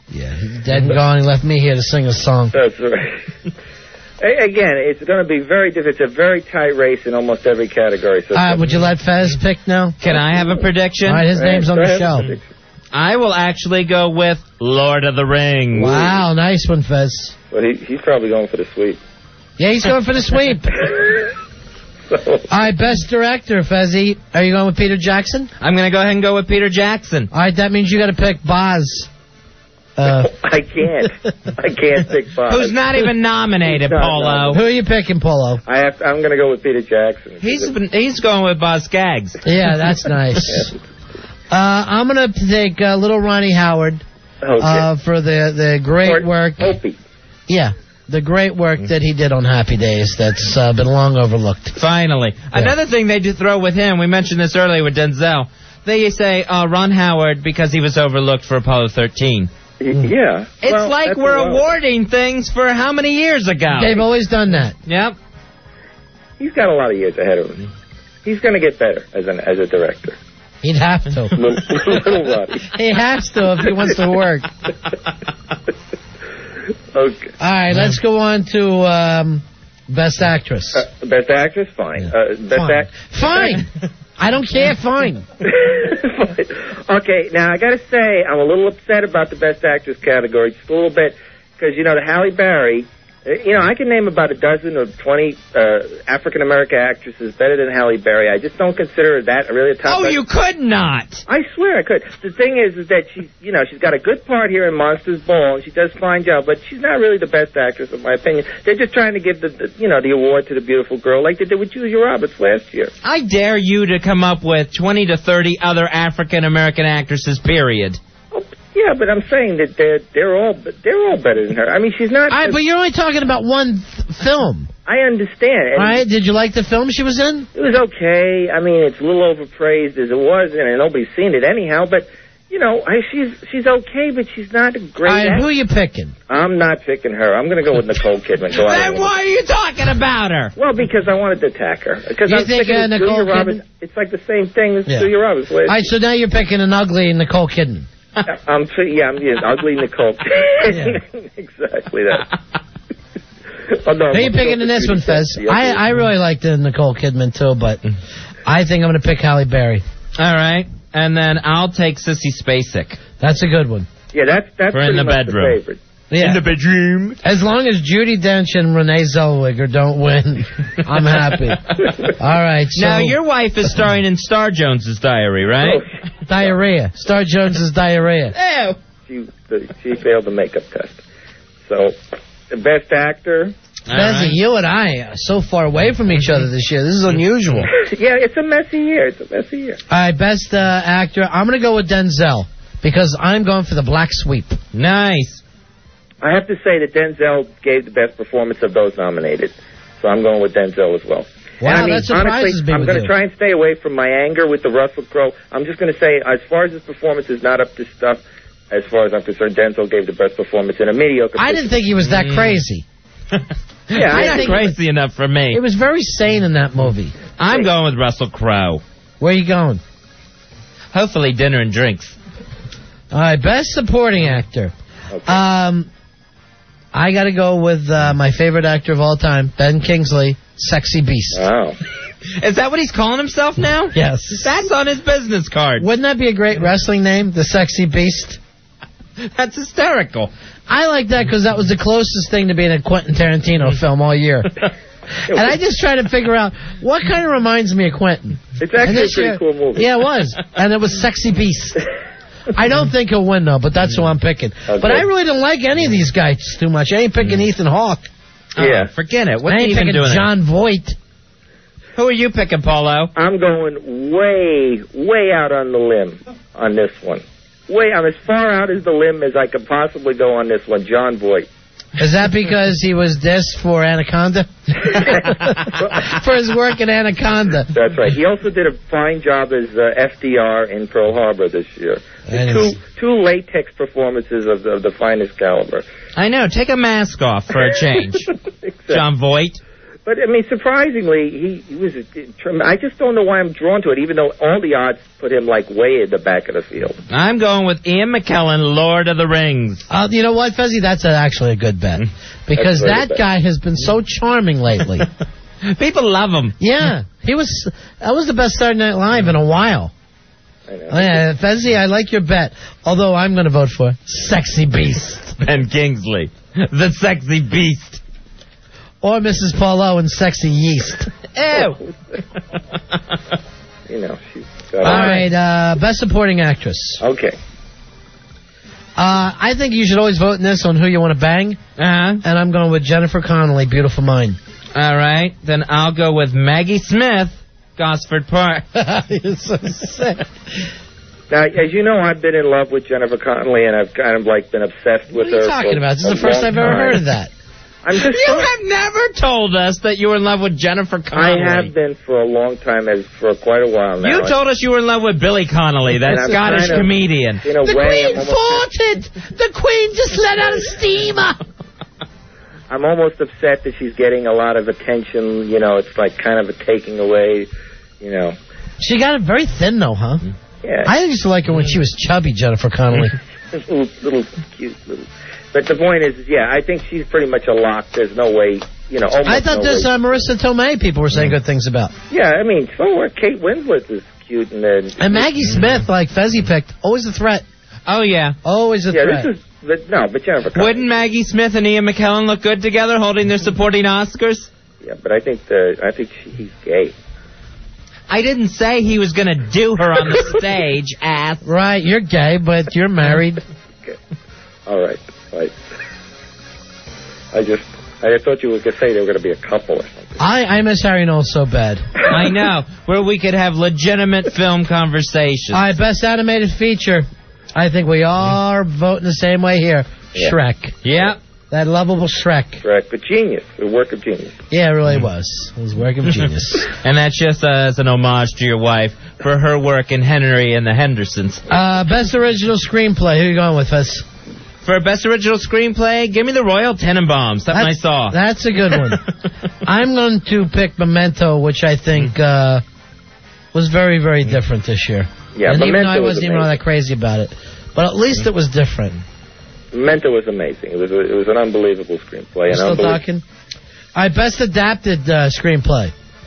Yeah, he's dead and gone. He left me here to sing a song. That's right. A- Again, it's going to be very difficult. It's a very tight race in almost every category. So All right, would you let Fez pick now? Can I have a prediction? All right, his name's on the show. I will actually go with Lord of the Rings. Wow, nice one, Fez. Well, he, he's probably going for the sweep. Yeah, he's going for the sweep. All right, best director, Fezzy. Are you going with Peter Jackson? I'm going to go ahead and go with Peter Jackson. All right, that means you got to pick Boz. Uh, I can't. I can't pick Bob. Who's not even nominated, He's not Polo. nominated. Who are you picking, Polo? I have. To, I'm going to go with Peter Jackson. He's been, he's going with Boz Skaggs. Yeah, that's nice. Uh, I'm going to take uh, little Ronnie Howard uh, for the, the great Or- work. Opie. Yeah, the great work that he did on Happy Days that's uh, been long overlooked. Finally. Another thing they do throw with him, we mentioned this earlier with Denzel, they say uh, Ron Howard because he was overlooked for Apollo thirteen. Yeah. It's Well, like that's we're a lot. awarding things for how many years ago? They've always done that. Yep. He's got a lot of years ahead of him. He's going to get better as an as a director. He'd have to. Little, little Roddy. He has to if he wants to work. Okay. All right, let's go on to um, Best Actress. Uh, best actress, fine. Uh, best Fine. act. Fine. I don't care. Fine. Okay, now I got to say I'm a little upset about the best actress category, just a little bit, because you know the Halle Berry. uh, You know, I can name about a dozen or twenty uh, African American actresses better than Halle Berry. I just don't consider her that really a top. Oh, you could not. I swear I could. The thing is, is that she's, you know, she's got a good part here in Monsters Ball, and she does a fine job, but she's not really the best actress, in my opinion. They're just trying to give the, the you know, the award to the beautiful girl, like they did with Julia Roberts last year. I dare you to come up with twenty to thirty other African American actresses, period. Yeah, but I'm saying that they're they're all they're all better than her. I mean, she's not. All right, but you're only talking about one th- film. I understand. All right, did you like the film she was in? It was okay. I mean, it's a little overpraised as it was, and nobody's seen it anyhow. But you know, I, she's she's okay, but she's not a great. All right, actress. who are you picking? I'm not picking her. I'm going to go with Nicole Kidman. Go Then why are you talking about her? Well, because I wanted to attack her. Because You I'm think, thinking uh, of Nicole Julia Roberts. Kidman? It's like the same thing as Yeah. Julia Roberts. All right, so now you're picking an ugly Nicole Kidman. I'm yeah, I'm yeah, ugly Nicole. Exactly that. Oh, no, Who are you I'm picking gonna in go this for one, Judy Fez? Dench. I, I really liked the Nicole Kidman too, but I think I'm going to pick Halle Berry. All right, and then I'll take Sissy Spacek. That's a good one. Yeah, that's that's For in pretty the much bedroom. the favorite. Yeah. In the bedroom. As long as Judi Dench and Renee Zellweger don't win, I'm happy. All right. So Now, your wife is starring in Star Jones's Diary, right? diarrhea. Star Jones's diarrhea. Ew. She the, she failed the makeup test. So the best actor. Bezzy, you and I are so far away from each other this year. This is unusual. Yeah, it's a messy year. It's a messy year. All right, best uh, actor. I'm going to go with Denzel because I'm going for the black sweep. Nice. I have to say that Denzel gave the best performance of those nominated. So I'm going with Denzel as well. Wow, and I mean, that surprises honestly, me I'm with going to you. try and stay away from my anger with the Russell Crowe. I'm just going to say, as far as his performance is not up to stuff, as far as I'm concerned, Denzel gave the best performance in a mediocre. I didn't think he was that Mm. crazy. Yeah, I Not think crazy enough for me. It was very sane in that movie. I'm going with Russell Crowe. Where are you going? Hopefully dinner and drinks. All right, best supporting actor. Um, I got to go with uh, my favorite actor of all time, Ben Kingsley, Sexy Beast. Wow. Is that what he's calling himself now? Yes. That's on his business card. Wouldn't that be a great wrestling name, the Sexy Beast? That's hysterical. I like that because that was the closest thing to being a Quentin Tarantino film all year. And I just try to figure out what kind of reminds me of Quentin. It's actually And a this pretty year- cool movie. Yeah, it was. And it was Sexy Beast. I don't think he'll win, though, but that's who I'm picking. But I really don't like any of these guys too much. I ain't picking Ethan Hawke. Yeah. Oh, forget it. What's I he ain't even picking doing? John Voight. Who are you picking, Paulo? I'm going way, way out on the limb on this one. Way, I'm as far out as the limb as I could possibly go on this one. John Voight. Is that because he was dissed for Anaconda? For his work in Anaconda. That's right. He also did a fine job as uh, F D R in Pearl Harbor this year. That Two is- two latex performances of the, of the finest caliber. I know. Take a mask off for a change. John Voight. But, I mean, surprisingly, he, he was... A, I just don't know why I'm drawn to it, even though all the odds put him, like, way at the back of the field. I'm going with Ian McKellen, Lord of the Rings. Uh, you know what, Fezzy? That's a, actually a good bet. Because that bet. guy has been so charming lately. People love him. Yeah. He was... That was the best Saturday Night Live in a while. I know. Oh, yeah, Fezzy, I like your bet. Although I'm going to vote for Sexy Beast. Ben Kingsley. The Sexy Beast. Or Missus Paulo and Sexy Yeast. Ew. You know, she's... All right, uh, Best Supporting Actress. Okay. Uh, I think you should always vote in this on who you want to bang. Uh-huh. And I'm going with Jennifer Connelly, Beautiful Mind. All right, then I'll go with Maggie Smith, Gosford Park. You're so sick. Now, as you know, I've been in love with Jennifer Connelly, and I've kind of, like, been obsessed with her. What are you talking about? This is the first I've ever heard of that. I'm just you have never told us that you were in love with Jennifer Connelly. I have been for a long time, as for quite a while now. You told us you were in love with Billy Connolly, that Scottish kind of, comedian. In a the way, Queen I'm farted! The Queen just let out a steamer! I'm almost upset that she's getting a lot of attention. You know, it's like kind of a taking away, you know. She got it very thin, though, huh? Yeah. I used to like her when she was chubby, Jennifer Connelly. little, little cute little... But the point is, yeah, I think she's pretty much a lock. There's no way, you know, almost I thought no there's way. uh, Marissa Tomei people were saying good things about. Yeah, I mean, so what? Kate Winslet is cute. And then... And Maggie Smith, like Fezzy picked, always a threat. Oh, yeah. Always a yeah, threat. this is... But, no, but Jennifer Connelly. Wouldn't Maggie Smith and Ian McKellen look good together holding their supporting Oscars? Yeah, but I think the I think she, he's gay. I didn't say he was going to do her on the stage, ass. Right, you're gay, but you're married. Okay. All right. Right. I just, I thought you were going to say they were going to be a couple or something. I, I miss Harry Knowles so bad. I know, where we could have legitimate film conversations. All right, Best Animated Feature. I think we are voting the same way here. Yeah. Shrek. Yeah. That lovable Shrek. Shrek, but genius. The work of genius. Yeah, it really was. It was work of genius. And that's just uh, as an homage to your wife for her work in Henry and the Hendersons. Uh, Best Original Screenplay. Who are you going with, Fez? For Best Original Screenplay, give me the Royal Tenenbaums. Something I saw. That's a good one. I'm going to pick Memento, which I think uh, was very, very different this year. Yeah, and Memento even though I was wasn't even all amazing. that crazy about it. But at least it was different. Memento was amazing. It was a, it was an unbelievable screenplay. You still talking? All right, Best Adapted uh, Screenplay.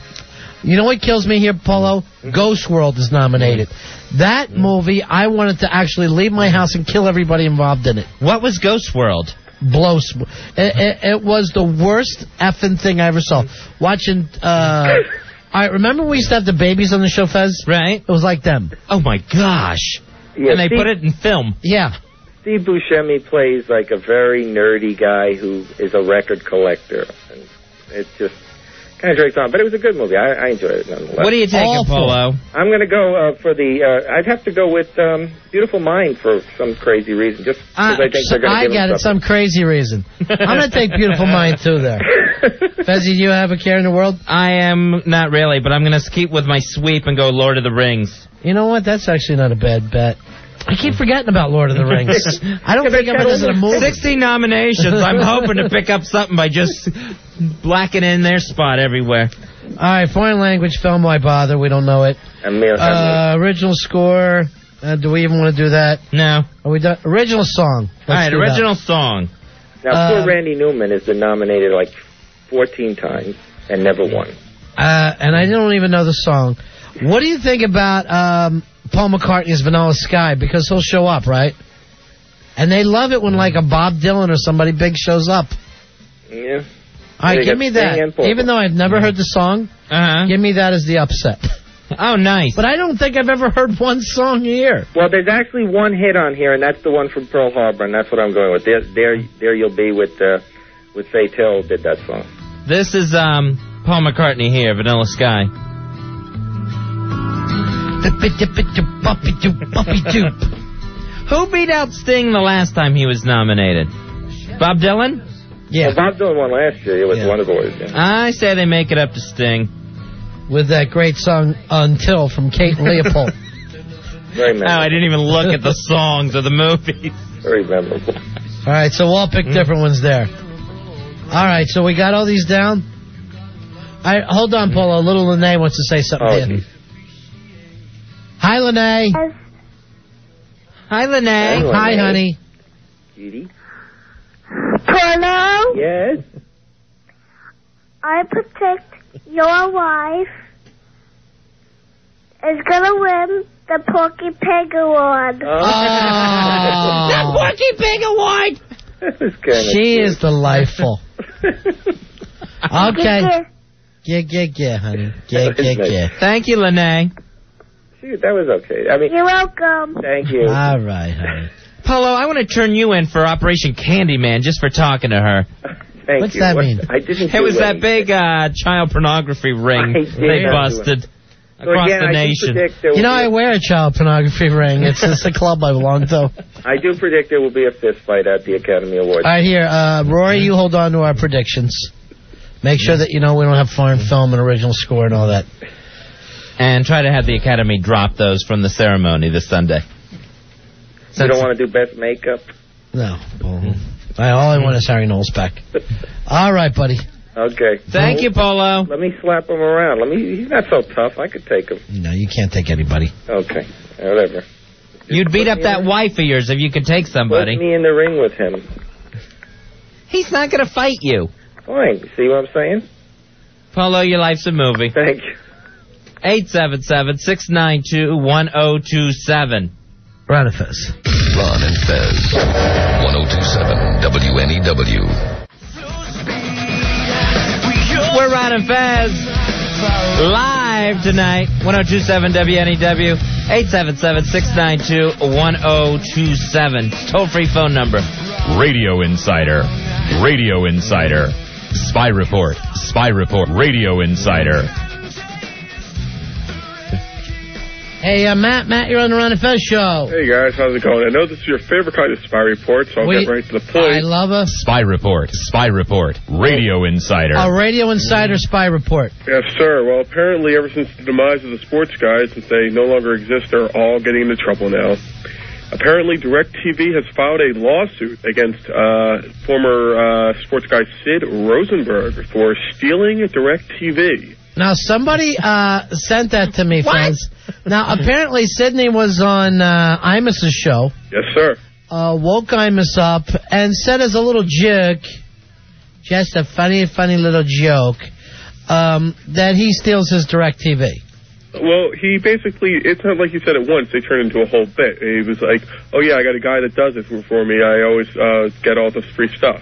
You know what kills me here, Polo? Ghost World is nominated. That movie, I wanted to actually leave my house and kill everybody involved in it. What was Ghost World? Blows. It, it, it was the worst effing thing I ever saw. Watching, uh... I remember we used to have the babies on the show, Fez? Right. It was like them. Oh, my gosh. Yeah, and they Steve, put it in film. Yeah. Steve Buscemi plays like a very nerdy guy who is a record collector. And it just kind of drags on. But it was a good movie. I, I enjoyed it nonetheless. What are you taking, Awful. Polo? I'm going to go uh, for the... Uh, I'd have to go with um, Beautiful Mind for some crazy reason. Just because Uh, I think so they're going to I give got him it, some something. crazy reason. I'm going to take Beautiful Mind, too, there. Fezzy, do you have a care in the world? I am not really, but I'm going to keep with my sweep and go Lord of the Rings. You know what? That's actually not a bad bet. I keep forgetting about Lord of the Rings. I don't think of it as a movie. sixty nominations. I'm hoping to pick up something by just blacking in their spot everywhere. All right, foreign language film, why bother? We don't know it. Uh, original score. Uh, do we even want to do that? No. Are we done? Original song. Let's All right, do that. original song. Now, Uh, poor Randy Newman has been nominated like fourteen times and never won. Uh, and I don't even know the song. What do you think about um, Paul McCartney's Vanilla Sky? Because he'll show up, right? And they love it when like a Bob Dylan or somebody big shows up. Yeah. All right, They give got me Sting and that. Paul. Even though I've never heard the song, Uh-huh. give me that as the upset. Oh, nice. But I don't think I've ever heard one song here. Well, there's actually one hit on here, and that's the one from Pearl Harbor, and that's what I'm going with. There, there, there you'll be with uh, with Faye Hill did that song. This is um, Paul McCartney here, Vanilla Sky. Who beat out Sting the last time he was nominated? Bob Dylan? Yeah. Well, Bob Dylan won last year with Yeah. Wonder Boys. Yeah. I say they make it up to Sting. With that great song Until from Kate Leopold. Very Oh, memorable. I didn't even look at the songs or the movies. Very memorable. All right, so we'll all pick different ones there. All right, so we got all these down. right, hold on, Polo. Little Lene wants to say something Oh, to you. Hi, Lene. Hi, Lene. Hi, Lene. Hi, honey. Judy? Polo, Yes? I predict your wife is gonna win the Porky Pig Award. Oh. The Porky Pig Award! She is delightful. Okay. Yeah, yeah, yeah, honey. Yeah, yeah, yeah. Thank you, Lene. Shoot, that was okay. I mean, You're welcome. thank you. All right, honey. Polo, I want to turn you in for Operation Candyman just for talking to her. Thank What's you. that What- mean? I didn't It do was that anything. big uh, child pornography ring I did they not do busted So across again, the I do nation. predict there will You know, be I a- wear a child pornography ring. It's just a club I belong to. All I do predict there will be a fist fight at the Academy Awards. right, here. Uh, Rory, you hold on to our predictions. Make sure that, you know, we don't have foreign film and original score and all that. And try to have the Academy drop those from the ceremony this Sunday. You don't want to do best makeup? No. I, all I want is Harry Knowles back. All right, buddy. Okay. Thank you, Polo. Let me slap him around. Let me. He's not so tough. I could take him. No, you can't take anybody. Okay. Whatever. You'd beat up me that in- wife of yours if you could take Put somebody. me in the ring with him. He's not going to fight you. Fine. See what I'm saying? Polo, your life's a movie. Thank you. eight seven seven, six nine two, one oh two seven. Ron and Fez. Ron and Fez. one oh two seven W N E W. We're Ron and Fez live tonight. one oh two seven W N E W. eight seven seven, six nine two, one oh two seven. Toll-free phone number. Radio Insider. Radio Insider. Spy Report. Spy Report. Radio Insider. Hey, uh, Matt. Matt, you're on the Ron and Fez show. Hey guys, how's it going? I know this is your favorite kind of spy report, so I'll We- get right to the point. I love a, Spy Report. Spy Report. Radio Insider. a Radio Insider spy report. Yes, sir. Well, apparently, ever since the demise of the sports guys, since they no longer exist, they're all getting into trouble now. Apparently, DirecTV has filed a lawsuit against uh, former uh, sports guy Sid Rosenberg for stealing DirecTV. Now, somebody uh, sent that to me, Fez. Now, apparently, Sydney was on uh, Imus's show. Yes, sir. Uh, woke Imus up and said as a little joke, just a funny, funny little joke, um, that he steals his DirecTV. Well, he basically, it's not like he said it once. They turned into a whole bit. He was like, oh, yeah, I got a guy that does it for, for me. I always uh, get all this free stuff.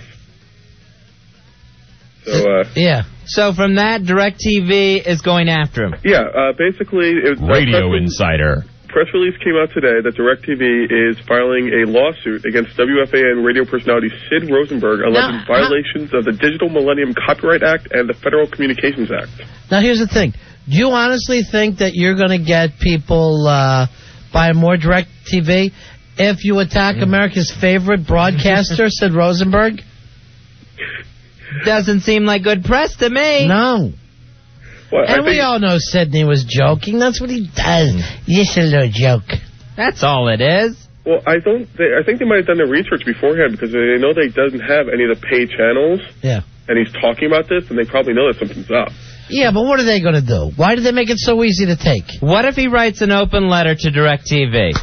So, uh, Yeah. So from that, DirecTV is going after him. yeah, uh, basically... It, Radio uh, press, Insider. press release came out today that DirecTV is filing a lawsuit against W F A N radio personality Sid Rosenberg, alleging Now, violations of the Digital Millennium Copyright Act and the Federal Communications Act. Now, here's the thing. Do you honestly think that you're going to get people uh, buying more DirecTV if you attack America's favorite broadcaster, Sid Rosenberg? Doesn't seem like good press to me. No. Well, I And we think- all know Sydney was joking. That's what he does. Just a little joke. That's all it is. Well, I don't. They, I think they might have done their research beforehand because they know they doesn't have any of the paid channels. Yeah. And he's talking about this, and they probably know that something's up. Yeah, but what are they going to do? Why do they make it so easy to take? What if he writes an open letter to DirecTV?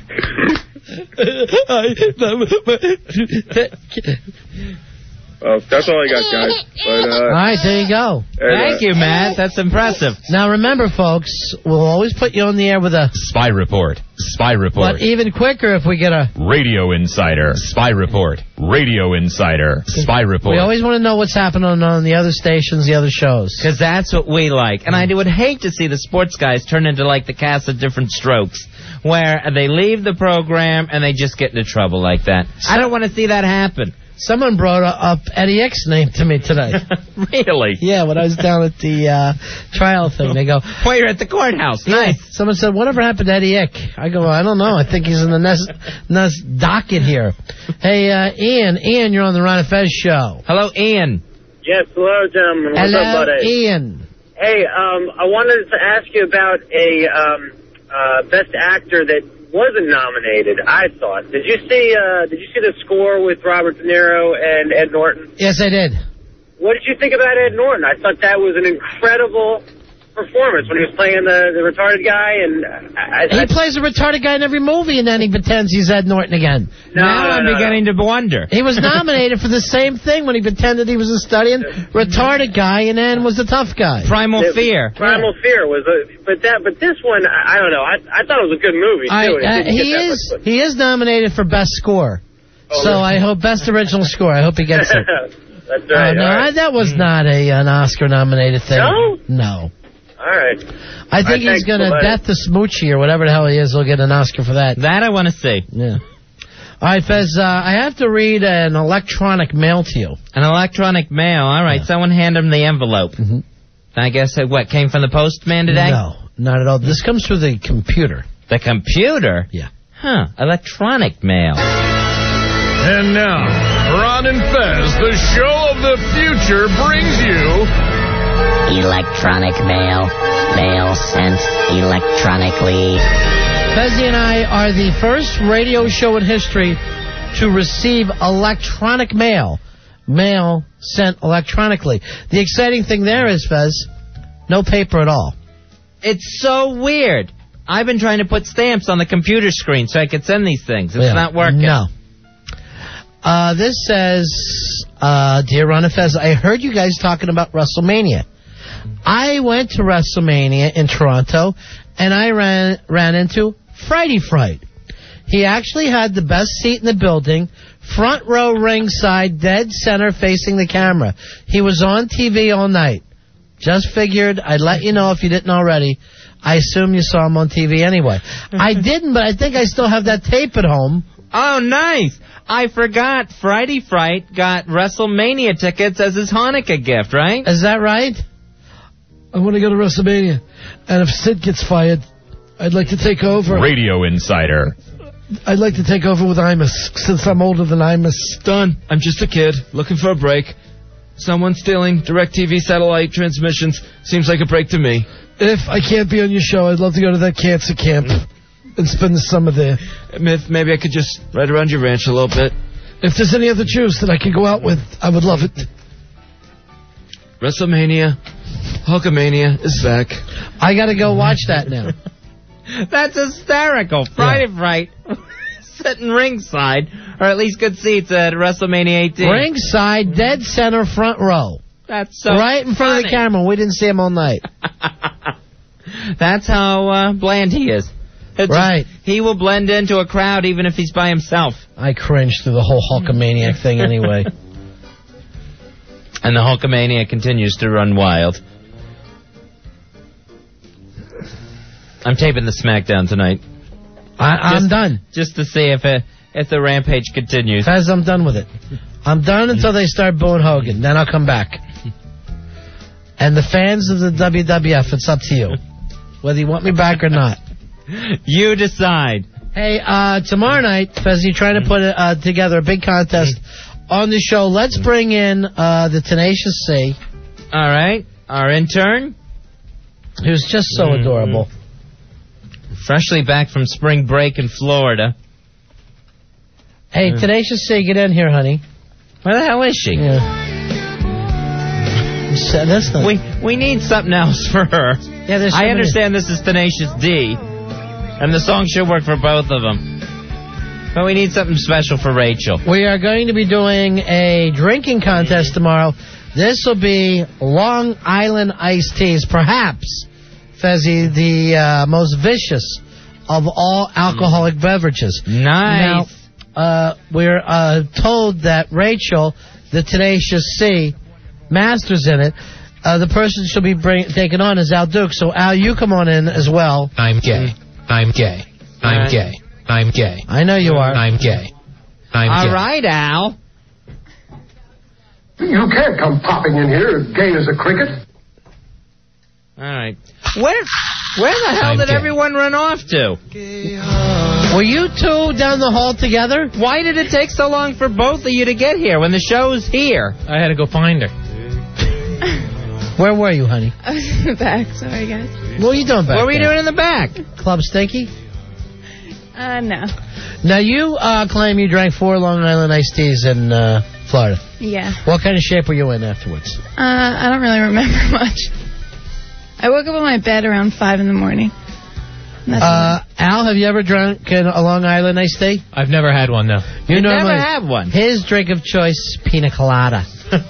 Uh, that's all I got, guys. But, uh, All right, there you go. and, uh, Thank you, Matt. That's impressive. Now, remember, folks, we'll always put you on the air with a... Spy Report. Spy Report. But even quicker if we get a... Radio Insider. Spy Report. Radio Insider. Spy Report. We always want to know what's happening on the other stations, the other shows. Because that's what we like. And I would hate to see the sports guys turn into like the cast of Different Strokes, where they leave the program and they just get into trouble like that. I don't want to see that happen. Someone brought up Eddie Ick's name to me today. Really? Yeah, when I was down at the uh, trial thing, they go, Well, you're at the courthouse. yeah. Nice. Someone said, whatever happened to Eddie Ick? I go, I don't know. I think he's in the next, next docket here. Hey, uh, Ian, Ian, you're on the Ron and Fez show. Hello, Ian. Yes, hello, gentlemen. What's Hello, up, buddy? Ian. Hey, um, I wanted to ask you about a um, uh, best actor that wasn't nominated. I thought. Did you see? Uh, did you see the score with Robert De Niro and Ed Norton? Yes, I did. what did you think about Ed Norton? I thought that was an incredible performance when he was playing the, the retarded guy. And I, I, He plays a retarded guy in every movie, and then he pretends he's Ed Norton again. No, now no, I'm no, beginning to wonder. He was nominated for the same thing when he pretended he was a studying retarded guy and then was a tough guy. Primal It- Fear. Primal Fear was a, but that, but this one, I, I don't know. I, I thought it was a good movie too. I, It uh, didn't he get that is much, he is nominated for best score. Oh, so really? I hope best original score. I hope he gets it. That's Uh, right. no, all I, right. that was not a an Oscar nominated thing. No? No. All right. I think All right, he's thanks going for to letting- Death to Smoochie or whatever the hell he is. He'll get an Oscar for that. That I want to see. Yeah. All right, Fez, uh, I have to read an electronic mail to you. An electronic mail. All right, Yeah. someone hand him the envelope. Mm-hmm. I guess it, what, came from the postman today? No, not at all. This comes through the computer. The computer? Yeah. Huh, electronic mail. And now, Ron and Fez, the show of the future, brings you Electronic mail. Mail sent electronically. Fezzy and I are the first radio show in history to receive electronic mail. Mail sent electronically. The exciting thing there is, Fez, no paper at all. It's so weird. I've been trying to put stamps on the computer screen so I could send these things. It's Yeah. not working. No. Uh, this says, uh, Dear Ron and Fez, I heard you guys talking about WrestleMania. I went to WrestleMania in Toronto, and I ran ran into Friday Fright. He actually had the best seat in the building, front row ringside, dead center facing the camera. He was on T V all night. Just figured I'd let you know if you didn't already. I assume you saw him on T V anyway. I didn't, but I think I still have that tape at home. Oh, nice. I forgot Friday Fright got WrestleMania tickets as his Hanukkah gift, right? Is that right? I want to go to WrestleMania. And if Sid gets fired, I'd like to take over. Radio Insider. I'd like to take over with Imus, since I'm older than Imus. Done. I'm just a kid looking for a break. Someone stealing DirecTV satellite transmissions seems like a break to me. If I can't be on your show, I'd love to go to that cancer camp and spend the summer there. If maybe I could just ride around your ranch a little bit. If there's any other Jews that I could go out with, I would love it. WrestleMania, Hulkamania is back. I got to go watch that now. That's hysterical. Friday Fright sitting ringside, or at least good seats at WrestleMania eighteen. Ringside, dead center, front row. That's so right in front funny. of the camera. We didn't see him all night. That's how uh, bland he is. It's Right. Just, he will blend into a crowd even if he's by himself. I cringed through the whole Hulkamaniac thing anyway. And the Hulkamania continues to run wild. I'm taping the SmackDown tonight. I, I'm Just- done. Just to see if it, if the rampage continues. Fez, I'm done with it. I'm done until they start booing Hogan. Then I'll come back. And the fans of the W W F, it's up to you. Whether you want me back or not. You decide. Hey, uh, tomorrow night, Fez, you're trying to put uh, together a big contest on the show. Let's bring in uh, the Tenacious C. All right. Our intern, who's just so Mm-hmm. adorable. freshly back from spring break in Florida. Hey, Yeah. Tenacious C, get in here, honey. Where the hell is she? Yeah. So that's not... We we need something else for her. Yeah, there's so I many- understand this is Tenacious D, and the song should work for both of them. But we need something special for Rachel. We are going to be doing a drinking contest tomorrow. This will be Long Island iced teas, perhaps, Fezzy, the uh, most vicious of all alcoholic beverages. Nice. Now, uh, we're uh, told that Rachel, the Tenacious C, masters in it. Uh, the person she'll be bring, taking on is Al Duke. So, Al, you come on in as well. I'm gay. I'm gay. I'm Alright. gay. I'm gay. I know you are. I'm gay. I'm All gay. right, Al. You can't come popping in here as gay as a cricket. All right. Where where the hell I'm did gay. everyone run off to? Were you two down the hall together? Why did it take so long for both of you to get here when the show's here? I had to go find her. Where were you, honey? I was in the back. Sorry, guys. What were you doing back What were you there? doing in the back? Club Stinky? Uh, no. Now, you uh, claim you drank four Long Island iced teas in uh, Florida. Yeah. What kind of shape were you in afterwards? Uh, I don't really remember much. I woke up in my bed around five in the morning. Uh, Al, have you ever drunk a Long Island iced tea? I've never had one, no. You You never normally- have one. His drink of choice, pina colada.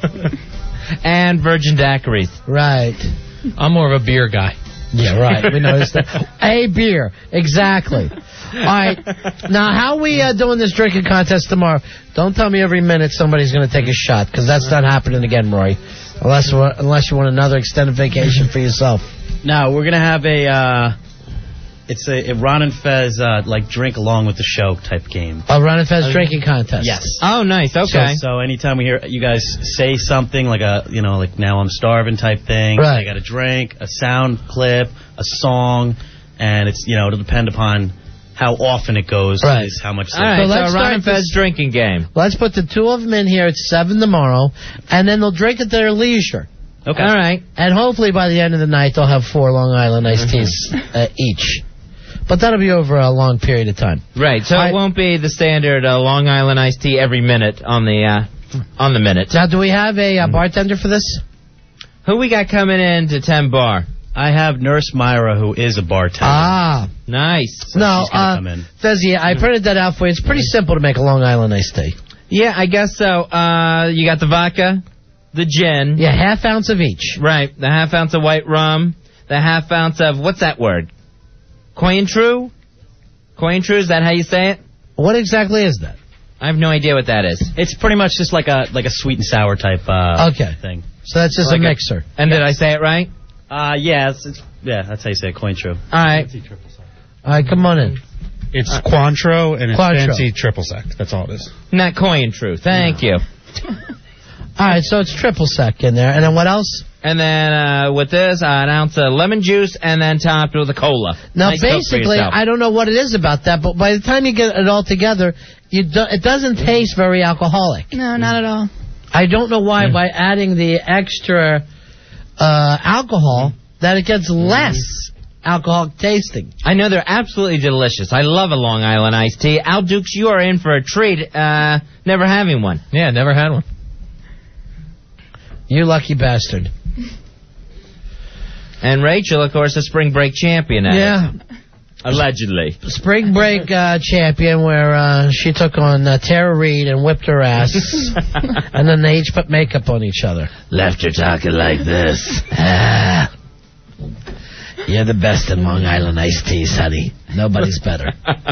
And virgin daiquiris. Right. I'm more of a beer guy. Yeah, right. We noticed that. A beer. Exactly. All right. Now, how are we uh, doing this drinking contest tomorrow? Don't tell me every minute somebody's going to take a shot, because that's not happening again, Roy. Unless, unless you want another extended vacation for yourself. No, we're going to have a, uh, it's a, a Ron and Fez, uh, like, drink along with the show type game. A Ron and Fez drinking contest. Yes. Oh, nice. Okay. So, so anytime we hear you guys say something like a, you know, like now I'm starving type thing, Right. I got a drink, a sound clip, a song, and it's, you know, it'll depend upon how often it goes, Right. is how much. All right, So so, let's Ron start and Fez this- drinking game. Let's put the two of them in here at seven tomorrow, and then they'll drink at their leisure. Okay. All right. And hopefully by the end of the night, they'll have four Long Island iced teas uh, each. But that'll be over a long period of time. Right, so I- it won't be the standard uh, Long Island iced tea every minute on the uh, on the minute. Now, do we have a uh, bartender for this? Who we got coming in to ten bar? I have Nurse Myra, who is a bartender. Ah. Nice. No, she's gonna uh, come in. Fezzy, I printed that out for you. It's pretty simple to make a Long Island iced tea. Yeah, I guess so. Uh, you got the vodka, the gin. Yeah, half ounce of each. Right, the half ounce of white rum, the half ounce of, what's that word? Cointreau? Cointreau, is that how you say it? What exactly is that? I have no idea what that is. It's pretty much just like a like a sweet and sour type uh, Okay. thing. So that's just Like a a- mixer. And did I say it right? Uh, yeah, it's, it's, yeah, that's how you say it, Cointreau. All right. All right, come on in. It's Cointreau and it's Cointreau. fancy triple sec. That's all it is. Not Cointreau. Thank you. All right, so it's triple sec in there. And then what else? And then uh, with this, uh, an ounce of lemon juice, and then topped with a cola. Now, Nice Coke for basically, yourself. I don't know what it is about that, but by the time you get it all together, you do, it doesn't taste very alcoholic. No, not at all. I don't know why by adding the extra uh, alcohol that it gets less alcoholic tasting. I know they're absolutely delicious. I love a Long Island iced tea. Al Dukes, you are in for a treat. Uh, never having one. Yeah, never had one. You lucky bastard. And Rachel, of course, a spring break champion. At Yeah. it. Allegedly. Spring break uh, champion where uh, she took on uh, Tara Reid and whipped her ass. And then they each put makeup on each other. Left her talking like this. Ah. You're the best in Long Island iced teas, honey. Nobody's better.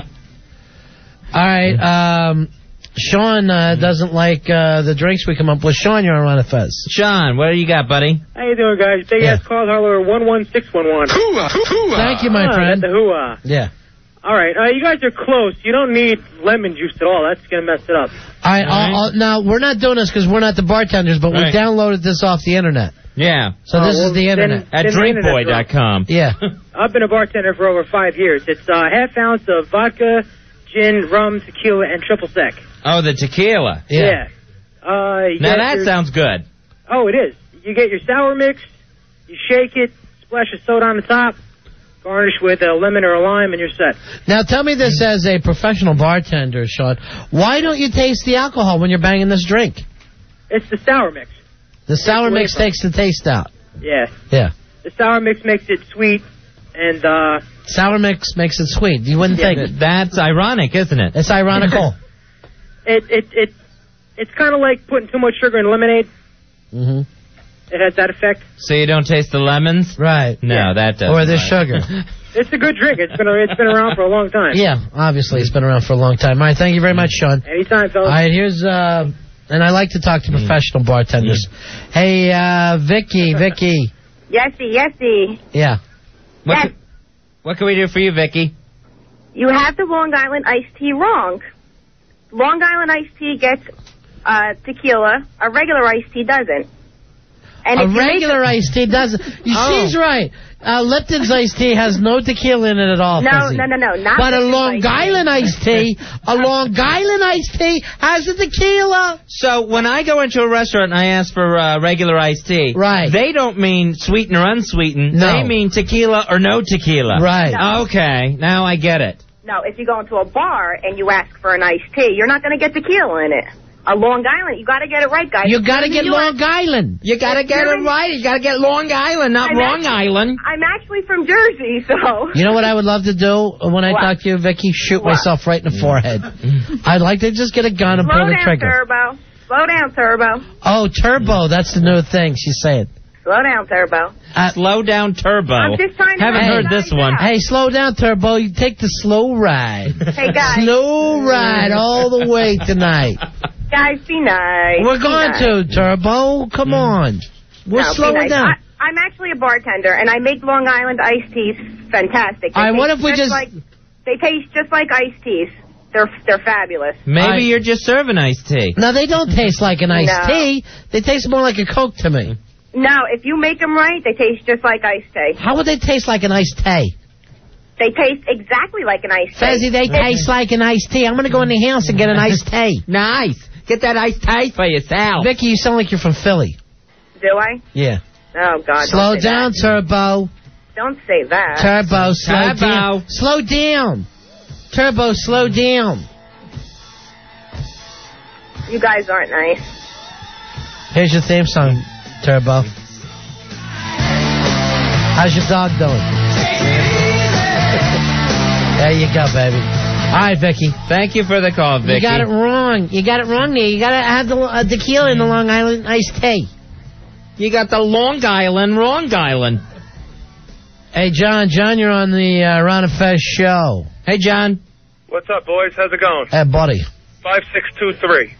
All right. Um, Sean uh, doesn't like uh, the drinks we come up with. Sean, you're on Ron and Fez. Sean, what do you got, buddy? How you doing, guys? Big Yeah. ass call holler one one six one one. Thank you, my ah, friend. That's the hoo-ah. Yeah. All right, uh, you guys are close. You don't need lemon juice at all. That's gonna mess it up. All right. I'll, I'll, now, we're not doing this because we're not the bartenders, but Right. we downloaded this off the internet. Yeah. So Oh, this well, is the then- internet. At Then the drink internet's boy dot com. Yeah. I've been a bartender for over five years. It's uh, half ounce of vodka, gin, rum, tequila, and triple sec. Oh, the tequila. Yeah. Uh, you Now get that your- sounds good. Oh, it is. You get your sour mix, you shake it, splash of soda on the top, garnish with a lemon or a lime, and you're set. Now tell me this as a professional bartender, Sean. Why don't you taste the alcohol when you're banging this drink? It's the sour mix. The sour away mix from it. takes the taste out. Yeah. Yeah. The sour mix makes it sweet, and uh, Sour mix makes it sweet. You wouldn't Yeah. think. That's ironic, isn't it? It's ironical. it it it it's kind of like putting too much sugar in lemonade. hmm It has that effect. So you don't taste the lemons? Right. No, Yeah. that doesn't. Or the right. sugar. It's a good drink. It's been it's been around for a long time. Yeah, obviously it's been around for a long time. All right, thank you very much, Sean. Anytime, All fellas. right, here's uh, and I like to talk to professional bartenders. Hey, uh, Vicky, Vicky. Yesy, yesy. Yeah. What, Yes. can, what can we do for you, Vicky? You have the Long Island iced tea wrong. Long Island iced tea gets uh, tequila. A regular iced tea doesn't. And A if you make regular iced tea doesn't. You Oh. She's right. Uh, Lipton's iced tea has no tequila in it at all. No, Fuzzy. no, no, no, not But a Lipton's Long iced tea. Island iced tea, a Long Island iced tea has a tequila. So when I go into a restaurant and I ask for uh, regular iced tea, Right. they don't mean sweetened or unsweetened. No. They mean tequila or no tequila. Right. Okay, now I get it. No, if you go into a bar and you ask for an iced tea, you're not going to get tequila in it. A Long Island, you got to get it right, guys. You got to get You Long Island. You got to get it right. You got to get Long Island, not I'm Long actually- Island. I'm actually from Jersey, so. You know what I would love to do when I What? talk to you, Vicky? Shoot What? myself right in the forehead. I'd like to just get a gun and Slow pull the down, trigger. Turbo. Slow down, Turbo. Oh, turbo. That's the new thing she's saying. Slow down, Turbo. Uh, Slow down, Turbo. I'm just trying to Haven't help heard you this guys one. out. Hey, slow down, Turbo. You take the slow ride. Hey, guys. Slow ride all the way tonight. Guys, be nice. We're Be going nice. to, Turbo. Come on. We're No, be slowing nice. down. I, I'm actually a bartender, and I make Long Island iced teas fantastic. They All right, what taste if we just- Like, they taste just like iced teas. They're they're fabulous. Maybe I- you're just serving iced tea. No, they don't taste like an iced No. tea. They taste more like a Coke to me. No, if you make them right, they taste just like iced tea. How would they taste like an iced tea? They taste exactly like an iced tea. Fezzy, they taste like an iced tea. I'm going to go in the house and get an iced tea. Nice. Get that iced tea for yourself. Vicky, you sound like you're from Philly. Do I? Yeah. Oh, God. Slow don't say down, that. Turbo. Don't say that. Turbo, slow Turbo. down. Slow down. Turbo, slow down. You guys aren't nice. Here's your theme song, Turbo. How's your dog doing? There you go, baby. All right, Vicky. Thank you for the call, Vicky. You got it wrong. You got it wrong there. You got to have the uh, tequila in the Long Island iced tea. You got the Long Island, Wrong Island. Hey, John. John, you're on the uh, Ron and Fez show. Hey, John. What's up, boys? How's it going? Hey, buddy. Five, six, two, three.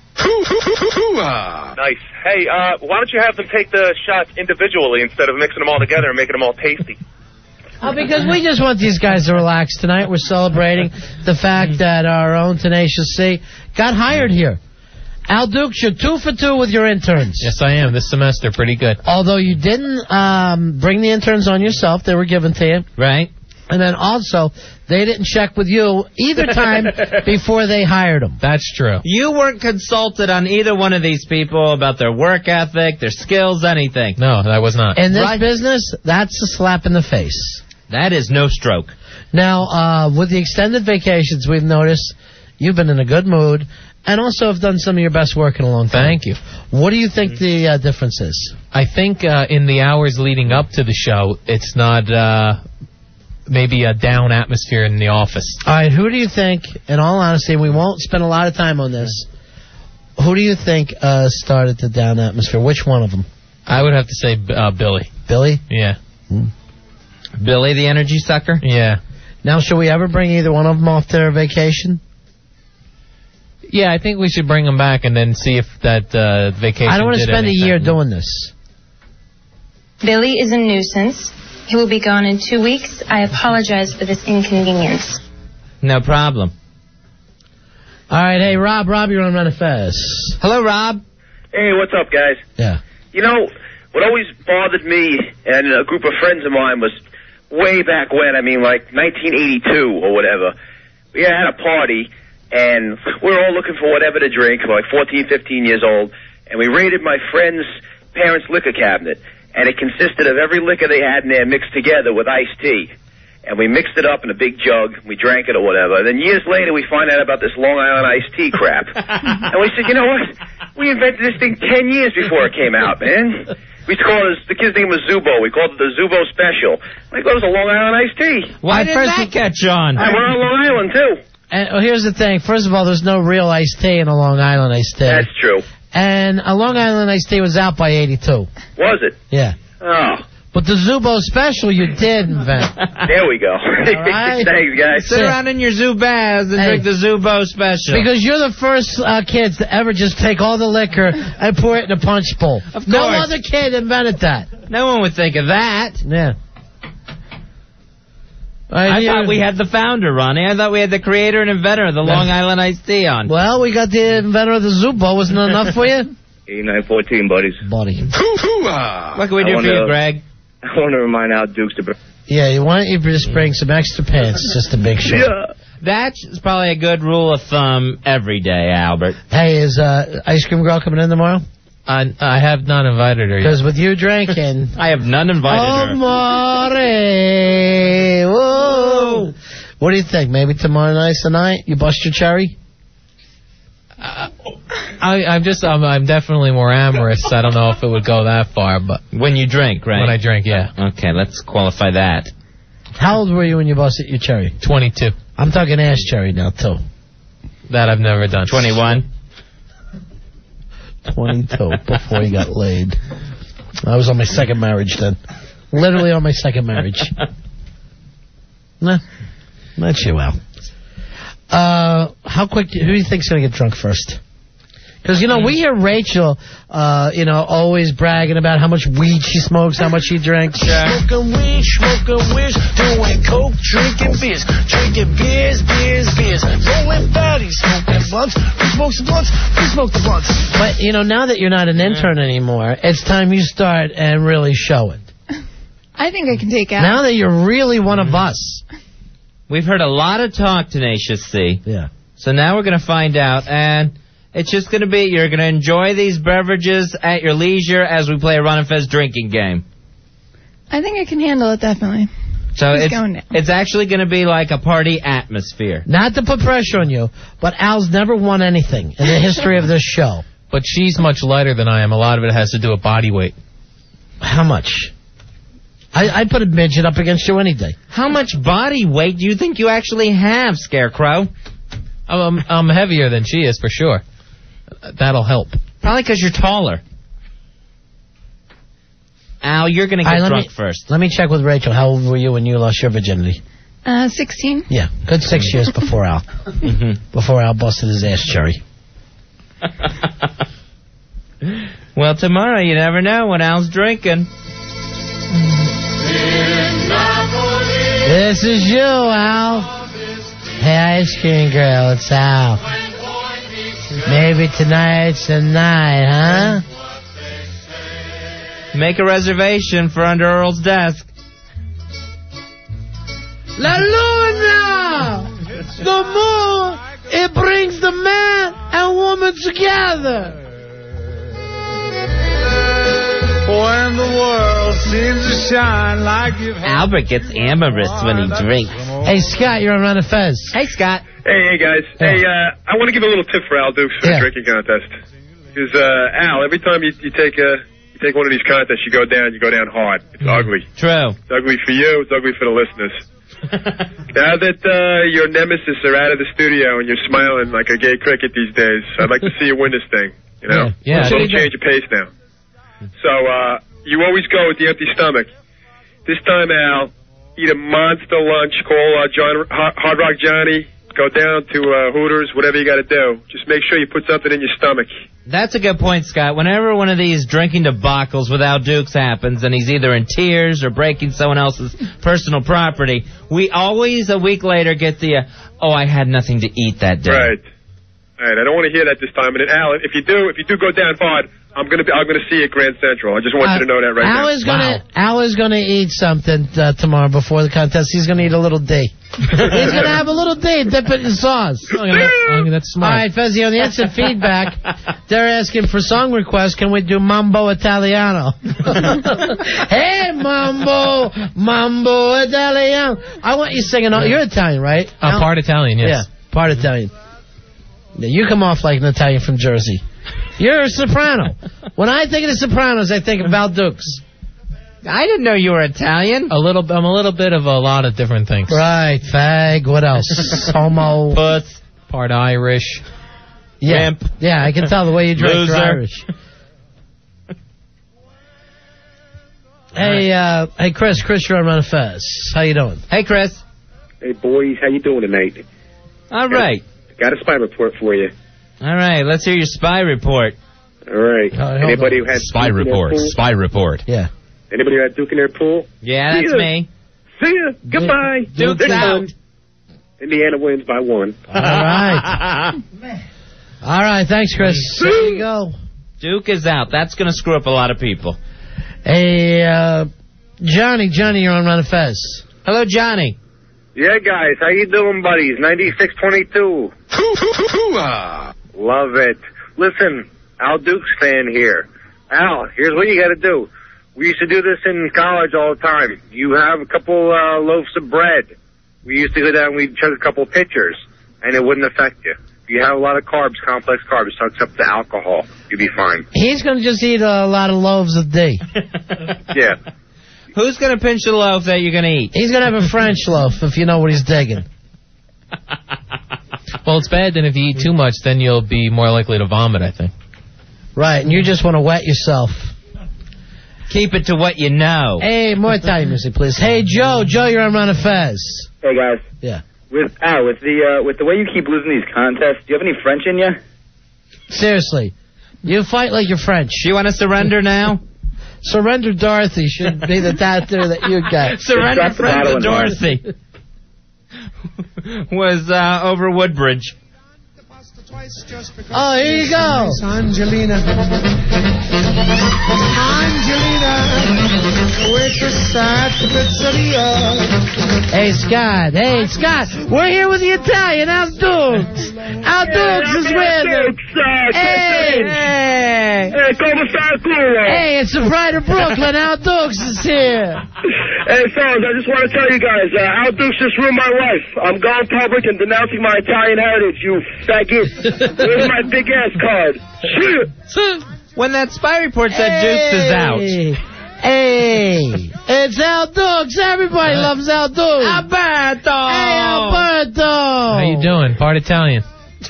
Nice. Hey, uh, why don't you have them take the shots individually instead of mixing them all together and making them all tasty? Oh, because we just want these guys to relax tonight. We're celebrating the fact that our own Tenacious C got hired here. Al Dukes, you're two for two with your interns. Yes, I am. This semester, pretty good. Although you didn't um, bring the interns on yourself, they were given to you. Right. And then also, they didn't check with you either time before they hired them. That's true. You weren't consulted on either one of these people about their work ethic, their skills, anything. No, I was not. In this Right. business, that's a slap in the face. That is no stroke. Now, uh, with the extended vacations, we've noticed you've been in a good mood and also have done some of your best work in a long time. Thank you. What do you think the uh, difference is? I think uh, in the hours leading up to the show, it's not uh, maybe a down atmosphere in the office. All right, who do you think, in all honesty, we won't spend a lot of time on this, who do you think uh, started the down atmosphere? Which one of them? I would have to say uh, Billy. Billy? Yeah. Billy the energy sucker? Yeah. Now, should we ever bring either one of them off their vacation? Yeah, I think we should bring him back and then see if that uh, vacation I don't want to did spend a anything. year doing this. Billy is a nuisance. He will be gone in two weeks. I apologize for this inconvenience. No problem. All right, hey, Rob, Rob, you're on Run It Fast. Hello, Rob. Hey, what's up, guys? Yeah. You know, what always bothered me and a group of friends of mine was way back when, I mean, like nineteen eighty-two or whatever. We had a party, and we were all looking for whatever to drink, like fourteen, fifteen years old, and we raided my friend's parents' liquor cabinet, and it consisted of every liquor they had in there mixed together with iced tea. And we mixed it up in a big jug, we drank it or whatever. And then years later, we find out about this Long Island iced tea crap. And we said, you know what? We invented this thing ten years before it came out, man. We used to call it, the kid's name was Zubo. We called it the Zubo Special. We thought it was a Long Island iced tea. Why I did first- that catch on? And we're on Long Island, too. And oh, here's the thing. First of all, there's no real iced tea in a Long Island iced tea. That's true. And a Long Island iced tea was out by eighty-two. Was it? Yeah. Oh. But the Zubo Special you did invent. There we go. right. Thanks, guys. Sit around in your Zubaz and Hey. drink the Zubo Special. Because you're the first uh, kids to ever just take all the liquor and pour it in a punch bowl. Of No course. other kid invented that. No one would think of that. Yeah. I thought we had the founder, Ronnie. I thought we had the creator and inventor of the Long Island iced tea on. Well, we got the inventor of the Zubo. Wasn't it enough for you? eighty-nine fourteen, buddies. Buddy. What can we I do for wanna- you, Greg? I want to remind Al Dukes to... Yeah, why don't you just bring some extra pants just to make sure. Yeah. That's probably a good rule of thumb every day, Albert. Hey, is uh, Ice Cream Girl coming in tomorrow? I, I have not invited her yet. Because with you drinking... I have none invited her. Amore, whoa. What do you think? Maybe tomorrow night's the night? You bust your cherry? Uh, I, I'm just, I'm, I'm definitely more amorous. I don't know if it would go that far, but when you drink, right? When I drink, yeah. Okay, let's qualify that. How old were you when you busted your cherry? twenty-two. I'm talking ass cherry now, too. That I've never done. twenty-one. twenty-two, before you got laid. I was on my second marriage then. Literally on my second marriage. Nah, not you, Al. Uh, how quick, who do you think's going to get drunk first? Because, you know, we hear Rachel, uh, you know, always bragging about how much weed she smokes, how much she drinks. Yeah. Smoking weed, smoking weed, doing coke, drinking beers, drinking beers, beers, beers, rolling fatties, smoking blunts. Who smokes the blunts? Who smokes the blunts? But, you know, now that you're not an intern anymore, it's time you start and really show it. I think I can take out. Now that you're really one of us. We've heard a lot of talk, Tenacious C. Yeah. So now we're going to find out, and it's just going to be, you're going to enjoy these beverages at your leisure as we play a Ron and Fez drinking game. I think I can handle it, definitely. So Who's it's, going now? it's actually going to be like a party atmosphere. Not to put pressure on you, but Al's never won anything in the history of this show. But she's much lighter than I am. A lot of it has to do with body weight. How much? I, I'd put a midget up against you any day. How much body weight do you think you actually have, Scarecrow? I'm, I'm heavier than she is, for sure. That'll help. Probably because you're taller. Al, you're going to get All right, drunk me, first. Let me check with Rachel. How old were you when you lost your virginity? Uh, sixteen. Yeah, good six years before Al. Mm-hmm. Before Al busted his ass cherry. Well, tomorrow you never know when Al's drinking. This is you, Al. Hey, ice cream girl, it's Al. Maybe tonight's the night, huh? Make a reservation for under Earl's desk. La Luna! The moon, it brings the man and woman together. When the world seems to shine like you've had... Albert gets amorous when he drinks. Hey, Scott, you're on Ron and Fez. Hey, Scott. Hey, hey, guys. Yeah. Hey, uh, I want to give a little tip for Al Dukes for Yeah. the drinking contest. Because, uh, Al, every time you, you take a... You take one of these contests, you go down, you go down hard. It's ugly. True. It's ugly for you, it's ugly for the listeners. Now that uh, your nemesis are out of the studio and you're smiling like a gay cricket these days, I'd like to see you win this thing. You know? Yeah, yeah. Don't change your pace now. So, uh, you always go with the empty stomach. This time, Al, eat a monster lunch, call uh, John, Hard Rock Johnny, go down to uh, Hooters, whatever you got to do. Just make sure you put something in your stomach. That's a good point, Scott. Whenever one of these drinking debacles with Al Dukes happens and he's either in tears or breaking someone else's personal property, we always, a week later, get the, uh, oh, I had nothing to eat that day. Right. All right, I don't want to hear that this time. And Al, if you do, if you do go down hard, I'm gonna be, I'm gonna see you at Grand Central. I just want Uh, you to know that right Al now. is gonna Al is gonna eat something uh, tomorrow before the contest. He's gonna eat a little D. He's gonna have a little D, dip it in sauce. Oh, yeah, oh, that's smart. All right, Fezzi, on the instant feedback, they're asking for song requests. Can we do Mambo Italiano? Hey, Mambo, Mambo Italiano. I want you singing. All, you're Italian, right? Uh, part Italian, yes. Yeah, part Italian. Yeah, you come off like an Italian from Jersey. You're a soprano. When I think of the Sopranos, I think of Val Dukes. I didn't know you were Italian. A little, I'm a little bit of a lot of different things. Right, fag. What else? Homo. Puss. Part Irish. Yeah, Wimp. yeah. I can tell the way you drink. Loser. You're Irish. Hey, uh, hey, Chris. Chris, you're on Ron and Fez. How you doing? Hey, Chris. Hey, boys. How you doing tonight? All right. Got a spy report for you. All right, let's hear your spy report. All right. Uh, hold Anybody on. who had Spy Duke in their report. pool? Spy report. Yeah. Anybody who had Duke in their pool? Yeah, that's See ya. me. See ya. Goodbye. Duke's They're out. done. Indiana wins by one. All right. All right. Thanks, Chris. There you go. Duke is out. That's going to screw up a lot of people. Hey, uh, Johnny. Johnny, you're on Ron and Fez. Hello, Johnny. Yeah, guys, how you doing, buddies? ninety-six twenty-two. Love it. Listen, Al Dukes fan here. Al, here's what you got to do. We used to do this in college all the time. You have a couple uh, loaves of bread. we used to go down and we'd chug a couple of pitchers, and it wouldn't affect you. If you have a lot of carbs, complex carbs, sucks up the alcohol, you'd be fine. He's going to just eat a lot of loaves a day. Yeah. Who's going to pinch the loaf that you're going to eat? He's going to have a French loaf, if you know what he's digging. Well, it's bad then if you eat too much, then you'll be more likely to vomit, I think. Right, and you just want to wet yourself. Keep it to what you know. Hey, more Italian music, please. Hey, Joe. Joe, you're on Ron and Fez. Hey, guys. Yeah. With Al, with the uh, with the way you keep losing these contests, do you have any French in you? Seriously. You fight like you're French. You want to surrender now? Surrender Dorothy should be the tattoo that you got. Surrender Friends Dorothy. Was uh, over Woodbridge. Oh, here you go. Angelina. Angelina. With the sad pizzeria. Hey, Scott. Hey, Scott. We're here with the Italian, Al Dukes. Al Dukes is with us. Hey. Hey. Hey, come sta culo? Hey, it's the pride of Brooklyn. Al Dukes is here. Hey, fellas, I just want to tell you guys, uh, Al Dukes just ruined my life. I'm going public and denouncing my Italian heritage, you faggot. Where's my big ass card? When that spy report said hey, Dukes is out. Hey, it's Al Dukes. Everybody loves Al Dukes. Alberto. Hey, Alberto. How you doing? Part Italian.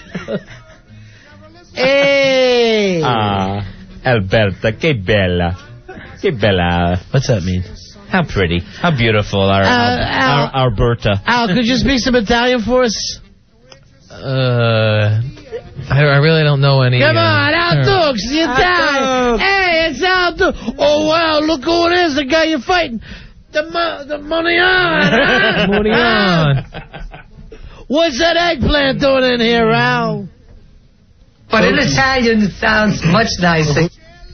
Hey. Ah, Alberta, che bella. Che bella. What's that mean? How pretty. How beautiful our, Uh, our, our Alberta. Al, could you speak some Italian for us? Uh, I, I really don't know any. Come uh, on, Al terms. Dukes, the Italian. Hey, it's Al Dukes. Oh, wow, look who it is, the guy you're fighting. The, mo- the money on. Money on. What's that eggplant doing in here, Al? But in Italian, it sounds much nicer.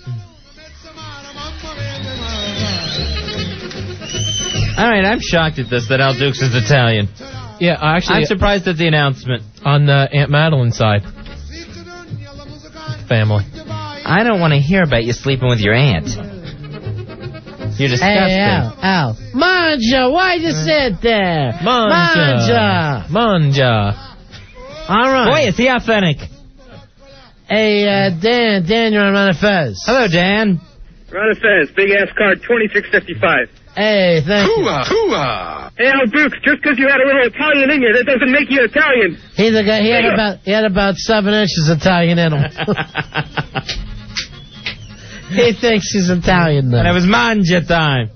All right, I'm shocked at this, that Al Dukes is Italian. Yeah, actually, I'm surprised at the announcement. On uh, Aunt Madeline's side. Family. I don't want to hear about you sleeping with your aunt. You're disgusting. Hey, Al, Al. Manja, why'd you sit there? Manja. Manja. Manja. All right. Boy, is he authentic. Hey, uh, Dan, Dan, you're on Ron and Fez. Hello, Dan. Ron and Fez, big ass card, twenty-six fifty-five. Hey, thank Hooah, you. hooah. Hey, Al Dukes, just because you had a little Italian in you, that doesn't make you Italian. He's a guy, he had about he had about seven inches Italian in him. He thinks he's Italian now. And it was manja time.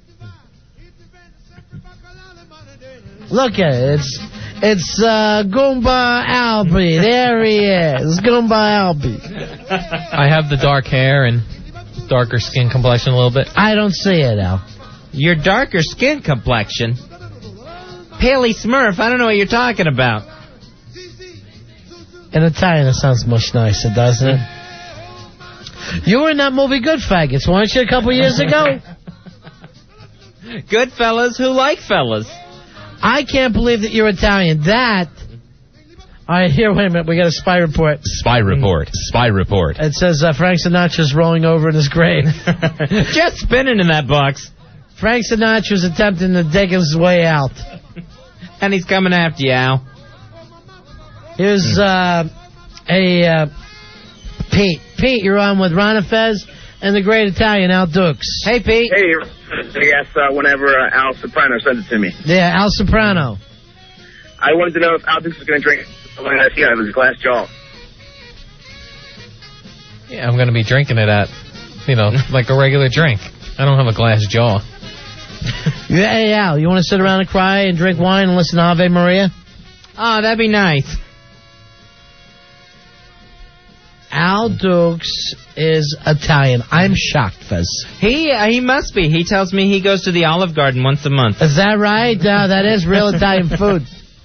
Look at it. It's it's uh, Goomba Albie. There he is. Goomba Albie. I have the dark hair and darker skin complexion a little bit. I don't see it, Al. Your darker skin complexion? Paley Smurf, I don't know what you're talking about. In Italian, it sounds much nicer, doesn't it? You were in that movie Good Faggots, weren't you, a couple years ago? Good fellas who like fellas. I can't believe that you're Italian. That... All right, here, wait a minute. We got a spy report. Spy report. Spy report. It says uh, Frank Sinatra's rolling over in his grave. Just spinning in that box. Frank Sinatra's attempting to dig his way out. And he's coming after you, Al. Here's uh, a uh, Pete. Pete, you're on with Ron and Fez and the great Italian Al Dukes. Hey, Pete. Hey, I guess uh, whenever uh, Al Soprano sent it to me. Yeah, Al Soprano. I wanted to know if Al Dukes was going to drink when I see out of his glass jaw. Yeah, I'm going to be drinking it at, you know, like a regular drink. I don't have a glass jaw. Yeah, hey, Al, you want to sit around and cry and drink wine and listen to Ave Maria? Oh, that'd be nice. Al Dukes is Italian. I'm shocked, Fez. He uh, he must be. He tells me he goes to the Olive Garden once a month. Is that right? Uh, that is real Italian food.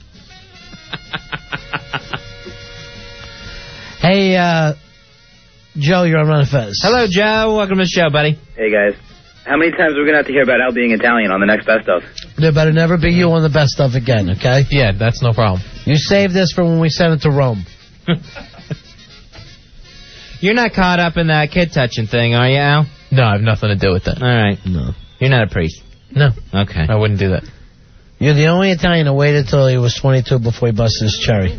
Hey, uh, Joe, you're on Ron and Fez. Hello, Joe. Welcome to the show, buddy. Hey, guys. How many times are we going to have to hear about Al being Italian on the next Best Of? There better never be you on the Best Of again, okay? Yeah, that's no problem. You save this for when we send it to Rome. You're not caught up in that kid touching thing, are you, Al? No, I have nothing to do with that. All right. No. You're not a priest? No. Okay. I wouldn't do that. You're the only Italian who waited till he was twenty-two before he busted his cherry.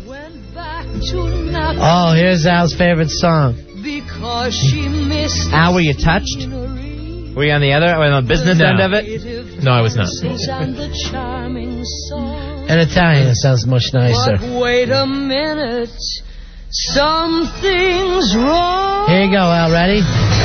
Oh, here's Al's favorite song. Al, were you touched? Were you on the other, on the business No. end of it? No, I was not. In Italian, it sounds much nicer. But wait a minute, something's wrong. Here you go, Al. Ready?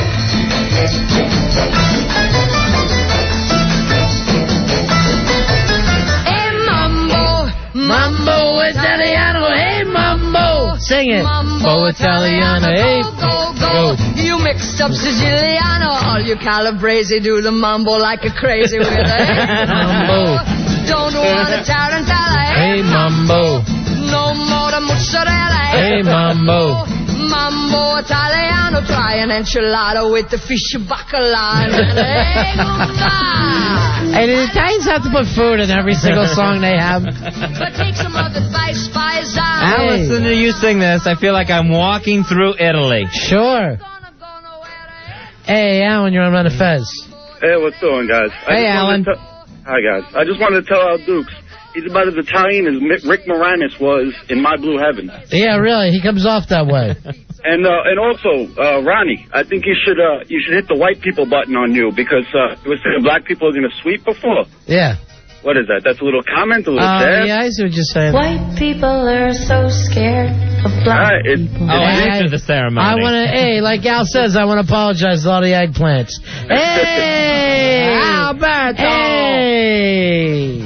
Hey, mambo, Mambo Italiano, hey, mambo. Sing it. Mambo Italiano, hey. go, go, go. You mixed up Siciliano, all you Calabrese do the mambo like a crazy with a hey, Mambo. Don't want a tarantella, Hey, mambo. no more the mozzarella, Hey, mambo. Mambo Italiano, try an enchilada with the fish bacala. Hey, gumba. Hey, the Italians have to put food in every single song they have. But take some of advice, paisano. Al, listen to you sing this. I feel like I'm walking through Italy. Sure. Hey, Alan, you're on Run of Fez. Hey, what's going, guys? I Hey, just wanted Alan. to tell- Hi, guys. I just wanted to tell Al Dukes he's about as Italian as Mick- Rick Moranis was in My Blue Heaven. Yeah, really, he comes off that way. And uh, and also, uh, Ronnie, I think you should uh, you should hit the white people button on you because uh, it was saying black people are going to sweep before. Yeah. What is that? That's a little comment, a little Uh, jab? yeah, I see what you're saying. White people are so scared of All black right, it, people. Oh, Hey, after the ceremony. I want to, hey, like Al says, I want to apologize to all the eggplants. Hey! Alberto! Hey!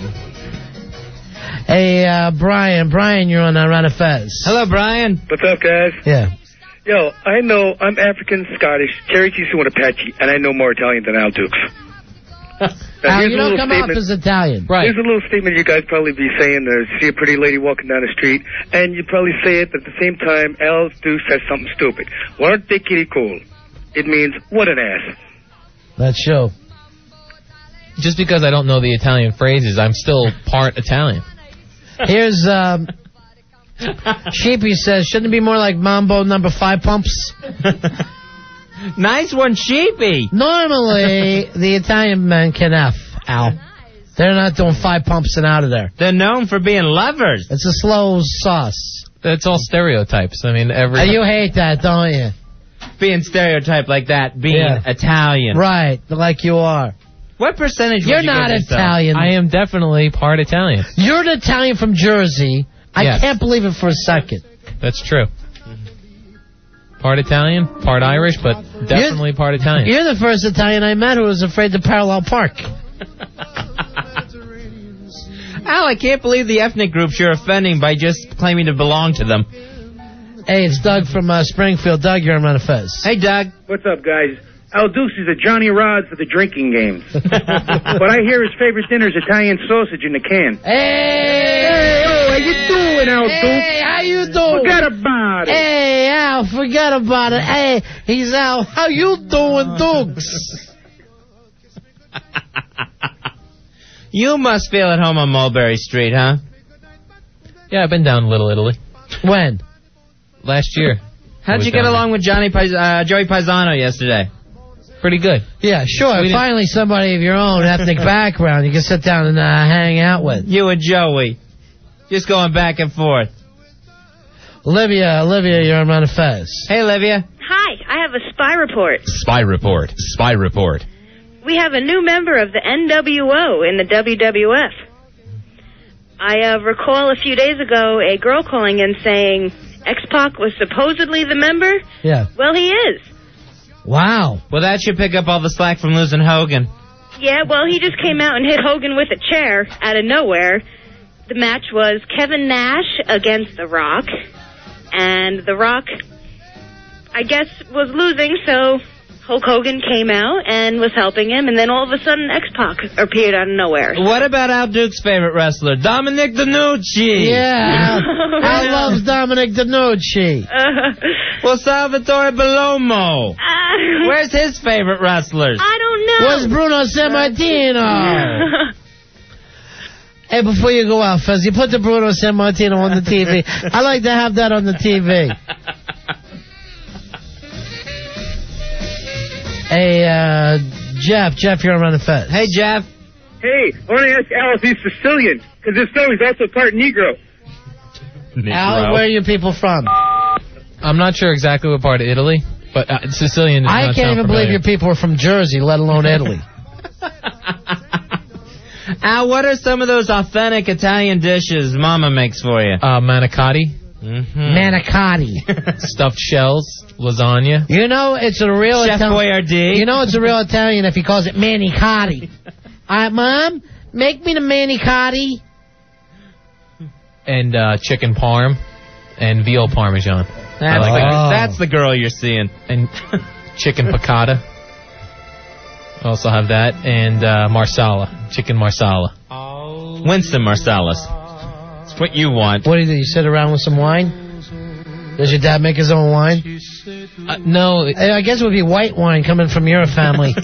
Hey, uh, Brian. Brian, you're on uh, Run of Fez. Hello, Brian. What's up, guys? Yeah. Yo, I know I'm African, Scottish, Cherokee, Sioux, and Apache, and I know more Italian than Al Dukes. Now, Al, here's you a don't little come off statement- as Italian. Here's a little statement you guys probably be saying to see a pretty lady walking down the street, and you probably say it, but at the same time, Al Dukes says something stupid. What they kitty cool? It means, what an ass. That's show. Just because I don't know the Italian phrases, I'm still part Italian. Here's, um, Sheepy says, shouldn't it be more like Mambo number five pumps? Nice one, Sheepy. Normally, the Italian men can F, Al. They're not doing five pumps and out of there. They're known for being lovers. It's a slow sauce. That's all stereotypes. I mean, every. Uh, you hate that, don't you? Being stereotyped like that, being Yeah. Italian. Right, like you are. What percentage would You're you not give yourself? Italian. I am definitely part Italian. You're an Italian from Jersey. I Yes. can't believe it for a second. That's true. Part Italian, part Irish, but definitely part Italian. You're the first Italian I met who was afraid to parallel park. Al, I can't believe the ethnic groups you're offending by just claiming to belong to them. Hey, it's Doug from uh, Springfield. Doug, you're on Run of Fez. Hey, Doug. What's up, guys? Al Dukes is a Johnny Rod for the drinking games. But I hear his favorite dinner is Italian sausage in a can. Hey! Hey, oh, how you doing, Al Dukes? Hey, how you doing? Forget about it. Hey, Al, forget about it. Hey, he's Al. How you doing, Dukes? You must feel at home on Mulberry Street, huh? Yeah, I've been down Little Italy. When? Last year. How'd was you get down along with Johnny Pais- uh, Joey Paisano yesterday? Pretty good. Yeah, sure. We didn't- Finally, somebody of your own ethnic background you can sit down and uh, hang out with. You and Joey. Just going back and forth. Olivia, Olivia, you're on Run of Fez. Hey, Olivia. Hi, I have a spy report. Spy report. Spy report. We have a new member of the N W O in the W W F. I uh, recall a few days ago a girl calling in saying X-Pac was supposedly the member. Yeah. Well, he is. Wow. Well, that should pick up all the slack from losing Hogan. Yeah, well, he just came out and hit Hogan with a chair out of nowhere. The match was Kevin Nash against The Rock. And The Rock, I guess, was losing, so Hulk Hogan came out and was helping him, and then all of a sudden X-Pac appeared out of nowhere. What about Al Duke's favorite wrestler, Dominic DeNucci? Yeah. Al, Al loves Dominic DeNucci. Uh, Well, Salvatore Belomo. uh, Where's his favorite wrestlers? I don't know. Where's Bruno Sammartino? Hey, before you go out, Fez, you put the Bruno Sammartino on the T V. I like to have that on the T V. Hey, uh, Jeff, Jeff, you're on Run of Fez. Hey, Jeff. Hey, I want to ask Al if he's Sicilian, because if so, he's also part Negro. Al, where are you people from? I'm not sure exactly what part of Italy, but uh, Sicilian. Does I not can't sound even believe familiar. your people are from Jersey, let alone Italy. Al, what are some of those authentic Italian dishes Mama makes for you? Uh, manicotti. Mm-hmm. Manicotti. Stuffed shells, lasagna. You know it's a real Chef Italian. Boyardee. You know it's a real Italian if he calls it manicotti. All right, Mom, make me the manicotti. And uh, chicken parm and veal parmesan. That's, I like the, that. that's the girl you're seeing. And chicken piccata. I also have that. And uh, marsala. Chicken marsala. Winston Marsalis. It's what you want. What do you do? You sit around with some wine? Does your dad make his own wine? Uh, no. It, I guess it would be white wine coming from your family.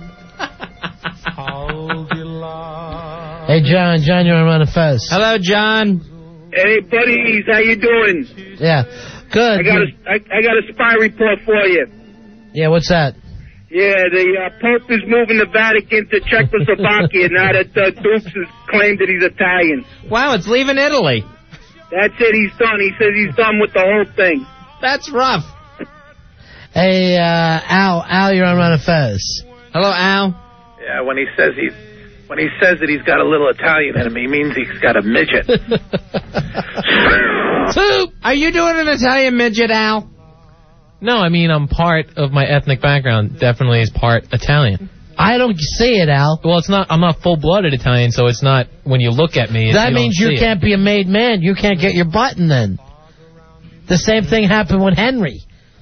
Hey, John. John, you're on Run of Fez. Hello, John. Hey, buddies, how you doing? Yeah. Good. I got a, I, I got a spy report for you. Yeah, what's that? Yeah, the uh, Pope is moving the Vatican to Czechoslovakia now that uh, Dukes has claimed that he's Italian. Wow, it's leaving Italy. That's it, he's done. He says he's done with the whole thing. That's rough. Hey, uh, Al. Al, you're on Run of Fez. Hello, Al. Yeah, when he says he's when he says that he's got a little Italian in him, he means he's got a midget. Are you doing an Italian midget, Al? no, I mean, I'm part of my ethnic background. Definitely is part Italian. I don't see it, Al. Well, it's not. I'm not full-blooded Italian, so it's not. When you look at me, That you means don't you see can't be a made man. You can't get your button then. The same thing happened with Henry.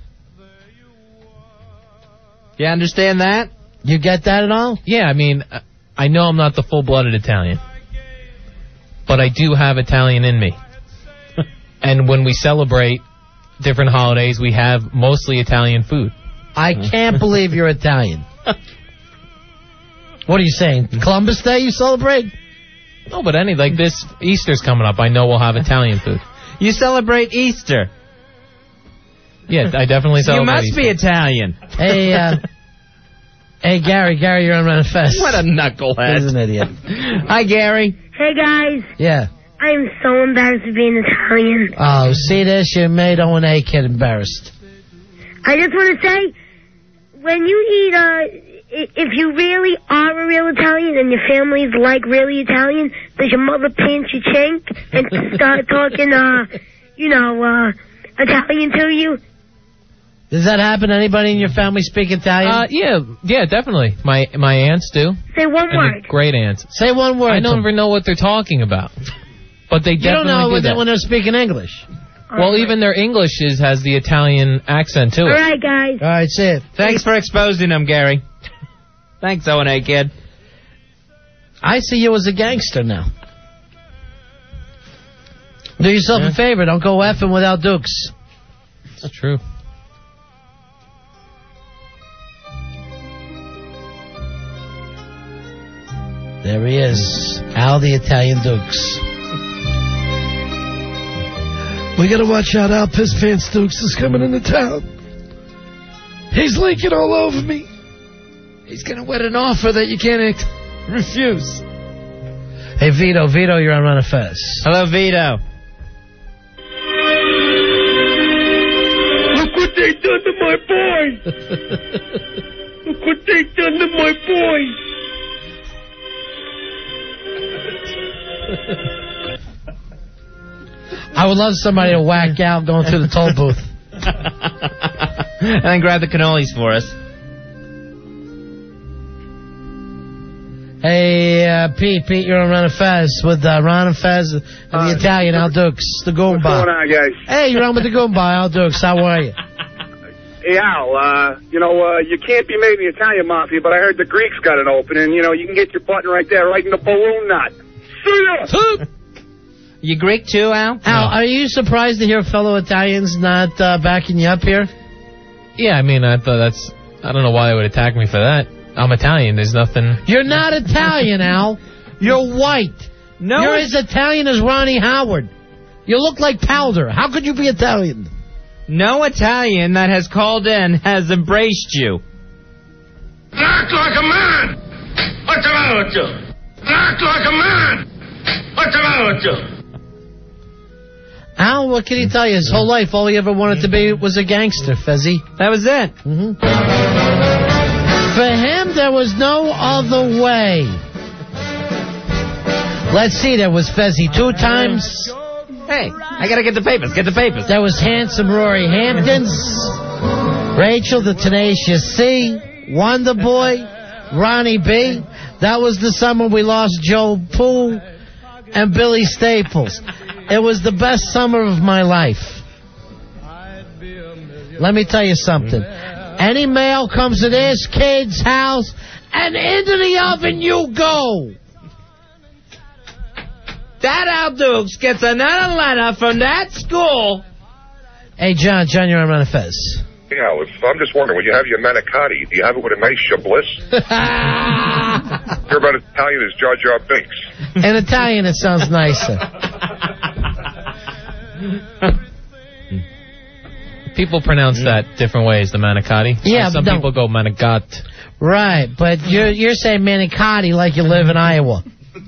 You understand that? You get that at all? It. Yeah, I mean, I know I'm not the full-blooded Italian, but I do have Italian in me. And when we celebrate different holidays, we have mostly Italian food. I can't believe you're Italian. What are you saying? Columbus Day you celebrate? No, but any like this Easter's coming up. I know we'll have Italian food. You celebrate Easter. Yeah, I definitely celebrate You must Easter. be Italian. Hey, uh, hey, Gary. Gary, you're on Run of Fest. What a knucklehead. He's an idiot. Hi, Gary. Hey, guys. Yeah. I'm so embarrassed of being Italian. Oh, see this? You made Owen A. Kid embarrassed. I just want to say, when you eat, uh, i- if you really are a real Italian and your family's like really Italian, does your mother pinch your chink and start talking, uh, you know, uh, Italian to you? Does that happen? Anybody in your family speak Italian? Uh, yeah, yeah, definitely. My my aunts do. Say one And word. the great aunts. Say one word. I to don't them. even know what they're talking about. But they You don't definitely know do when, they, that. when they're speaking English. Well, even their English is, has the Italian accent to All it. right, guys. All right, see it. Thanks for exposing him, Gary. Thanks, O and A Kid. I see you as a gangster now. Do yourself Yeah. a favor. Don't go effing without Dukes. That's true. There he is. Al the Italian Dukes. We gotta watch out. Al Piss Pants Dukes is coming into town. He's leaking all over me. He's gonna wet an offer that you can't ex- refuse. Hey, Vito. Vito, you're on Run of Fez. Hello, Vito. Look what they done to my boy! Look what they done to my boy! I would love somebody to whack out going through the toll booth. And then grab the cannolis for us. Hey, uh, Pete. Pete, you're on Run of Fez with uh, Ron and Fez and the Italian Al Dukes, the Goomba. What's going on, guys? Hey, you're on with the Goomba, Al Dukes. How are you? Hey, Al, uh, you know, uh, you can't be made in the Italian Mafia, but I heard the Greeks got an opening. You know, you can get your button right there, right in the balloon knot. See ya! You Greek too, Al? Al, are you surprised to hear fellow Italians not uh, backing you up here? Yeah, I mean, I thought that's. I don't know why they would attack me for that. I'm Italian. There's nothing. You're not Italian, Al. You're white. No, You're it's- as Italian as Ronnie Howard. You look like powder. How could you be Italian? No Italian that has called in has embraced you. Act like a man! What's the matter with you? Act like a man! What's the matter with you? Al, what can he tell you? His whole life, all he ever wanted to be was a gangster, Fezzy. That was it. Mm-hmm. For him, there was no other way. Let's see, there was Fezzy two times. Hey, I gotta get the papers, get the papers. There was handsome Rory Hamptons, Rachel the Tenacious C, Wonder Boy, Ronnie B. That was the summer we lost Joe Poole and Billy Staples. It was the best summer of my life. Let me tell you something. Any male comes to this kid's house, and into the oven you go. That Al Dukes gets another letter from that school. Hey, John, John, you're on Ron and Fez. Hey, Alice, I'm just wondering, when you have your manicotti, do you have it with a nice chablis? You're about as Italian as Jar Jar Binks. In Italian, it sounds nicer. People pronounce that different ways, the manicotti. Yeah, Some but people go manigot. Right, but you're you're saying manicotti like you live in Iowa.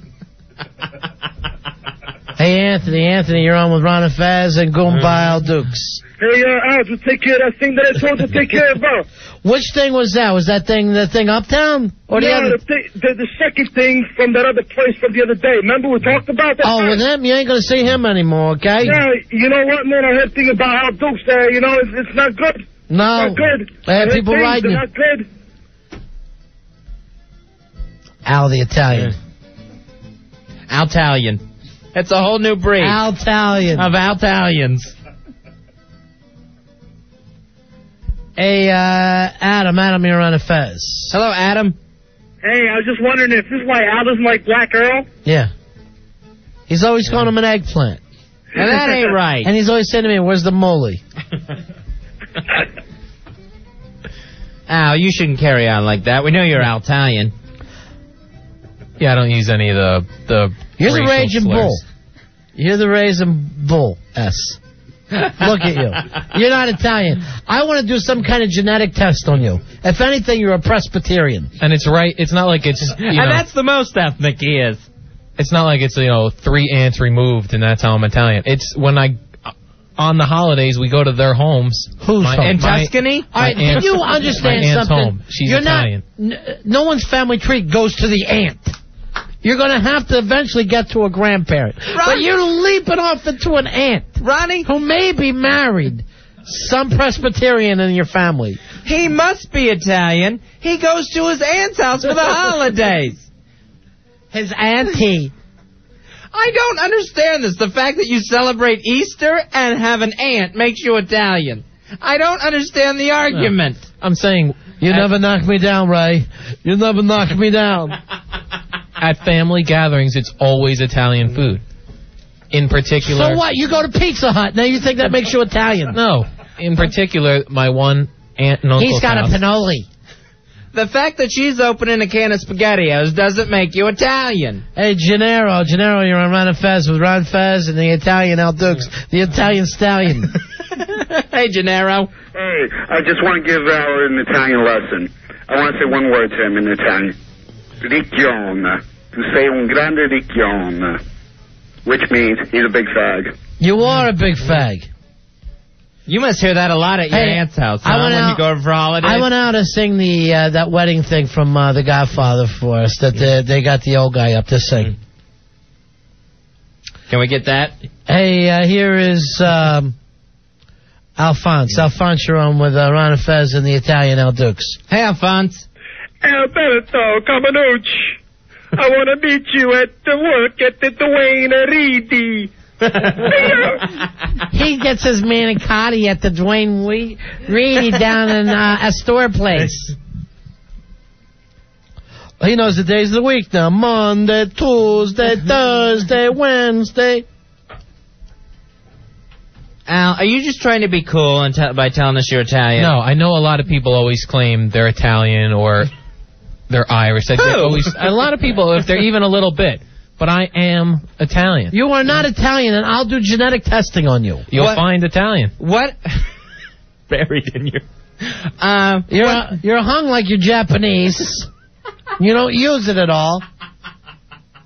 Hey, Anthony, Anthony, you're on with Ron and Faz and Goomba Al Dukes. Hey, uh, Al, just take care of that thing that I told you to take care of. Uh. Which thing was that? Was that thing the thing uptown? Or the no, other? the, th- the, the second thing from that other place from the other day. Remember we talked about that? Oh, with him? You ain't going to see him anymore, okay? Yeah, you know what, man? I heard a thing about Al Dukes there. You know, it's, it's not good. No. It's not good. I had people things, riding they're not good. Al the Italian. Altalian. It's a whole new breed. Altalian. Of Altalians. Hey, uh, Adam, Adam, you're on a Fez. Hello, Adam. Hey, I was just wondering if this is why Al doesn't like Black Earl. Yeah. He's always calling him an eggplant. And that ain't right. And he's always saying to me, where's the moly? Al, you shouldn't carry on like that. We know you're Altalian. Yeah, I don't use any of the the. You're the racial raging slurs. bull. You're the raging bull. S. Look at you. You're not Italian. I want to do some kind of genetic test on you. If anything, you're a Presbyterian. And it's right. It's not like it's. You and know, that's the most ethnic he is. It's not like it's, you know, three ants removed and that's how I'm Italian. It's when I, on the holidays, we go to their homes. Whose my, home? In my, Tuscany? All right, aunt, can you understand my aunt's something? home. She's You're Italian. Not, n- no one's family tree goes to the aunt. You're going to have to eventually get to a grandparent. But you're leaping off into an aunt. Ronnie? Who may be married. Some Presbyterian in your family. He must be Italian. He goes to his aunt's house for the holidays. His auntie. I don't understand this. The fact that you celebrate Easter and have an aunt makes you Italian. I don't understand the argument. No. I'm saying... You at, never knock me down, Ray. You never knock me down. At family gatherings, it's always Italian food. In particular... So what? You go to Pizza Hut. Now you think that makes you Italian. No. In particular, my one aunt and uncle. He's got house, a Pinoli. The fact that she's opening a can of SpaghettiOs doesn't make you Italian. Hey, Gennaro. Gennaro, you're on Ron and Fez with Ron Fez and the Italian Al Dukes, the Italian stallion. Hey, Gennaro. Hey, I just want to give Al an Italian lesson. I want to say one word to him in Italian. Ricchione. Tu sei un grande ricchione. Which means he's a big fag. You are a big fag. You must hear that a lot at your Hey, aunt's house, huh, I went when out, you go over for holidays? I went out to sing the uh, that wedding thing from uh, The Godfather for us, that they, they got the old guy up to sing. Can we get that? Hey, uh, here is um, Alphonse. Alphonse, you're on with uh, Ron and Fez and the Italian Al Dukes. Hey, Alphonse. Alberto Camanucci, I want to meet you at the work at the Dwayne Reedy. He gets his manicotti at the Dwayne we- Reedy down in uh, Astor Place. He knows the days of the week now. Monday, Tuesday, Thursday, Wednesday. Al, are you just trying to be cool and t- by telling us you're Italian? No, I know a lot of people always claim they're Italian or they're Irish. That they always, a lot of people, if they're even a little bit. But I am Italian. You are not Italian, and I'll do genetic testing on you. You'll What? find Italian. What? Buried in your... Um, You're what? you're hung like you're Japanese. You don't use it at all.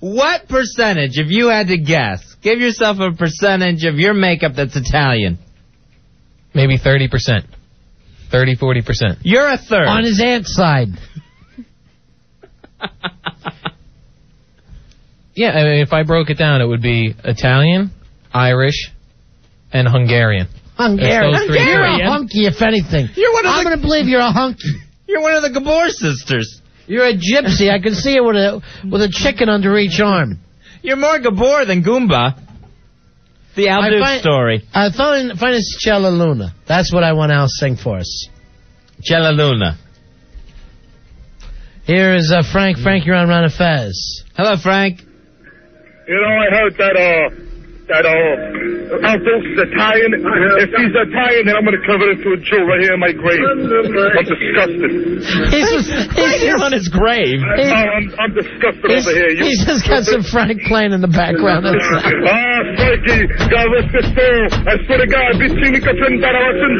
What percentage, if you had to guess, give yourself a percentage of your makeup that's Italian? Maybe thirty percent. thirty, forty percent. You're a third. On his aunt's side. Yeah, I mean, if I broke it down, it would be Italian, Irish, and Hungarian. Hungarian. It's those three You're things. a hunky, if anything. You're one of I'm the- going to believe you're a hunky. You're one of the Gabor sisters. You're a gypsy. I can see it with a with a chicken under each arm. You're more Gabor than Goomba. The Al I Duke find- story. Uh, find, find us Cella Luna. That's what I want Al to sing for us. Cella Luna. Here is uh, Frank. Frank, you're on Ron and Fez. Hello, Frank. You know, I heard that, uh, that, uh, Al Dukes is Italian. If he's Italian, then I'm going to convert him to a Jew right here in my grave. I'm disgusted. He's just, Right here on his grave. Oh, I'm, I'm disgusted He's, over here. You, he's just got some Frank playing in the background. That's Ah, Frankie, God rest his soul. I swear to God, Vicini Catrindara,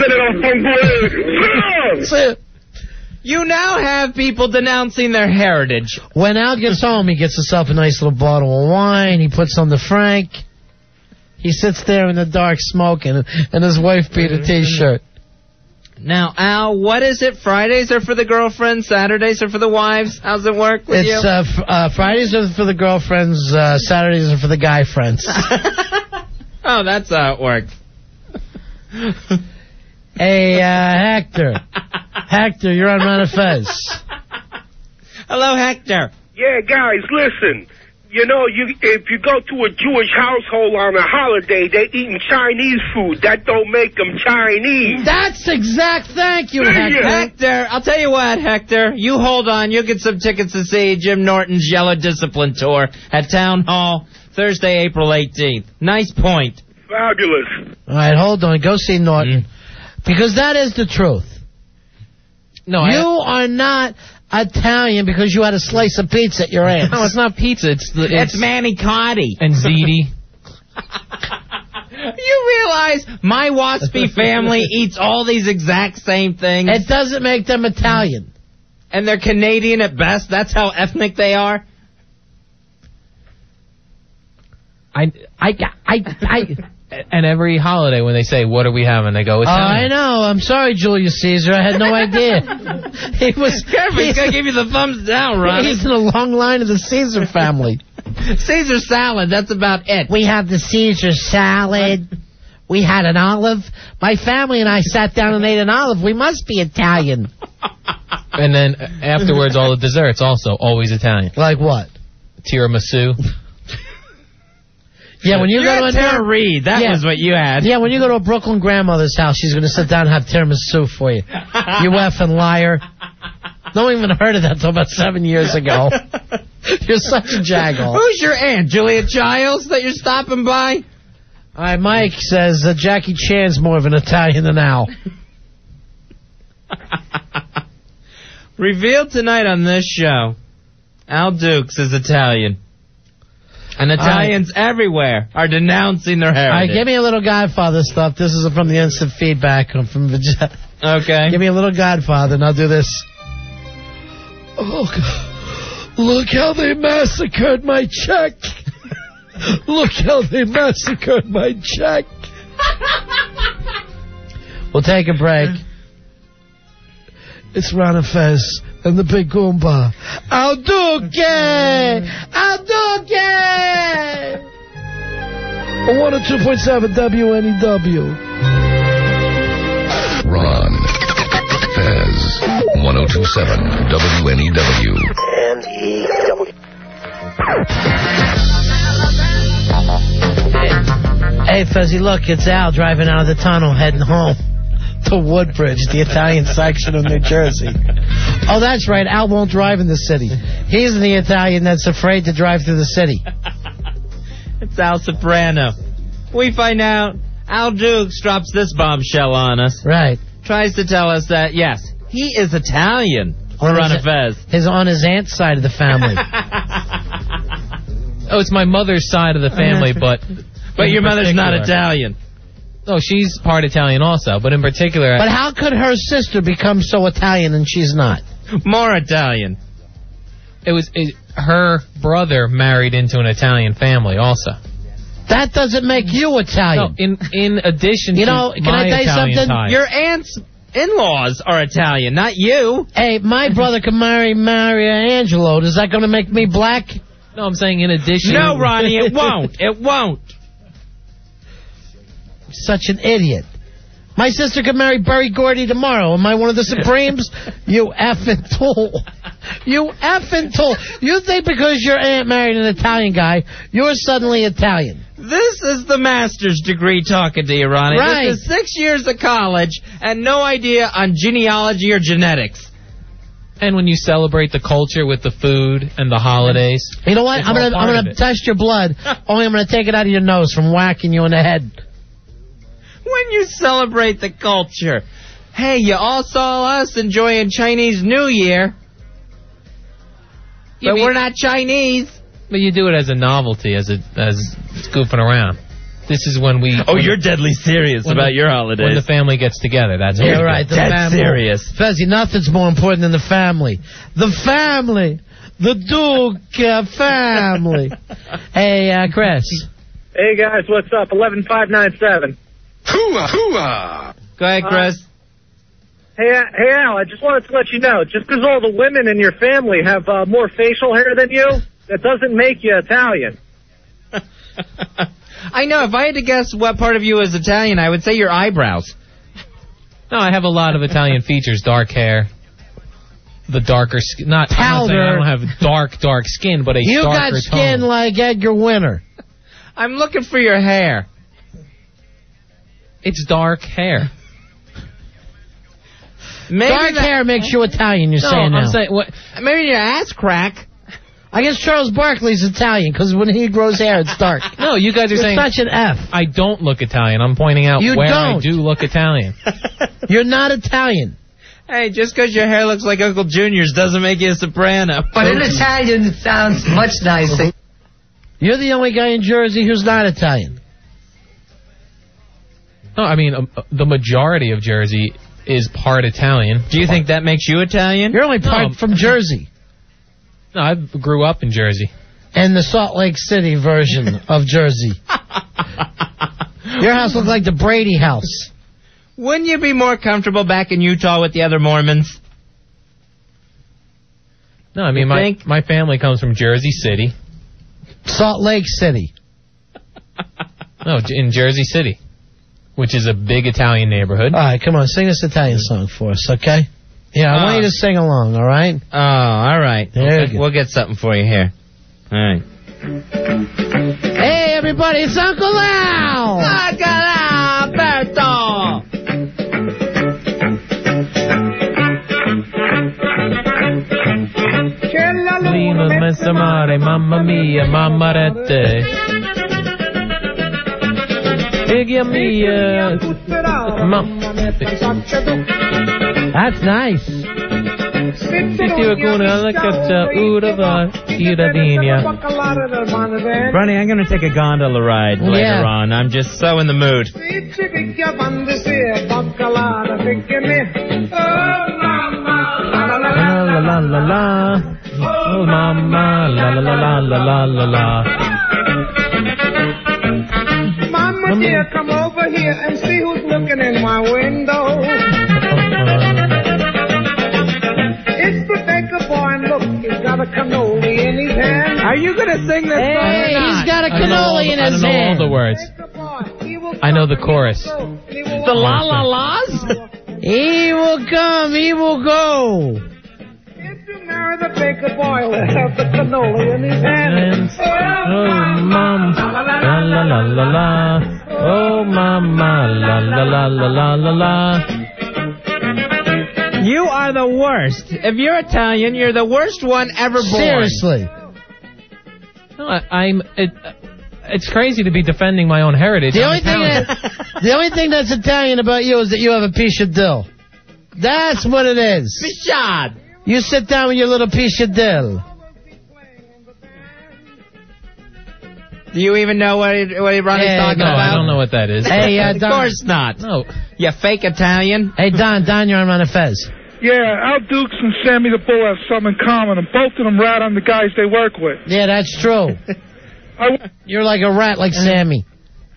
That's it. You now have people denouncing their heritage. When Al gets home, he gets himself a nice little bottle of wine. He puts on the Frank. He sits there in the dark smoking, and his wife beat a T-shirt. Now, Al, what is it? Fridays are for the girlfriends, Saturdays are for the wives. How's it work with It's you? uh, f- uh, Fridays are for the girlfriends, uh, Saturdays are for the guy friends. Oh, that's how it works. Hey, uh, Hector. Hector, you're on Ron and Fez. Hello, Hector. Yeah, guys, listen. You know, you if you go to a Jewish household on a holiday, they eating Chinese food. That don't make them Chinese. That's exact. Thank you, Thank you. Hector. Hector, I'll tell you what, Hector. You hold on. You'll get some tickets to see Jim Norton's Yellow Discipline Tour at Town Hall Thursday, April eighteenth. Nice point. Fabulous. All right, hold on. Go see Norton. Because that is the truth. No, you I, are not Italian because you had a slice of pizza at your aunt's. no, it's not pizza. It's the, It's, it's manicotti. and ziti. You realize my waspy family eats all these exact same things? It doesn't make them Italian. And they're Canadian at best? That's how ethnic they are? I, I, I, I. And every holiday when they say, "What are we having?" they go, Oh, Italian. I know. I'm sorry, Julius Caesar. I had no idea. He was Careful, he's going to give you the thumbs down, Ronnie. He's in a long line of the Caesar family. Caesar salad, that's about it. We have the Caesar salad. We had an olive. My family and I sat down and ate an olive. We must be Italian. And then afterwards, all the desserts also always Italian. Like what? Tiramisu. Yeah, when you You're go to a a Tara Reid. That yeah. was what you had. Yeah, when you go to a Brooklyn grandmother's house, she's going to sit down and have tiramisu for you. You effing liar. No one even heard of that until about seven years ago. You're such a jackal. Who's your aunt? Julia Childs that you're stopping by? All right, Mike says uh, Jackie Chan's more of an Italian than Al. Revealed tonight on this show, Al Dukes is Italian. And Italians everywhere are denouncing their All right, heritage. give me a little Godfather stuff. This is from the instant feedback from the. Okay. Give me a little Godfather, and I'll do this. Oh, God. Look how they massacred my check. Look how they massacred my check. We'll take a break. It's Ron and Fez and the Big Goomba. Al Duque! Al Duque! one oh two point seven W N E W. Ron, Fez, one oh two point seven W N E W. N E W. Hey, Fuzzy, look, it's Al driving out of the tunnel heading home to Woodbridge, the Italian section of New Jersey. Oh, that's right. Al won't drive in the city. He's the Italian that's afraid to drive through the city. It's Al Soprano. We find out Al Dukes drops this bombshell on us. Right. Tries to tell us that, yes, he is Italian. On Ron his, Fez. his, on his aunt's side of the family. Oh, it's my mother's side of the family, but... But your mother's not particular- Italian. No, she's part Italian also, but in particular... But how could her sister become so Italian and she's not? More Italian. It was... It, her brother married into an Italian family also. That doesn't make you Italian. No, in in addition you to know, can my I tell you Italian something? ties. Your aunt's in-laws are Italian, not you. Hey, my brother can marry Maria Angelo. Is that going to make me black? No, I'm saying in addition. No, Ronnie, it won't. It won't. Such an idiot. My sister could marry Berry Gordy tomorrow. Am I one of the Supremes? You effing tool. You effing tool. You think because your aunt married an Italian guy, you're suddenly Italian. This is the master's degree talking to you, Ronnie. Right. This is six years of college and no idea on genealogy or genetics. And when you celebrate the culture with the food and the holidays. You know what? I'm gonna I'm gonna test your blood. Only I'm gonna take it out of your nose from whacking you in the head. When you celebrate the culture. Hey, you all saw us enjoying Chinese New Year. Yeah, but but we're you- not Chinese. But you do it as a novelty, as a, as goofing around. This is when we. Oh, when you're the, deadly serious when about the, your holidays. When the family gets together, that's Yeah, what we right. do. The Dead family. serious. Fezzi, nothing's more important than the family. The family. The Duke uh, family. Hey, uh, Chris. Hey, guys, what's up? eleven five nine seven. Hooah, hooah. Go ahead, Chris. Uh, hey, uh, hey, Al, I just wanted to let you know, just because all the women in your family have uh, more facial hair than you, that doesn't make you Italian. I know. If I had to guess what part of you is Italian, I would say your eyebrows. No, I have a lot of Italian features. Dark hair. The darker skin. Not, I'm not saying I don't have dark, dark skin, but a You darker got skin tone. like Edgar Winter. I'm looking for your hair. It's dark hair. Maybe Dark that- hair makes you Italian, you're No, saying now. I'm saying what? Maybe your ass crack. I guess Charles Barkley's Italian, because when he grows hair, it's dark. No, you guys are You're saying such an F. I don't look Italian. I'm pointing out You where I don't. do look Italian. You're not Italian. Hey, just because your hair looks like Uncle Junior's doesn't make you a soprano. But in Italian, it sounds much nicer. You're the only guy in Jersey who's not Italian. No, I mean um, the majority of Jersey is part Italian. Do you think that makes you Italian? You're only part No. from Jersey. No, I grew up in Jersey. And the Salt Lake City version of Jersey. Your house looked like the Brady house. Wouldn't you be more comfortable back in Utah with the other Mormons? No, I mean You my think? my family comes from Jersey City. Salt Lake City. No, J- in Jersey City, which is a big Italian neighborhood. All right, come on, sing this Italian song for us, okay? Yeah, I Uh, want you to sing along, all right? Oh, all right. There we'll, you go. we'll get something for you here. All right. Hey, everybody, it's Uncle Al! Uncle Alberto! Lino messa mare, mamma mia, mamma rette. Figlia mia. Ma- That's nice. Sitti qualcuno alla caccia, urava, iravinia. Ronnie, I'm going to take a gondola ride later Yeah. on. I'm just so in the mood. La la la la la. Oh mama, la la la la la la la la. Mama dear, come over here and see who's looking in my window. It's the baker boy, and look, he's got a cannoli in his hand. Are you going to sing this song or Hey, not? he's got a I don't know all cannoli the- in I his don't know all hand. the words. I know the chorus. The la la la's? He will come, he will go. If you marry the baker boy, we'll have the cannoli in his hand. Oh mama, la la la la la. Oh mama, la la la la la la la. You are the worst. If you're Italian, you're the worst one ever born. Seriously. No, I, I'm. It, it's crazy to be defending my own heritage. The I'm only, thing Italian. that, the only thing that's Italian about you is that you have a piece of dill. That's what it is. Bishad. You sit down with your little piece of dill. Do you even know what, it, what Ronnie's Hey, talking no, about? I don't know what that is. Hey, uh, Of Don. course not. No. You fake Italian. Hey, Don, Don, you're on Ron and Fez. Yeah, Al Dukes and Sammy the Bull have something in common, and both of them rat on the guys they work with. Yeah, that's true. You're like a rat like Sammy.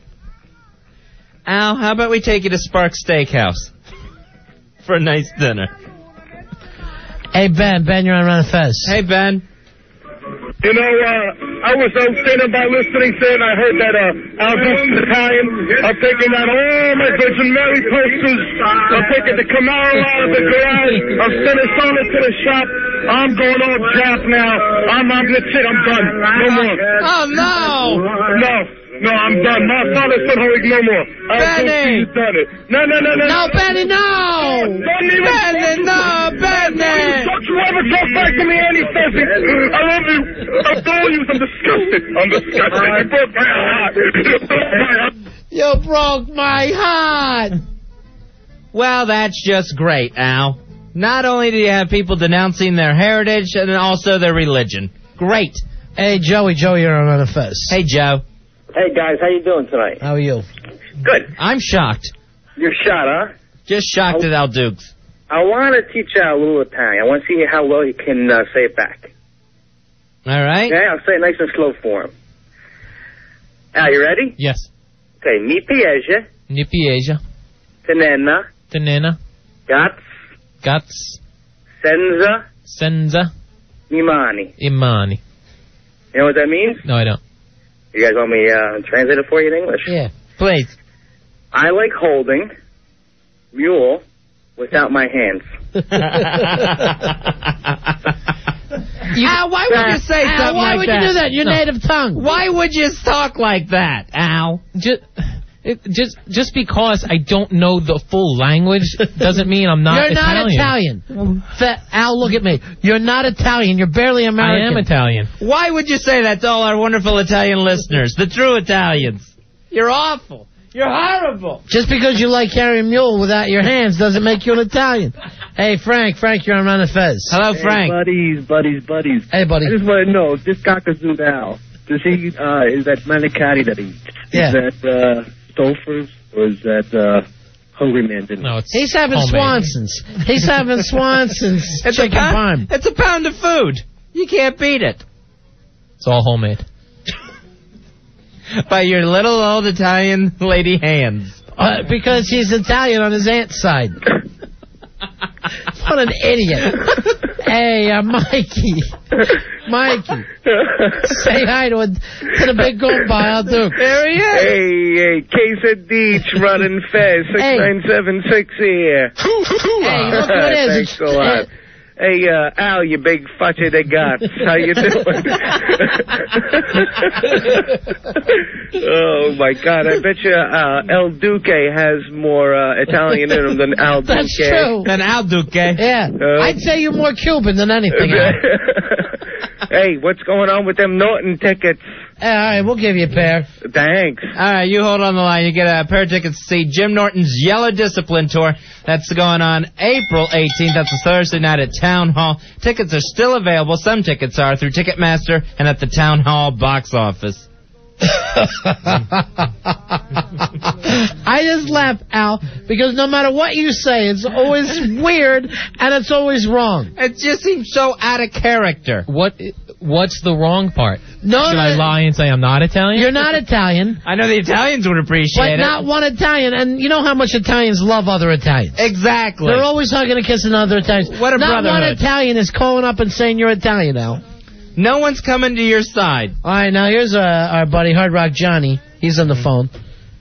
Al, how about we take you to Spark Steakhouse for a nice dinner? Hey, Ben. Ben, you're on Ron and Fez. Hey, Ben. You know, uh, I was out standing by listening to it, and I heard that uh, Al Dukes is Italian. I'm taking out all my Virgin Mary posters. I'm taking the Camaro out of the garage. I'm sending Sonic to the shop. I'm going all Jap now. I'm, I'm that's it. I'm done. No more. Oh, no. No. No, I'm done. My father said, hurry, no more. Benny! He's done it. No, no, no, no. No, Benny, no! Don't even Benny, no, Benny! Don't you ever talk back to me, Andy Fezzi. I love you. I adore you. I'm disgusted. I'm disgusted. You broke my heart. You broke my heart. You broke my heart. Well, that's just great, Al. Not only do you have people denouncing their heritage, and also their religion. Great. Hey, Joey. Joey, you're on Ron and Fez. Hey, Joe. Hey, guys, how you doing tonight? How are you? Good. I'm shocked. You're shot, huh? Just shocked at Al Dukes. I want to teach you a little Italian. I want to see how well you can uh, say it back. All right. Yeah, I'll say it nice and slow for him. Al, you ready? Yes. Okay, mi piace. Mi piace. Tenena. Tenena. Gats. Gats. Senza. Senza. Mi mani. Imani. You know what that means? No, I don't. You guys want me to uh, translate it for you in English? Yeah. Please. I like holding mule without my hands. You, Al, why would you say Al, something why like would that? you do that? Your No. native tongue. Why would you talk like that, Al? Just, it, just, just because I don't know the full language doesn't mean I'm not You're not Italian. Italian. Fe- Al, look at me. You're not Italian. You're barely American. I am Italian. Why would you say that to all our wonderful Italian listeners, the true Italians? You're awful. You're horrible. Just because you like carrying mule without your hands doesn't make you an Italian. Hey, Frank. Frank, you're on Ron and Fez. Hello, Hey, Frank. buddies, buddies, buddies. Hey, buddy. I just want to know, this Cockazoo Al, does he, uh, is that manicotti that he eats? Yeah. Is that, uh, Stouffer's, or is that, uh, Hungry Man Dinner? No, it's He's having homemade. Swanson's. He's having Swanson's It's a, chicken pound, parm. it's a pound of food. You can't beat it. It's all homemade. By your little old Italian lady hands. Uh, because he's Italian on his aunt's side. What an idiot. Hey, uh, Mikey. Mikey. Say hi to, a, to the big goodbye, Al Duke. There he is. Hey, hey, Quesadich running fast. six nine seven six here. Hey, look who it is. Thanks It's- a lot. Hey, uh, Al, you big fudge de guts. How you doing? Oh, my God. I bet you uh, El Duque has more uh, Italian in him than Al Duque. That's true. Than Al Duque. Yeah. Uh, I'd say you're more Cuban than anything. Al. Hey, what's going on with them Norton tickets? Hey, all right, we'll give you a pair. Thanks. All right, you hold on the line. You get a pair of tickets to see Jim Norton's Yellow Discipline Tour. That's going on April eighteenth. That's a Thursday night at Town Hall. Tickets are still available. Some tickets are through Ticketmaster and at the Town Hall box office. I just laugh, Al, because no matter what you say, it's always weird and it's always wrong. It just seems so out of character. What? What's the wrong part? No, Should no, I lie and say I'm not Italian? You're not Italian. I know the Italians would appreciate But it. not one Italian, and you know how much Italians love other Italians. Exactly. They're always hugging and kissing other Italians. What a Not one brotherhood. Italian is calling up and saying you're Italian, Al. No one's coming to your side. All right, now here's uh, our buddy Hard Rock Johnny. He's on the phone.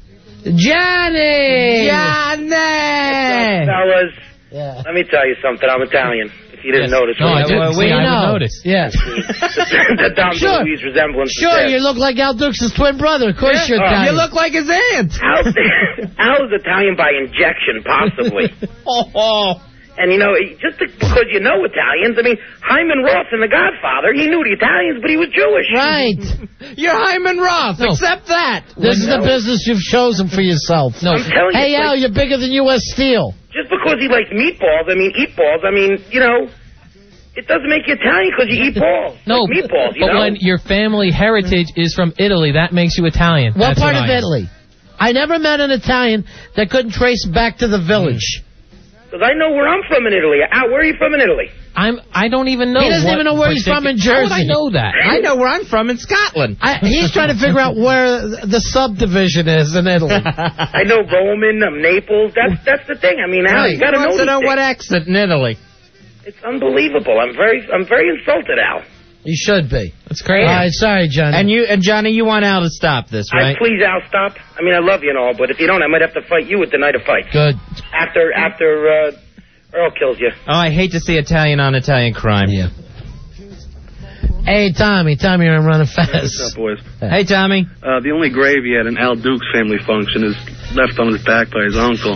Johnny! Johnny! Fellas, Yeah. let me tell you something. I'm Italian. If you didn't Yes. notice. No, I we didn't. have- See, we I know. would notice. Yeah. the Dom Sure. DeLuise resemblance. is Sure, there. you look like Al Dukes' twin brother. Of course Yeah. you're Uh, Italian. You look like his aunt. Al's, Al's Italian by injection, possibly. Oh, oh. And, you know, just because you know Italians, I mean, Hyman Roth in The Godfather, he knew the Italians, but he was Jewish. Right. You're Hyman Roth. No. Accept that. This is the business you've chosen for yourself. No. I'm telling you, Hey, it's Al, like- you're bigger than U S Steel. just because he likes meatballs, I mean, eat balls, I mean, you know, it doesn't make you Italian because you eat balls. No, Like meatballs, you but know? when your family heritage is from Italy, that makes you Italian. What That's part what of I am. Italy? I never met an Italian that couldn't trace back to the village. Because I know where I'm from in Italy. Al, where are you from in Italy? I'm. I don't even know. He doesn't what even know where he's from in particular- Jersey. How would I know that? I know where I'm from in Scotland. I, he's trying to figure out where the subdivision is in Italy. I know Roman, um, Naples. That's that's the thing. I mean, Al, Right. you got to He know wants to these know things. what exit in Italy. It's unbelievable. I'm very I'm very insulted, Al. You should be. That's great. All right, sorry, Johnny. And you and Johnny, you want Al to stop this, I right? please, Al, stop. I mean, I love you and all, but if you don't, I might have to fight you at the night of fight. Good. After after uh, Earl kills you. Oh, I hate to see Italian on Italian crime. Yeah. Hey, Tommy. Tommy, you're running What's fast. up, boys? Hey, Tommy. Uh, the only grave he had in Al Duke's family function is left on his back by his uncle.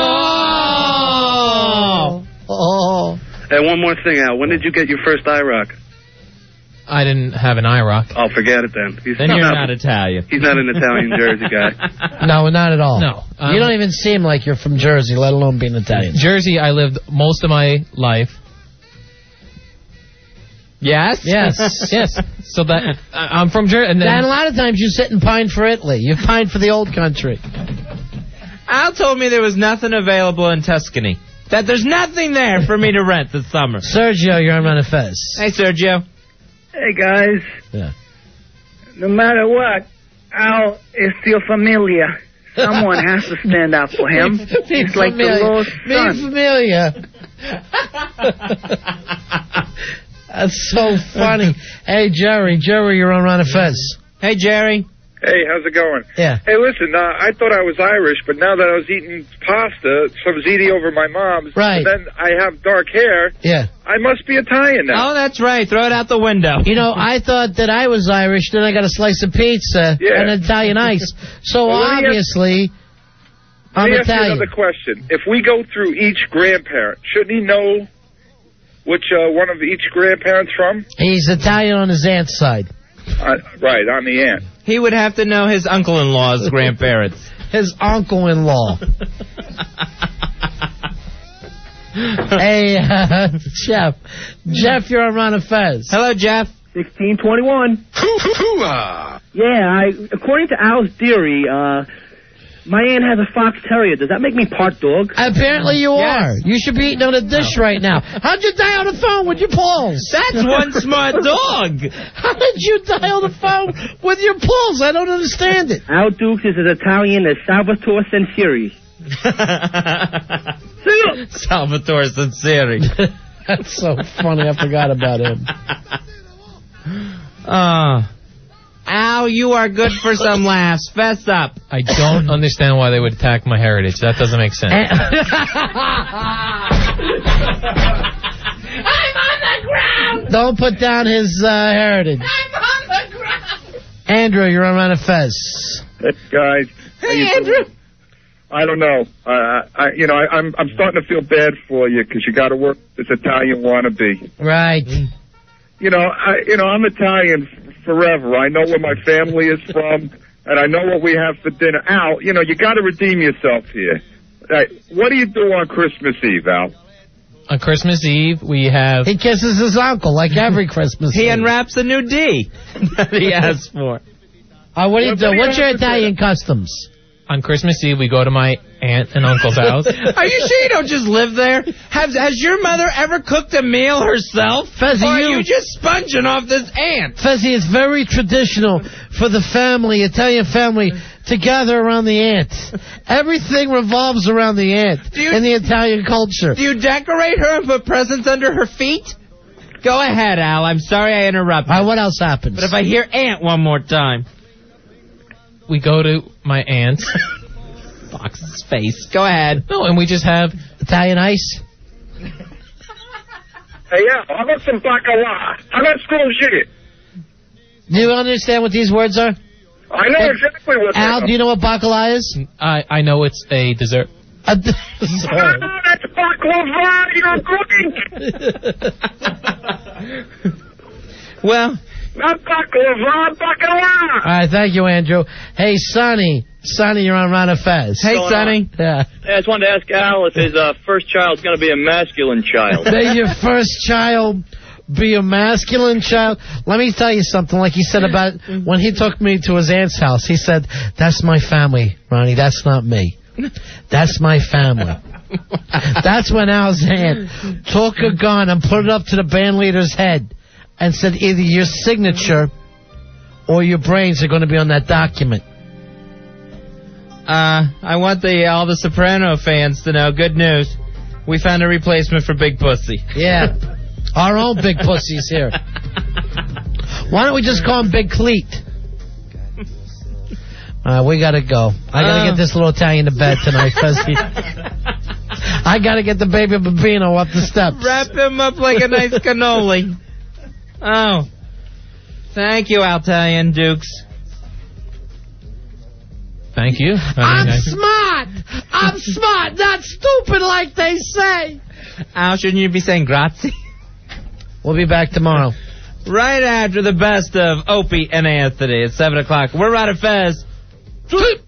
Oh! Oh. Hey, one more thing, Al. When did you get your first I ROC? I didn't have an I ROC. Oh, forget it then. He's Then you're not Italian. He's not an Italian Jersey guy. No, not at all. No. Um, you don't even seem like you're from Jersey, let alone being Italian. Jersey, I lived most of my life. Yes? Yes. yes. So that I- I'm from Jersey. And then And a lot of times you sit and pine for Italy. You pine for the old country. Al told me there was nothing available in Tuscany. That there's nothing there for me to rent this summer. Sergio, you're on Run of Fez. Hey, Sergio. Hey, guys. Yeah. No matter what, Al is still familiar. Someone has to stand up for him. He's like the lost Me son. familiar. That's so funny. Hey, Jerry. Jerry, you're on Run of Fez. Hey, Jerry. Hey, how's it going? Yeah. Hey, listen, uh, I thought I was Irish, but now that I was eating pasta, some ziti over my mom's, Right. and then I have dark hair, Yeah. I must be Italian now. Oh, that's right. Throw it out the window. You know, I thought that I was Irish, then I got a slice of pizza Yeah. and Italian ice. So Well, let me ask- obviously, Let I'm me ask you Italian. another question. If we go through each grandparent, shouldn't he know which uh, one of each grandparent's from? He's Italian on his aunt's side. Uh, right, on the aunt. He would have to know his uncle-in-law's grandparents. His uncle-in-law. Hey, uh, Jeff. Jeff, you're on Ron of Fez. Hello, Jeff. sixteen twenty-one. Hoo-hoo-ah. Yeah, I, according to Al's theory, uh, my aunt has a fox terrier. Does that make me part dog? Apparently you Yes. are. You should be eating on a dish right now. How'd you dial the phone with your paws? That's one smart dog. How did you dial the phone with your paws? I don't understand it. Al Dukes is as Italian as Salvatore Sensieri. Salvatore Sinceri. That's so funny. I forgot about him. Uh, Al, you are good for some laughs. Fess up. I don't understand why they would attack my heritage. That doesn't make sense. I'm on the ground. Don't put down his uh, heritage. I'm on the ground. Andrew, you're on Ron of Fez. Hey, guys. Hey, Andrew. I don't know. Uh, I, you know, I, I'm I'm starting to feel bad for you because you got to work this Italian wannabe. Right. You know, I you know I'm Italian f- forever. I know where my family is from, and I know what we have for dinner. Al, you know, you got to redeem yourself here. Right. What do you do on Christmas Eve, Al? On Christmas Eve, we have... He kisses his uncle like every Christmas. He Eve. unwraps a new D that he asked for. Uh, what do you What do? do you What's your have to Italian customs? On Christmas Eve, we go to my aunt and uncle's house. Are you sure you don't just live there? Has Has your mother ever cooked a meal herself? Fezzy, or are you- you just sponging off this aunt? Fezzy, it's very traditional for the family, Italian family, to gather around the aunt. Everything revolves around the aunt you- in the Italian culture. Do you decorate her and put presents under her feet? Go ahead, Al. I'm sorry I interrupted. All right, what else happens? But if I hear aunt one more time. We go to my aunt's. Fox's face. Go ahead. No, and we just have... Italian ice? Hey, Al, how about some bacala? How about school shit? Do you understand what these words are? I know exactly what Al, do you know what bacala is? I, I know it's a dessert. A dessert. Oh, that's baklava you're cooking. Well... Not baklava, bacala. All right, thank you, Andrew. Hey, Sonny. Sonny, you're on Ron of Fez. Hey, going Sonny. Yeah. Hey, I just wanted to ask Al if his uh, first child's going to be a masculine child. May your first child be a masculine child. Let me tell you something, like he said about when he took me to his aunt's house. He said, that's my family, Ronnie. That's not me. That's my family. That's when Al Zan took a gun and put it up to the band leader's head and said, either your signature or your brains are going to be on that document. Uh, I want the all the Soprano fans to know, good news. We found a replacement for Big Pussy. Yeah. Our own Big Pussy's here. Why don't we just call him Big Cleat? Uh, we gotta go. I gotta Oh. get this little Italian to bed tonight, because I gotta get the baby Bambino up the steps. Wrap him up like a nice cannoli. Oh. Thank you, Italian Dukes. Thank you. I I'm mean, I- smart! I'm smart, not stupid like they say! Al, shouldn't you be saying grazie? We'll be back tomorrow. Right after the best of Opie and Anthony at seven o'clock. We're out of Fez. Sleep!